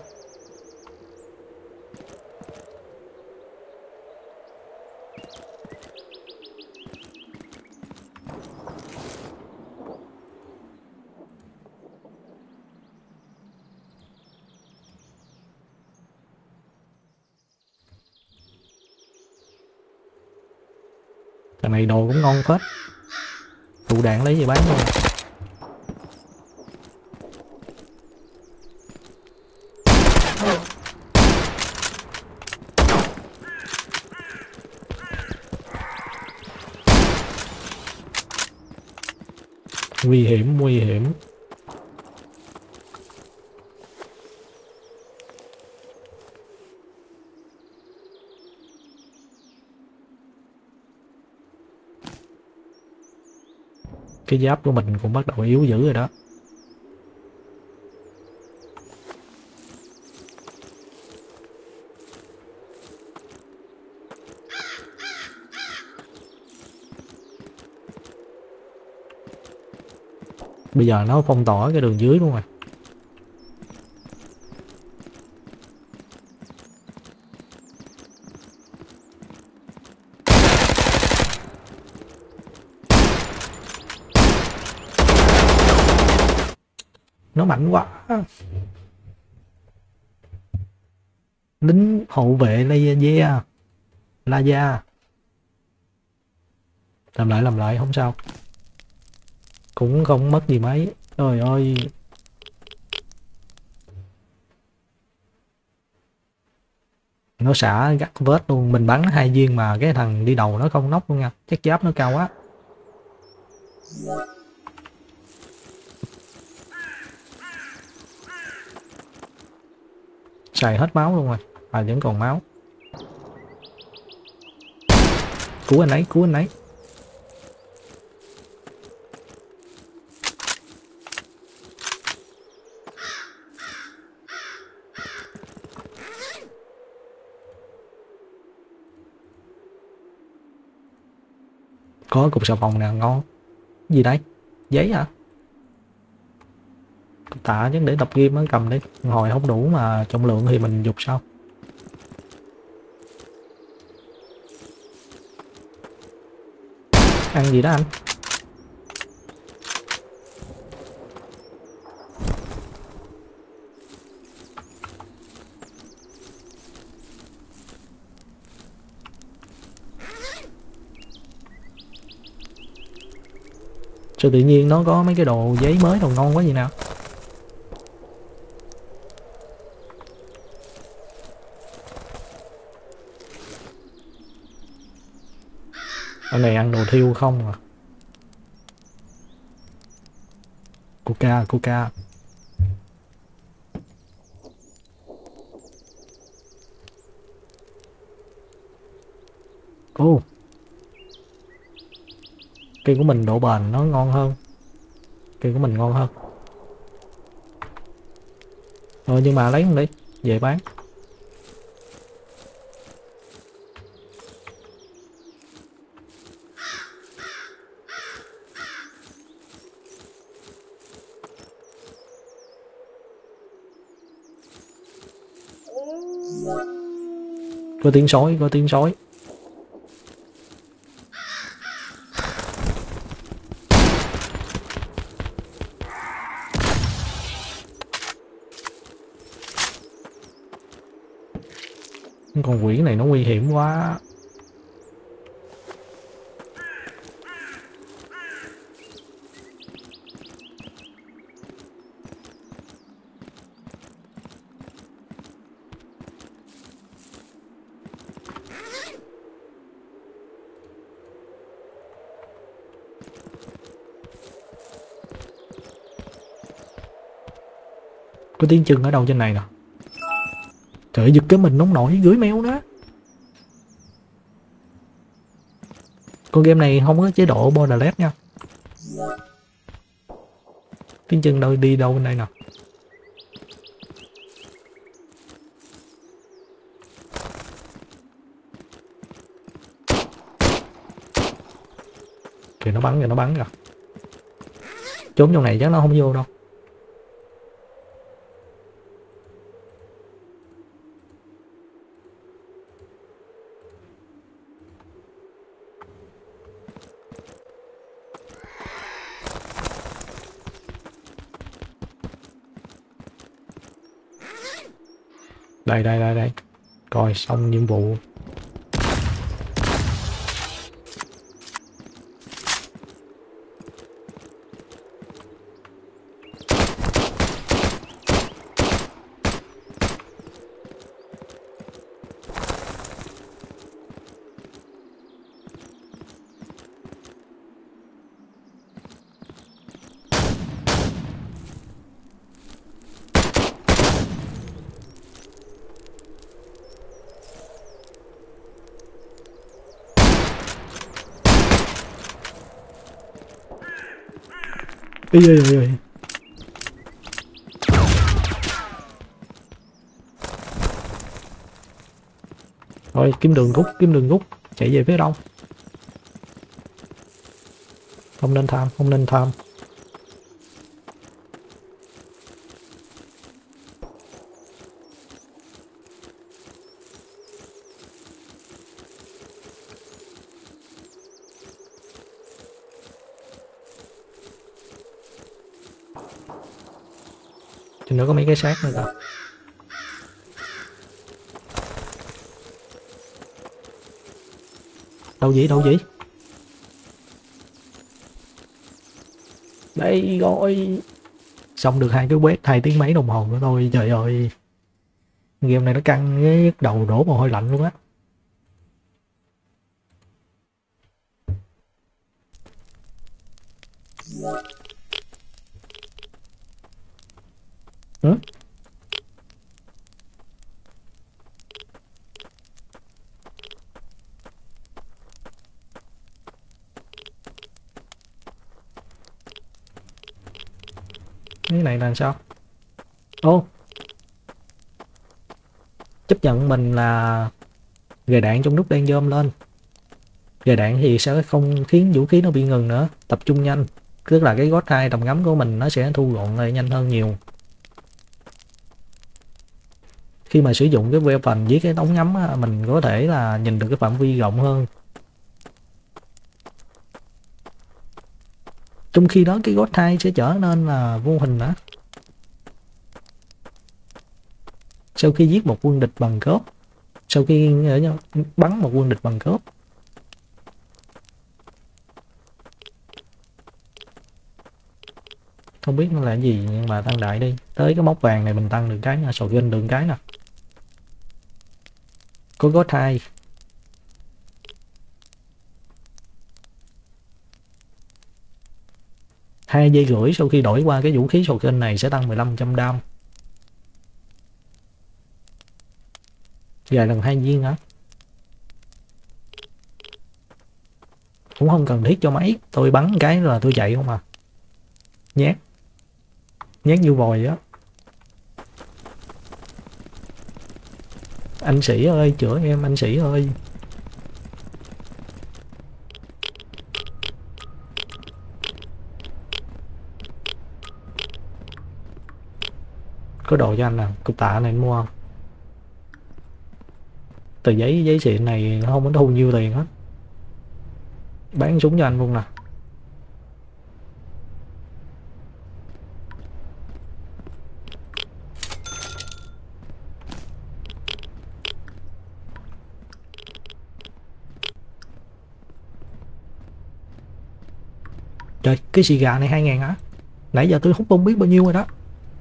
Thằng này đồ cũng ngon phết. Tụ đạn lấy về bán luôn. Nguy hiểm, nguy hiểm. Cái giáp của mình cũng bắt đầu yếu dữ rồi đó. Bây giờ nó phong tỏa cái đường dưới luôn rồi. Nó mạnh quá. Lính hộ vệ laser. Laser. Làm lại làm lại không sao. Cũng không mất gì mấy. Trời ơi. Nó xả gắt vết luôn. Mình bắn hai viên mà cái thằng đi đầu nó không nóc luôn nha. Chắc giáp nó cao quá. Xài hết máu luôn rồi. À vẫn còn máu. Cứu anh ấy, cứu anh ấy. Có cục xà phòng nè, ngon. Gì đây? Giấy hả? Tạ chứ để tập game nó cầm đi. Hồi không đủ mà trọng lượng thì mình dục sao? Ăn gì đó anh? Sao tự nhiên nó có mấy cái đồ giấy mới đồ ngon quá gì nào? Ở này ăn đồ thiêu không à? Coca, coca. Ô oh. Cây của mình độ bền nó ngon hơn. Cây của mình ngon hơn. Rồi nhưng mà lấy không đi, về bán. Có tiếng sói, có tiếng sói. Con quỷ này nó nguy hiểm quá. Có tiếng chân ở đâu trên này nè. Trời ơi, giật cái mình nóng nổi gửi mail đó. Con game này không có chế độ borderless nha. Tiếng chân đâu đi đâu bên đây nè. Kìa nó bắn kìa, nó bắn kìa. Trốn trong này chắc nó không vô đâu. Đây đây đây đây. Coi xong nhiệm vụ. Ý, ý, ý, ý. Thôi kiếm đường rút, kiếm đường rút, chạy về phía đông. Không nên tham, không nên tham. Thì nữa có mấy cái xác nữa kìa. Đâu vậy, đâu vậy? Đây rồi. Xong được hai cái quét hai tiếng mấy đồng hồ nữa thôi. Trời ơi, game này nó căng cái đầu đổ mồ hôi lạnh luôn á. Ừ? Cái này là sao? Ô, chấp nhận mình là gài đạn trong lúc đang dơm lên. Gài đạn thì sẽ không khiến vũ khí nó bị ngừng nữa, tập trung nhanh. Tức là cái gót hai tầm ngắm của mình nó sẽ thu gọn lại nhanh hơn nhiều. Khi mà sử dụng cái weapon với cái ống ngắm á, mình có thể là nhìn được cái phạm vi rộng hơn. Trong khi đó cái gót hai sẽ trở nên là vô hình nữa. Sau khi giết một quân địch bằng cớp, sau khi bắn một quân địch bằng cớp, không biết nó là gì nhưng mà tăng đại đi. Tới cái mốc vàng này mình tăng được cái nè, sầu gân được cái nè. Có gót hai. Hai giây rưỡi sau khi đổi qua cái vũ khí sầu gân này sẽ tăng mười lăm trăm đam. Dài lần hai viên hả? Cũng không cần thiết cho mấy, tôi bắn cái là tôi chạy không à. Nhát nhát như vòi á. Anh sĩ ơi, chữa em anh sĩ ơi. Có đồ cho anh nè, cục tạ này anh mua không? Tờ giấy giấy xịn này nó không có thu nhiêu tiền hết. Bán súng cho anh luôn nè. Trời, cái xì gà này hai ngàn hả? Nãy giờ tôi hút không biết bao nhiêu rồi đó.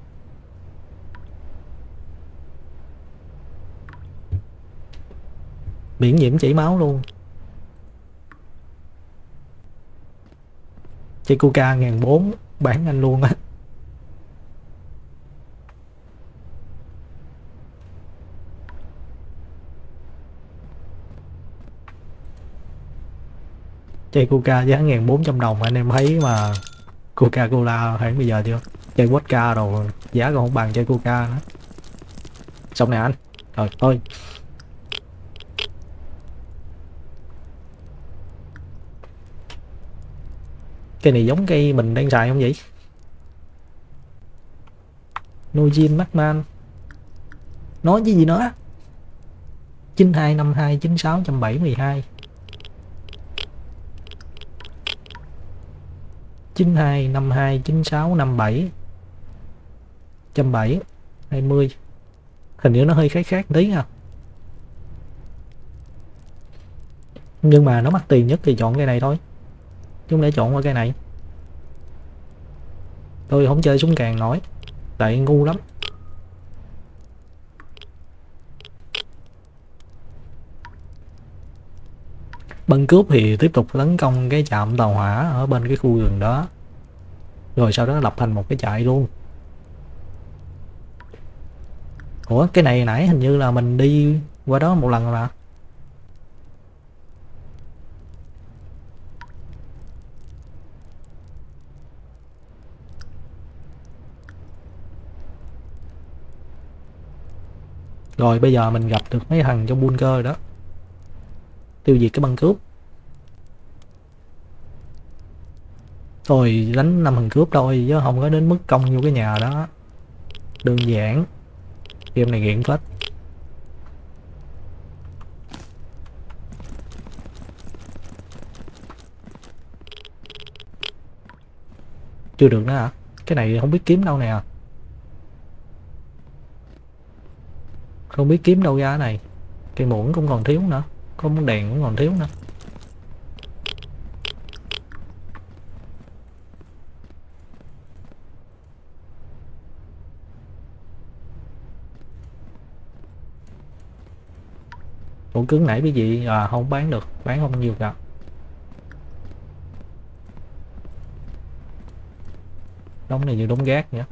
Biển nhiễm chảy máu luôn. Chai coca ngàn bốn bán anh luôn á. Chai coca giá ngàn bốn trăm đồng anh em thấy mà. Coca cola hãng bây giờ chưa? Chai vodka rồi giá còn không bằng chai coca nữa. Xong nè anh. Rồi thôi. Cây này giống cây mình đang xài không vậy? Nojin Macman. Nói cái gì nữa? chín hai năm hai chín sáu bảy một hai. chín hai năm hai chín sáu năm bảy trăm bảy hai mươi. Hình như nó hơi khác khác tí nha. Nhưng mà nó mắc tiền nhất thì chọn cái này thôi. Chứ không để chọn qua cái này. Tôi không chơi súng càng nổi. Tại ngu lắm. Băng cướp thì tiếp tục tấn công cái trạm tàu hỏa ở bên cái khu rừng đó. Rồi sau đó lập thành một cái trại luôn. Ủa cái này nãy hình như là mình đi qua đó một lần rồi mà. Rồi bây giờ mình gặp được mấy thằng trong bunker rồi đó. Tiêu diệt cái băng cướp. Thôi đánh năm thằng cướp thôi chứ không có đến mức công vô cái nhà đó. Đơn giản. Game này nghiện phết. Chưa được nữa hả? Cái này không biết kiếm đâu nè. Không biết kiếm đâu ra cái này. Cây muỗng cũng còn thiếu nữa. Có bóng đèn cũng còn thiếu nữa. Ủa cứng nãy cái gì? À không bán được. Bán không nhiều cả. Đống này như đống gác nhỉ.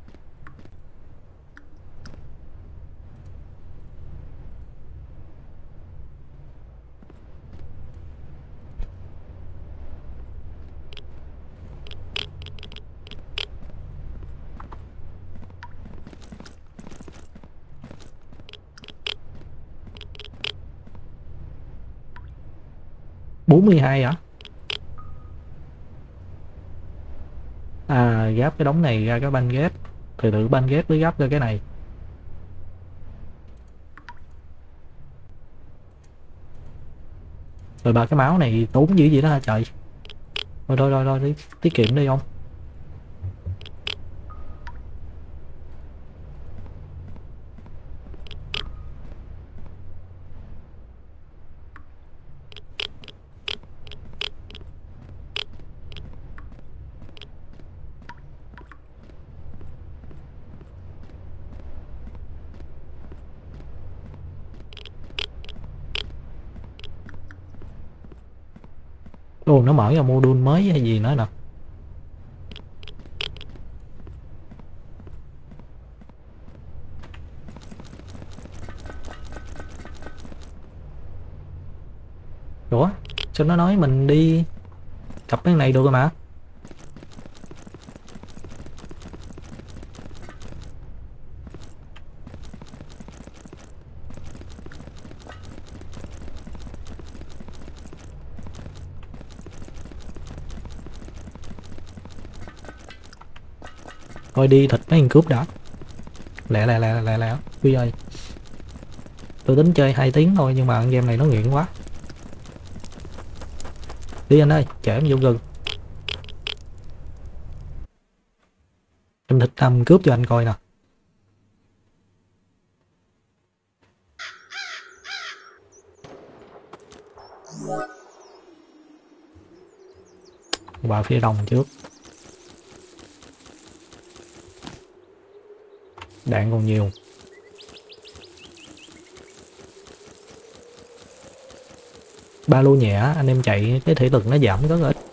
bốn mươi hai hả? À gáp cái đống này ra cái banh ghép. Thì tự banh ghép với gáp ra cái này. Rồi ba cái máu này tốn dữ gì đó hả trời. Thôi thôi thôi thôi tiết kiệm đi không. Ồ nó mở ra module mới hay gì nữa nè. Ủa sao nó nói mình đi cặp cái này được rồi mà. Thôi đi thịt mấy thằng cướp đã. Lẹ lẹ lẹ lẹ lẹ Huy ơi. Tôi tính chơi hai tiếng thôi nhưng mà game này nó nghiện quá. Đi anh ơi, chở em vô gần. Em thịt làm cướp cho anh coi nè. Vào phía đồng trước. Đạn còn nhiều. Ba lô nhẹ anh em chạy cái thể lực nó giảm rất là ít.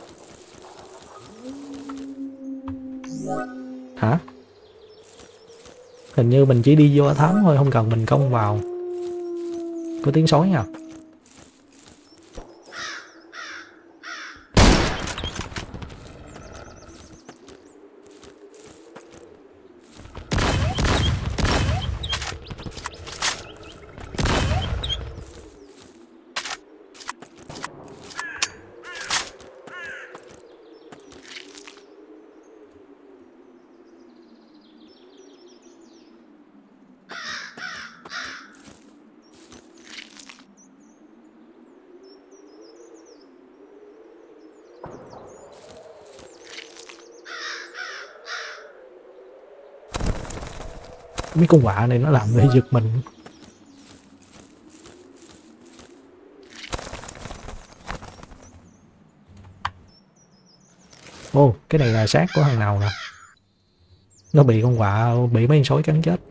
Hả? Hình như mình chỉ đi vô thám thôi, không cần mình công vào. Có tiếng sói nha. Mấy con quạ này nó làm người giật mình. Ô oh, cái này là xác của thằng nào nè. Nó bị con quạ, bị mấy con sói cắn chết.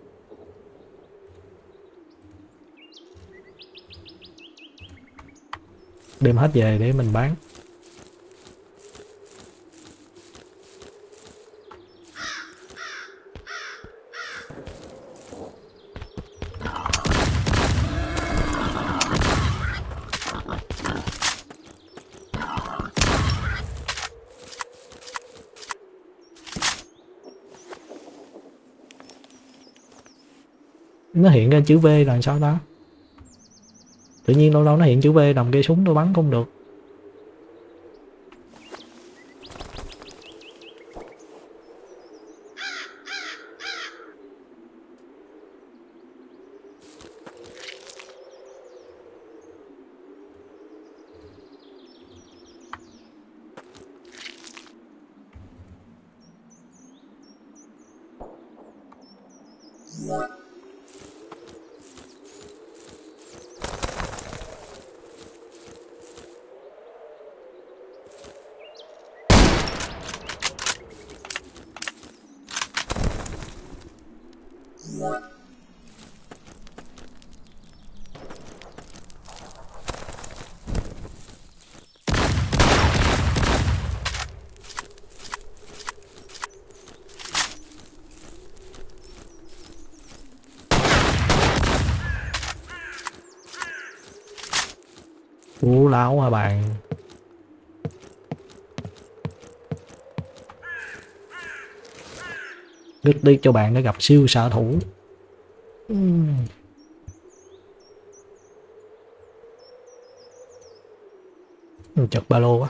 Đem hết về để mình bán. Nó hiện ra chữ V là sao ta? Tự nhiên lâu lâu nó hiện chữ V nằm cây súng tôi bắn không được. Ú láo hả bạn? Rất tiếc cho bạn đã gặp siêu xạ thủ. Uhm. Chật ba lô quá.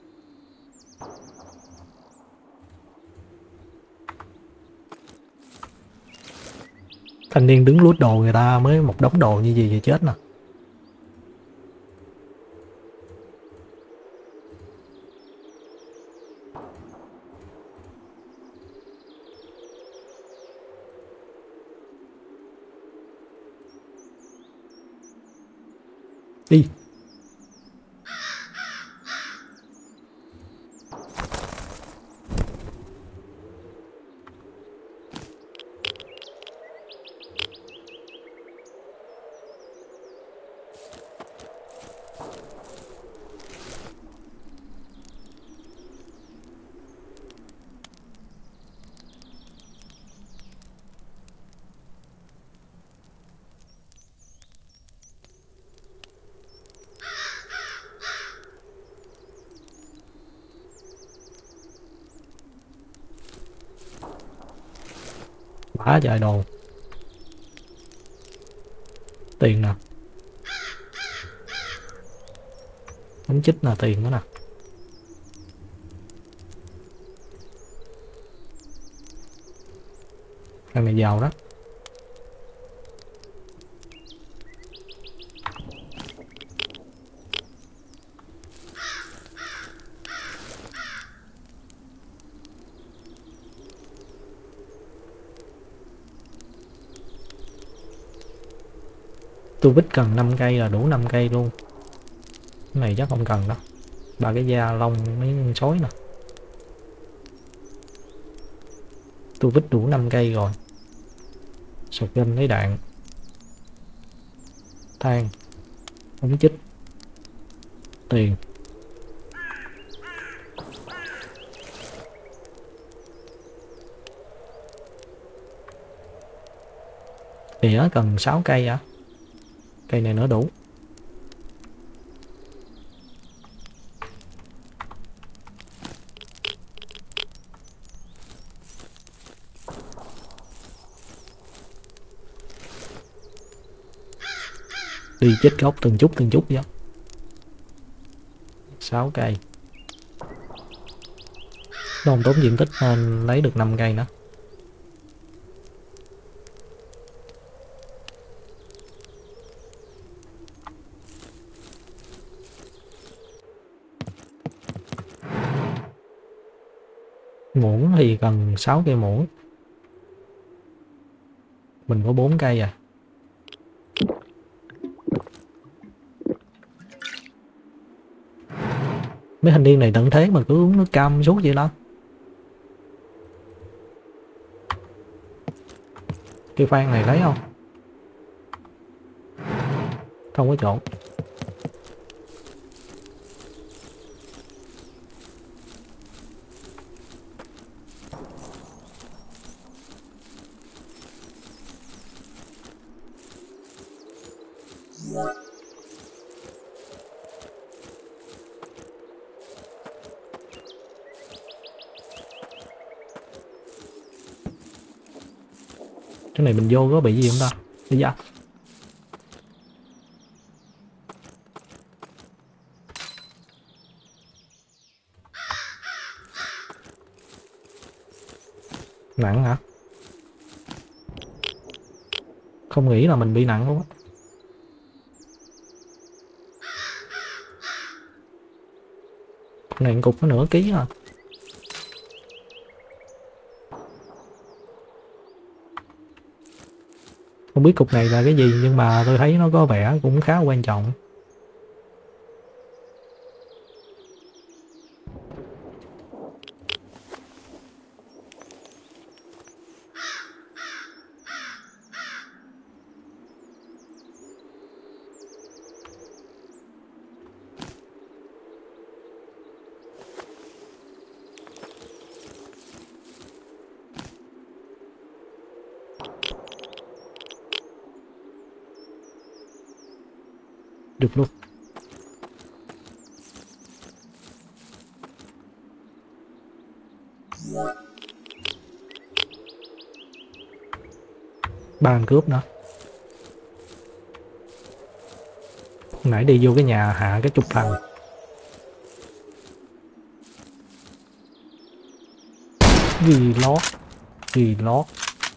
Thanh niên đứng lút đồ người ta mới một đống đồ như gì vậy chết nè. Đi. Bả trời đồ. Tiền nè. Bánh chích là tiền đó nè. Thằng này giàu đó. Tôi vít cần năm cây là đủ năm cây luôn. Cái này chắc không cần đâu. Ba cái da lông mấy con sói nè. Tôi vít đủ năm cây rồi. Sọt gân lấy đạn. Than. Ống chích. Tiền. Thì nó cần sáu cây à? Cây này nữa đủ. Đi chết gốc từng chút từng chút vậy. sáu cây. Nó không tốn diện tích nên lấy được năm cây nữa. Muỗng thì cần sáu cây muỗng. Mình có bốn cây à. Mấy thanh niên này tận thế mà cứ uống nước cam suốt vậy đó. Cây phan này lấy không? Không có chỗ. Cái này mình vô có bị gì không ta? Bây giờ nặng hả? Không nghĩ là mình bị nặng luôn á. Cục này cục có nửa ký à. Không biết cục này là cái gì nhưng mà tôi thấy nó có vẻ cũng khá quan trọng. Được luôn. Ba anh cướp nữa. Hồi nãy đi vô cái nhà hạ cái chục thằng. Gì lót. Gì lót.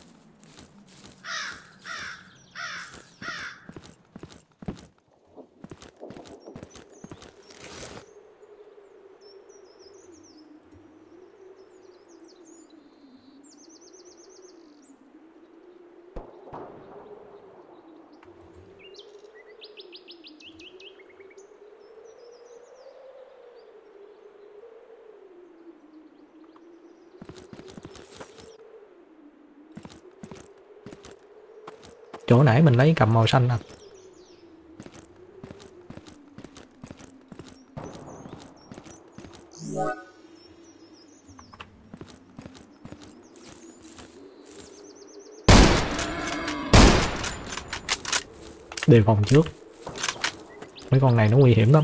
Chỗ nãy mình lấy cầm màu xanh à. Đề phòng trước. Mấy con này nó nguy hiểm lắm.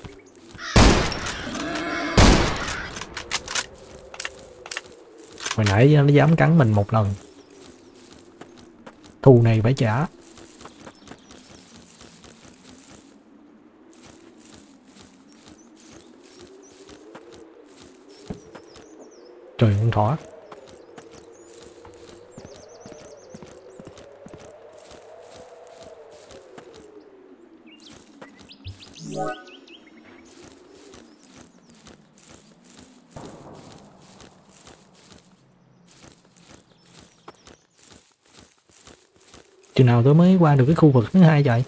Hồi nãy nó dám cắn mình một lần. Thù này phải trả. Trời con thỏ. Chừng nào tôi mới qua được cái khu vực thứ hai vậy?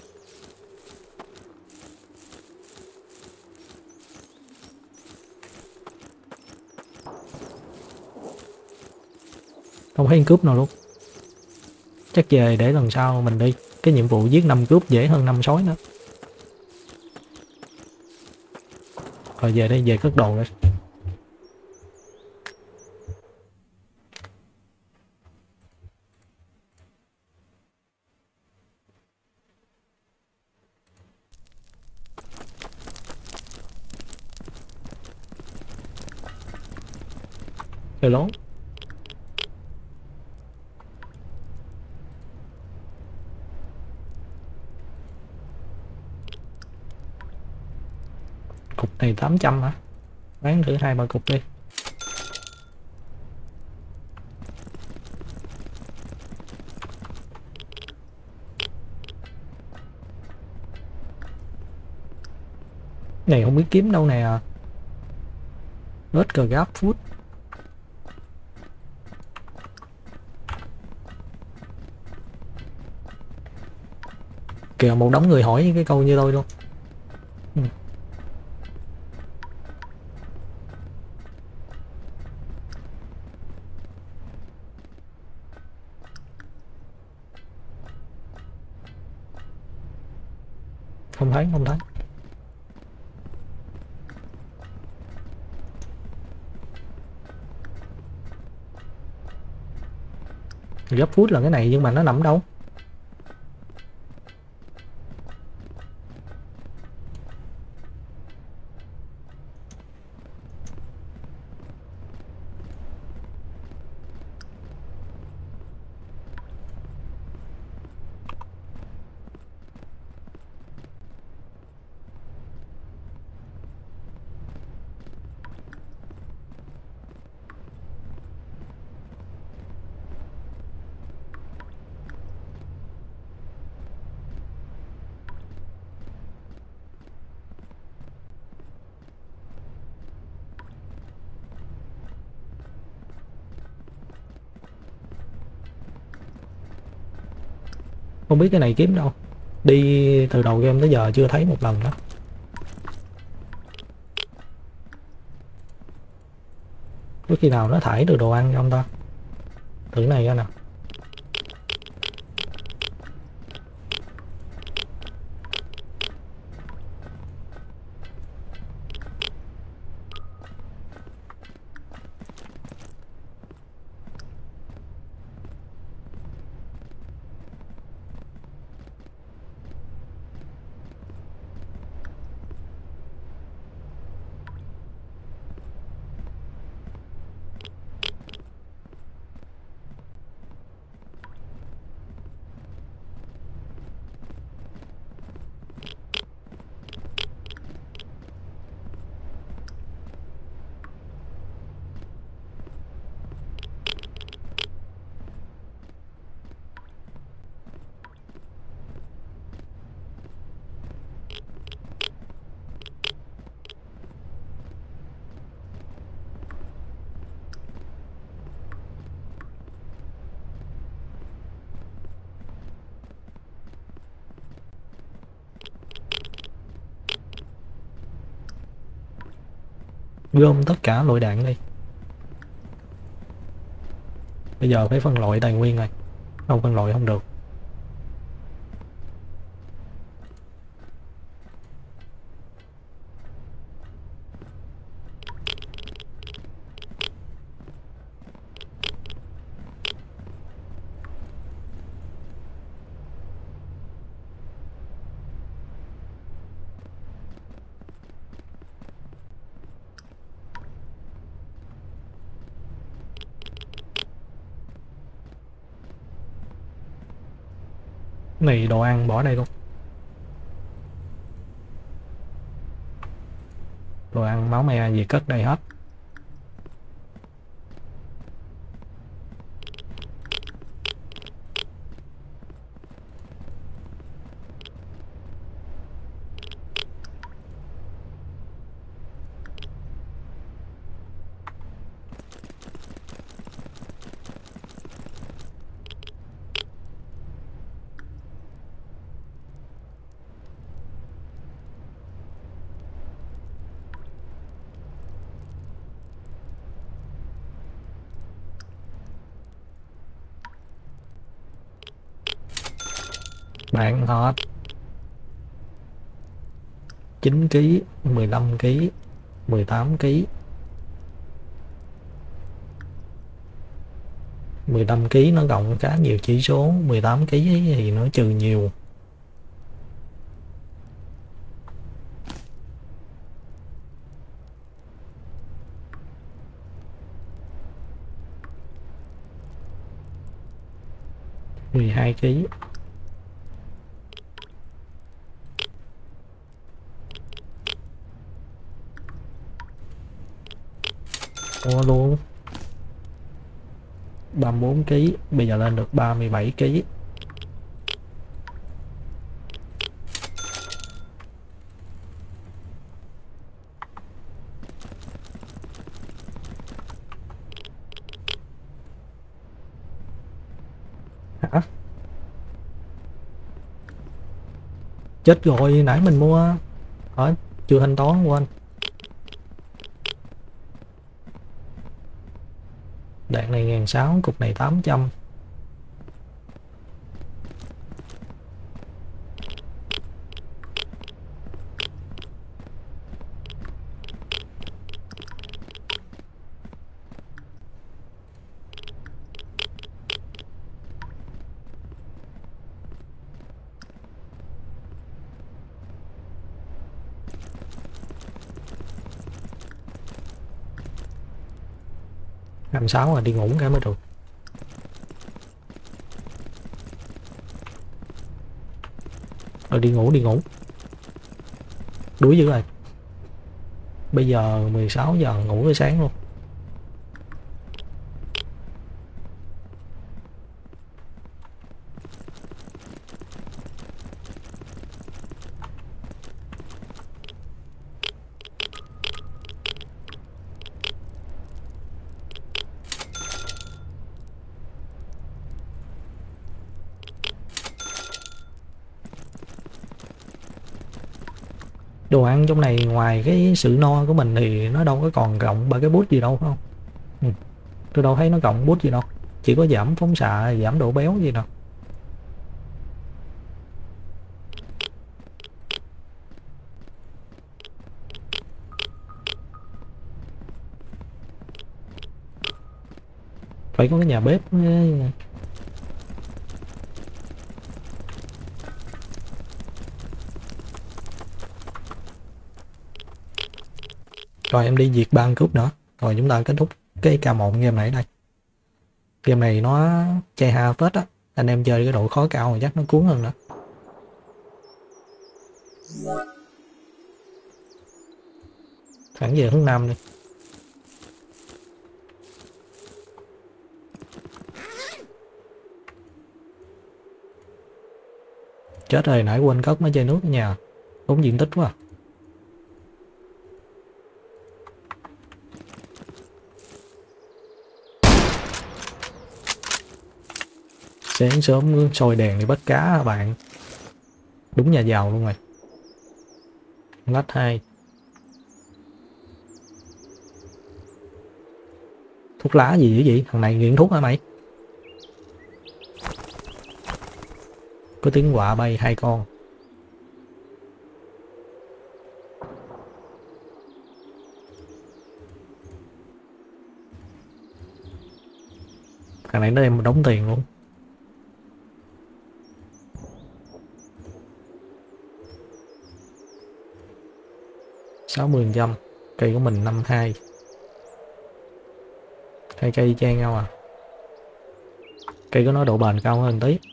Không thấy cướp nào luôn. Chắc về để lần sau mình đi. Cái nhiệm vụ giết năm cướp dễ hơn năm sói nữa. Rồi về đây, về cất đồ rồi. Trời lố. Cục này tám trăm hả? Bán thử hai ba cục đi. Này không biết kiếm đâu nè. Rớt cờ gáp food. Kìa một đống người hỏi cái câu như tôi luôn. Ừ. Không thấy, không thấy. Gấp food là cái này nhưng mà nó nằm đâu? Không biết cái này kiếm đâu. Đi từ đầu game tới giờ chưa thấy một lần đó. Có khi nào nó thải được đồ ăn không ta? Thử này coi nào. Gom tất cả loại đạn đi. Bây giờ phải phân loại tài nguyên rồi. Không phân loại không được. Này đồ ăn bỏ đây luôn. Đồ ăn máu me gì cất đây hết. Bạn hết chín ký, mười lăm ký, mười tám ký. mười lăm ký nó cộng khá nhiều chỉ số, mười tám ký thì nó trừ nhiều. mười hai ký. Mua luôn. ba mươi bốn ký, bây giờ lên được ba mươi bảy ký. Hả? Chết rồi, nãy mình mua. Ở chưa thanh toán quên. Đạn này ngàn sáu, cục này tám trăm. hai mươi sáu rồi, đi ngủ cái mới được. Rồi đi ngủ đi ngủ. Đuối dữ rồi. Bây giờ mười sáu giờ ngủ tới sáng luôn. Đồ ăn trong này ngoài cái sự no của mình thì nó đâu có còn cộng ba cái boost gì đâu phải không? Ừ. Tôi đâu thấy nó cộng boost gì đâu, chỉ có giảm phóng xạ, giảm độ béo gì đâu. Phải có cái nhà bếp. Rồi em đi diệt ba cúp nữa. Rồi chúng ta kết thúc cái ca một game này đây. Game này nó chai ha phết á. Anh em chơi cái độ khó cao rồi chắc nó cuốn hơn nữa. Thẳng về hướng Nam đi. Chết rồi, nãy quên cất máy chai nước ở nhà. Tốn diện tích quá à. Sáng sớm soi đèn đi bắt cá các bạn. Đúng nhà giàu luôn rồi. Lách hai. Thuốc lá gì vậy vậy? Thằng này nghiện thuốc hả mày? Có tiếng quạ bay hai con. Thằng này nó đem một đống tiền luôn. sáu mươi phần trăm. Cây của mình năm mươi hai. Hai cây chen nhau à. Cây của nó độ bền cao hơn tí.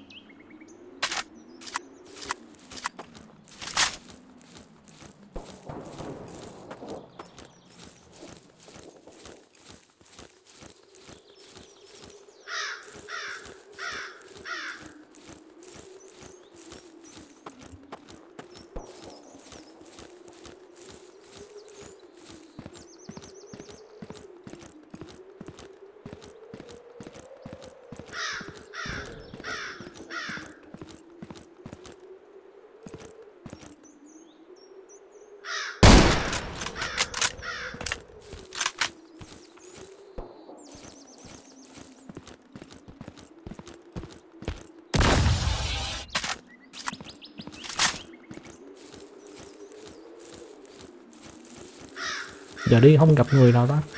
Giờ đi không gặp người nào ta.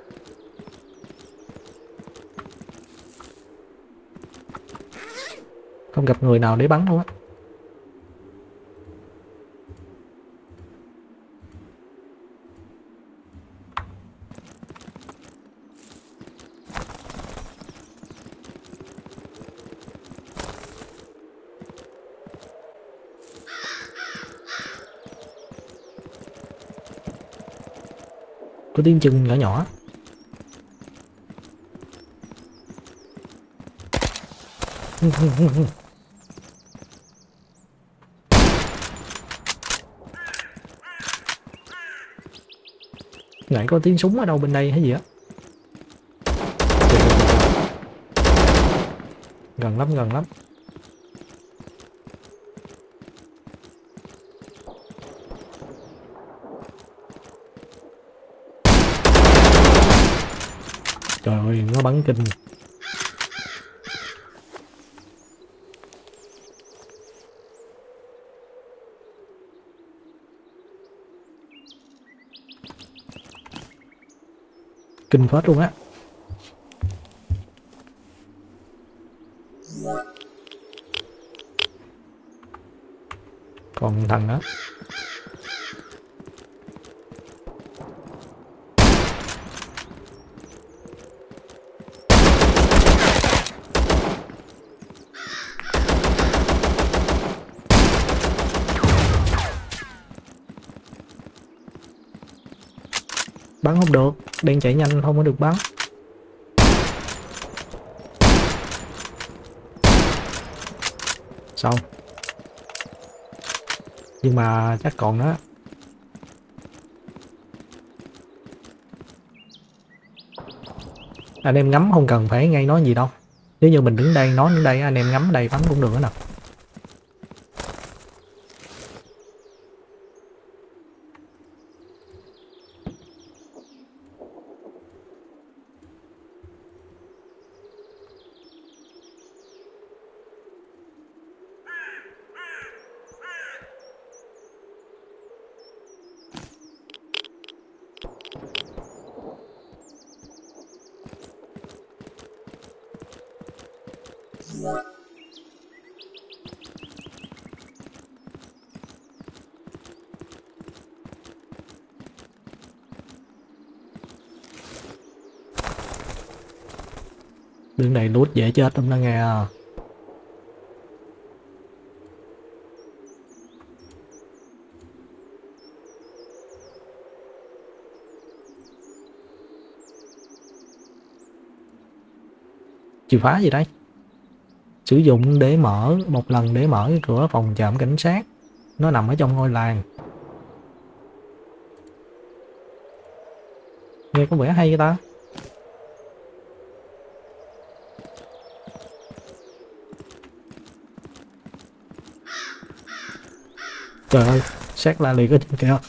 Không gặp người nào để bắn luôn á. Có tiếng chân nhỏ nhỏ. Lại có tiếng súng ở đâu bên đây hay gì á. Gần lắm, gần lắm. Trời ơi, nó bắn kinh. Kinh phết luôn á. Còn thằng đó. Bắn không được, đang chạy nhanh không có được bắn. Xong. Nhưng mà chắc còn đó. Anh em ngắm không cần phải ngay nói gì đâu. Nếu như mình đứng đây nói đứng đây anh em ngắm đây bắn cũng được nữa nè. Đường này lút dễ chết lắm đó nghe. Chìa khóa gì đây? Sử dụng để mở một lần để mở cái cửa phòng trạm cảnh sát. Nó nằm ở trong ngôi làng. Nghe có vẻ hay vậy ta. Trời ơi, sát la liệt ở trên kìa.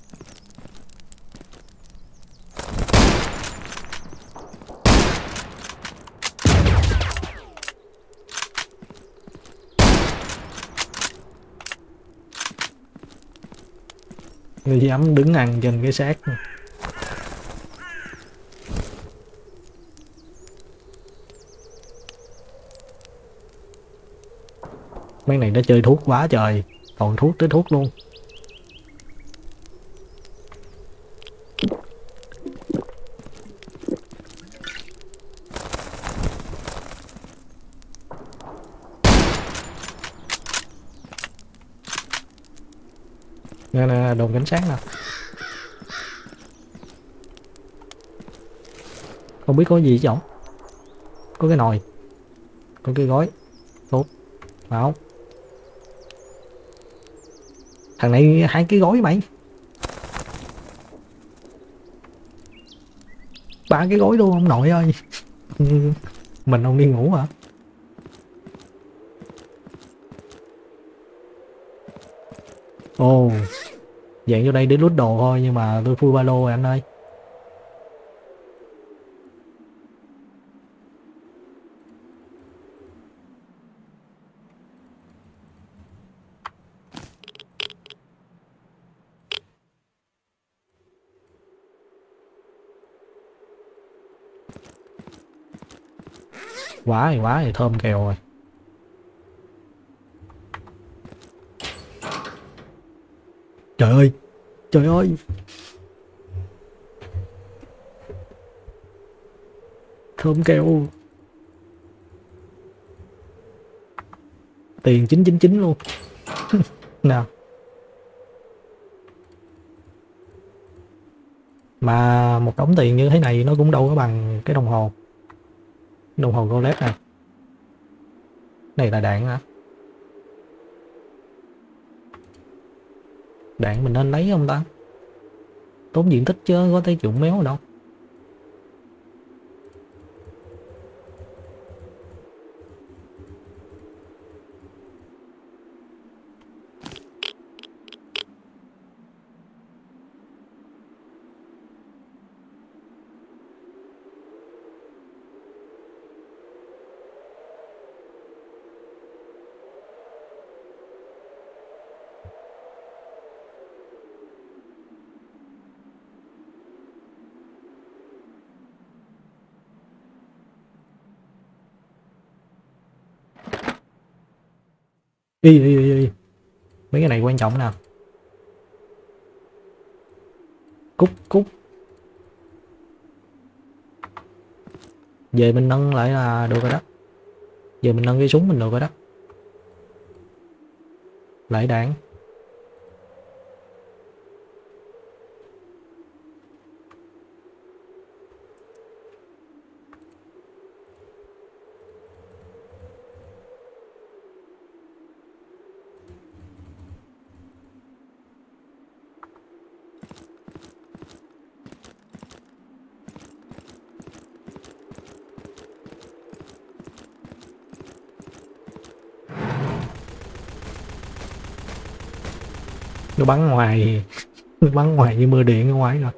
Người dám đứng ăn trên cái xác. Mấy này nó chơi thuốc quá trời. Còn thuốc tới thuốc luôn. Nè nè, đồn cảnh sát nè. Không biết có gì chứ không? Có cái nồi. Có cái gói. Tốt. Phải không? Thằng này hai cái gói mày. Ba cái gói luôn ông nội ơi. Mình không đi ngủ hả? Ồ oh, dạng vô đây để lút đồ thôi. Nhưng mà tôi full ba lô rồi anh ơi. Quá thì quá thì thơm kèo rồi. Trời ơi. Trời ơi. Thơm kèo. Tiền chín chín chín luôn. Nào. Mà một đống tiền như thế này nó cũng đâu có bằng cái đồng hồ. Đồng hồ Rolex này. Này là đạn hả? Đạn mình nên lấy không ta? Tốn diện tích chứ có tới dụng méo đâu. Y, y, y, y. Mấy cái này quan trọng nè. Cút cút. Về mình nâng lại là được rồi đó. Giờ mình nâng cái súng mình được rồi đó. Lại đạn. Nó bắn ngoài. Nó bắn ngoài như mưa điện ở ngoài rồi.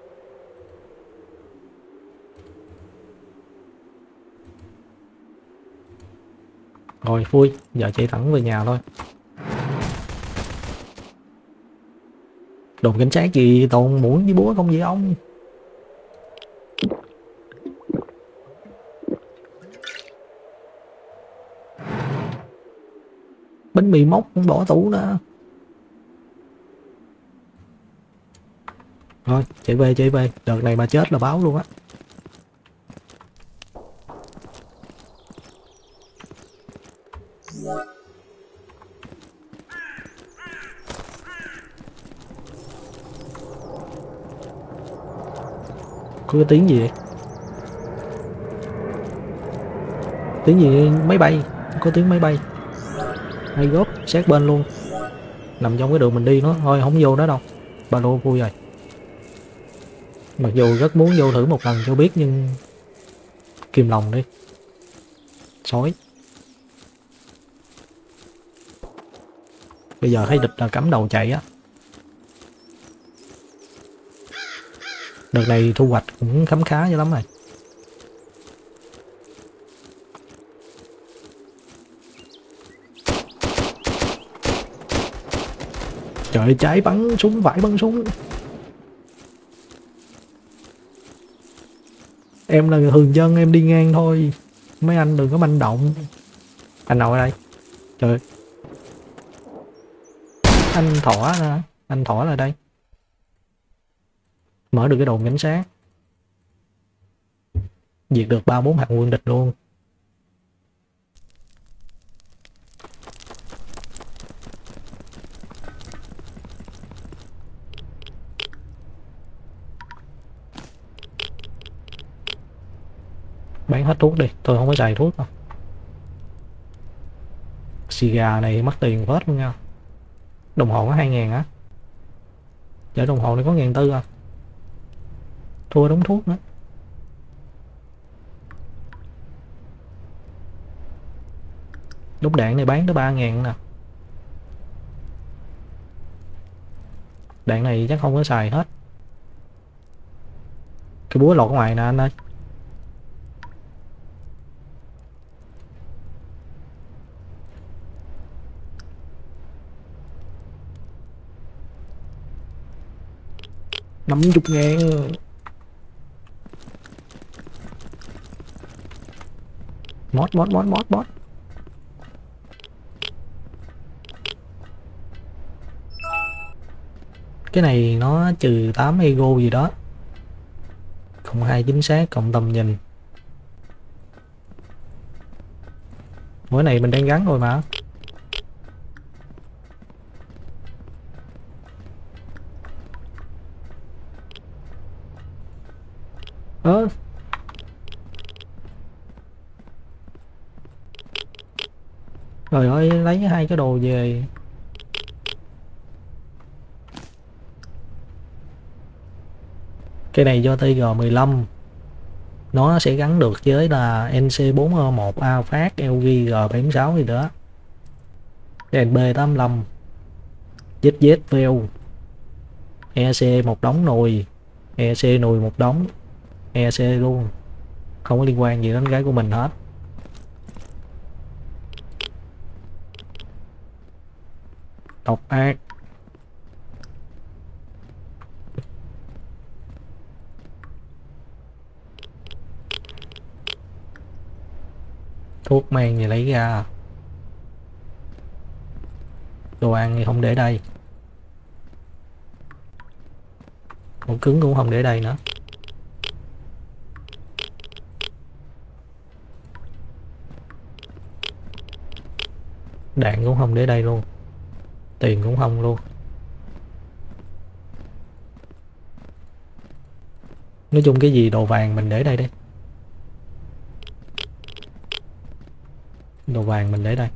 Rồi vui. Giờ chạy thẳng về nhà thôi. Đồn cảnh sát gì toàn muỗng với búa không vậy ông? chuẩn bị móc bỏ tủ nữa. Rồi chạy về chạy về, đợt này mà chết là báo luôn á. Có cái tiếng gì vậy? Tiếng gì? Máy bay. Có tiếng máy bay. Hay góp sát bên luôn. Nằm trong cái đường mình đi nó thôi, không vô đó đâu. Ba lô vui rồi. Mặc dù rất muốn vô thử một lần cho biết nhưng kìm lòng đi. Sói. Bây giờ thấy địch là cắm đầu chạy á. Đợt này thu hoạch cũng khấm khá dữ lắm rồi. Trời, trái bắn súng, vải bắn súng. Em là thường dân, em đi ngang thôi. Mấy anh đừng có manh động. Anh nào ở đây? Trời, anh Thỏ nè. Anh Thỏ là đây. Mở được cái đồn cảnh sát. Diệt được ba bốn hạng quân địch luôn. Bán hết thuốc đi, tôi không có xài thuốc đâu. Xì gà này mất tiền hết luôn nha. Đồng hồ có hai ngàn á. Chợ đồng hồ này có ngàn tư à. Thua đóng thuốc nữa. Đống đạn này bán tới ba ngàn nè. Đạn này chắc không có xài hết. Cái búa lọt ở ngoài nè anh ơi. Năm chục ngàn. Mót mót mót mót mót. Cái này nó trừ tám ego gì đó. Cộng hai chính xác, cộng tầm nhìn. Mỗi này mình đang gắn rồi mà. Ơ. Trời ơi, lấy hai cái đồ về. Cái này do T G mười lăm. Nó sẽ gắn được với là N C bốn E một, Alphard, L G, G bảy sáu gì đó. Đèn B tám lăm. Z Z Veo. E C một đống nồi. E C nồi một đống. E C luôn. Không có liên quan gì đến cái của mình hết. Độc ác. Thuốc men gì lấy ra. Đồ ăn thì không để đây. Ổ cứng cũng không để đây nữa. Đạn cũng không để đây luôn. Tiền cũng không luôn. Nói chung cái gì đồ vàng mình để đây đi. Đồ vàng mình để đây.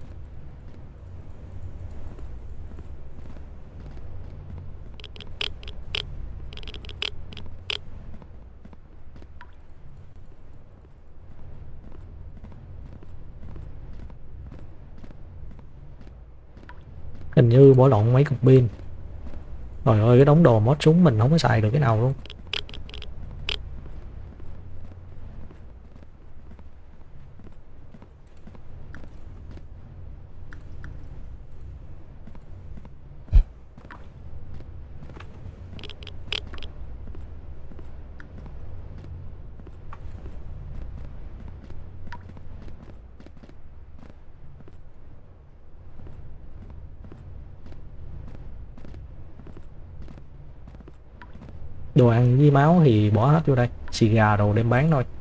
Hình như bỏ lộn mấy cục pin. Trời ơi, cái đống đồ mod súng mình không có xài được cái nào luôn. Đồ ăn với máu thì bỏ hết vô đây, xì gà đồ đem bán thôi.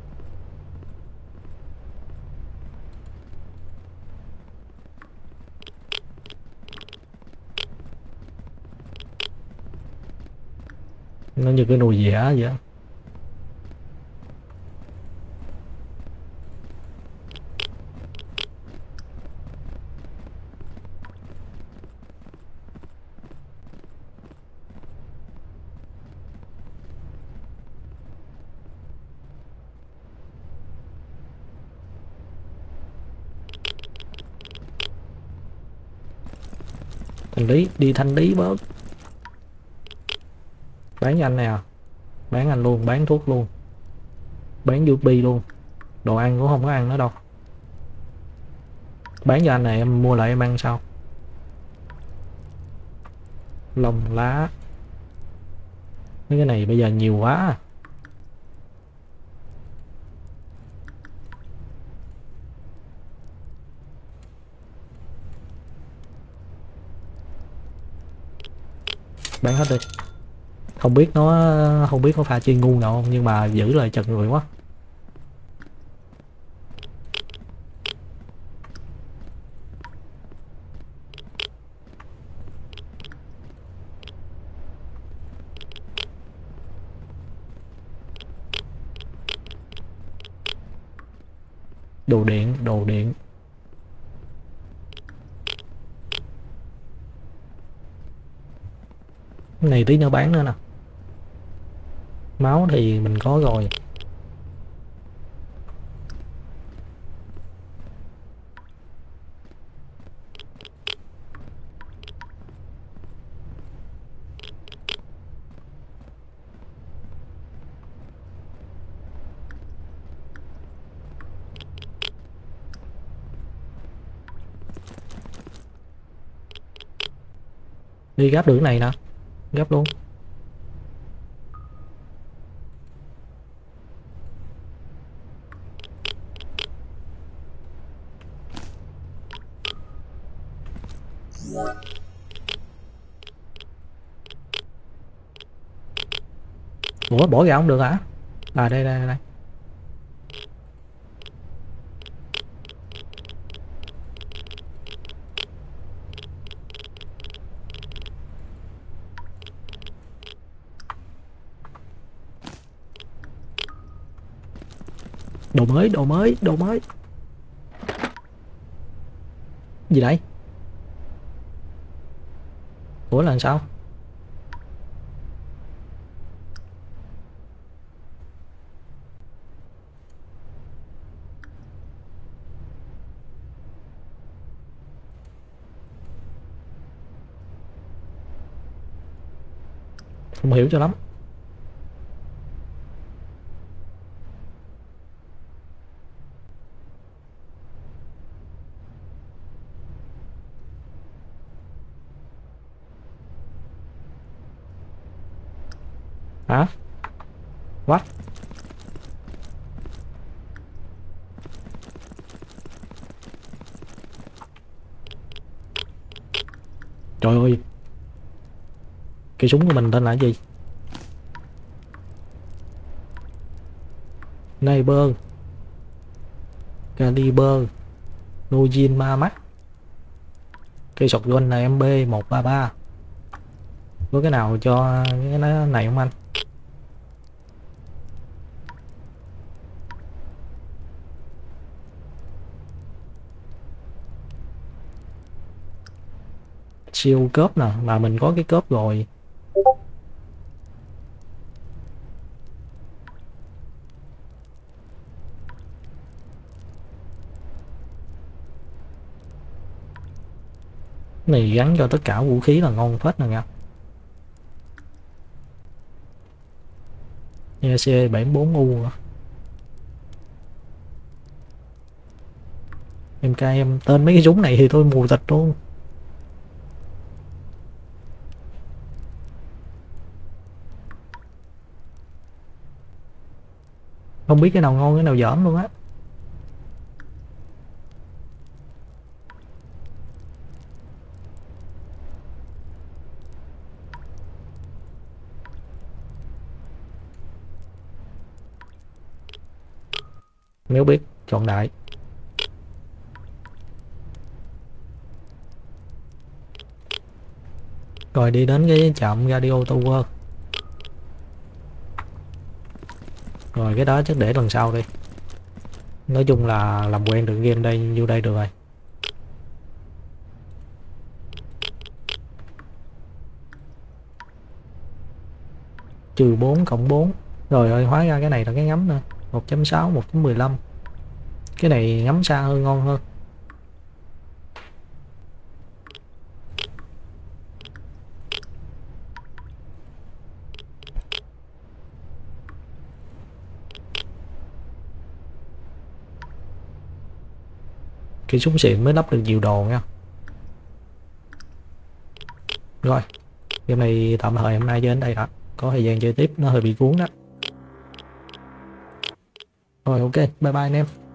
Nó như cái nồi dẻ vậy á. Thanh lý, đi thanh lý bớt. Bán cho anh nè, bán anh luôn, bán thuốc luôn, bán u pê luôn. Đồ ăn cũng không có ăn nữa đâu. Bán cho anh này em mua lại em ăn sau. Lông lá. Mấy cái này bây giờ nhiều quá à. Bán hết đi. Không biết nó không biết có pha chi ngu nào không, nhưng mà giữ lại chật người quá. Đồ điện, đồ điện. Cái này tí nữa bán nữa nè. Máu thì mình có rồi. Đi gáp đường này nè, gáp luôn. Ủa bỏ ra không được hả? À đây đây đây. Đồ mới, đồ mới, đồ mới. Gì đây? Ủa là sao? Không hiểu cho lắm. Hả? What? Trời ơi. Cây súng của mình tên là cái gì? Neighbor. Caliber. Nojin Mamat. Cây shotgun này em bê một ba ba. Có cái nào cho cái này không anh? Siêu cớp nè, mà mình có cái cớp rồi. Cái này gắn cho tất cả vũ khí là ngon phết nè nha. e xê bảy bốn u. em ca em tên mấy cái súng này thì tôi mù tịt luôn. Không biết cái nào ngon cái nào dởm luôn á. Nếu biết chọn đại. Rồi đi đến cái trạm radio tower. Rồi cái đó chắc để lần sau đi. Nói chung là làm quen được game đây, vô đây được rồi. Trừ bốn cộng bốn. Rồi ơi, hóa ra cái này là cái ngắm nè. một chấm sáu, một chấm mười lăm. Cái này ngắm xa hơn, ngon hơn. Cái súng xịn mới lắp được nhiều đồ nha. Rồi game này tạm thời hôm nay chơi đến đây đã. Có thời gian chơi tiếp nó hơi bị cuốn đó. Rồi ok, bye bye anh em.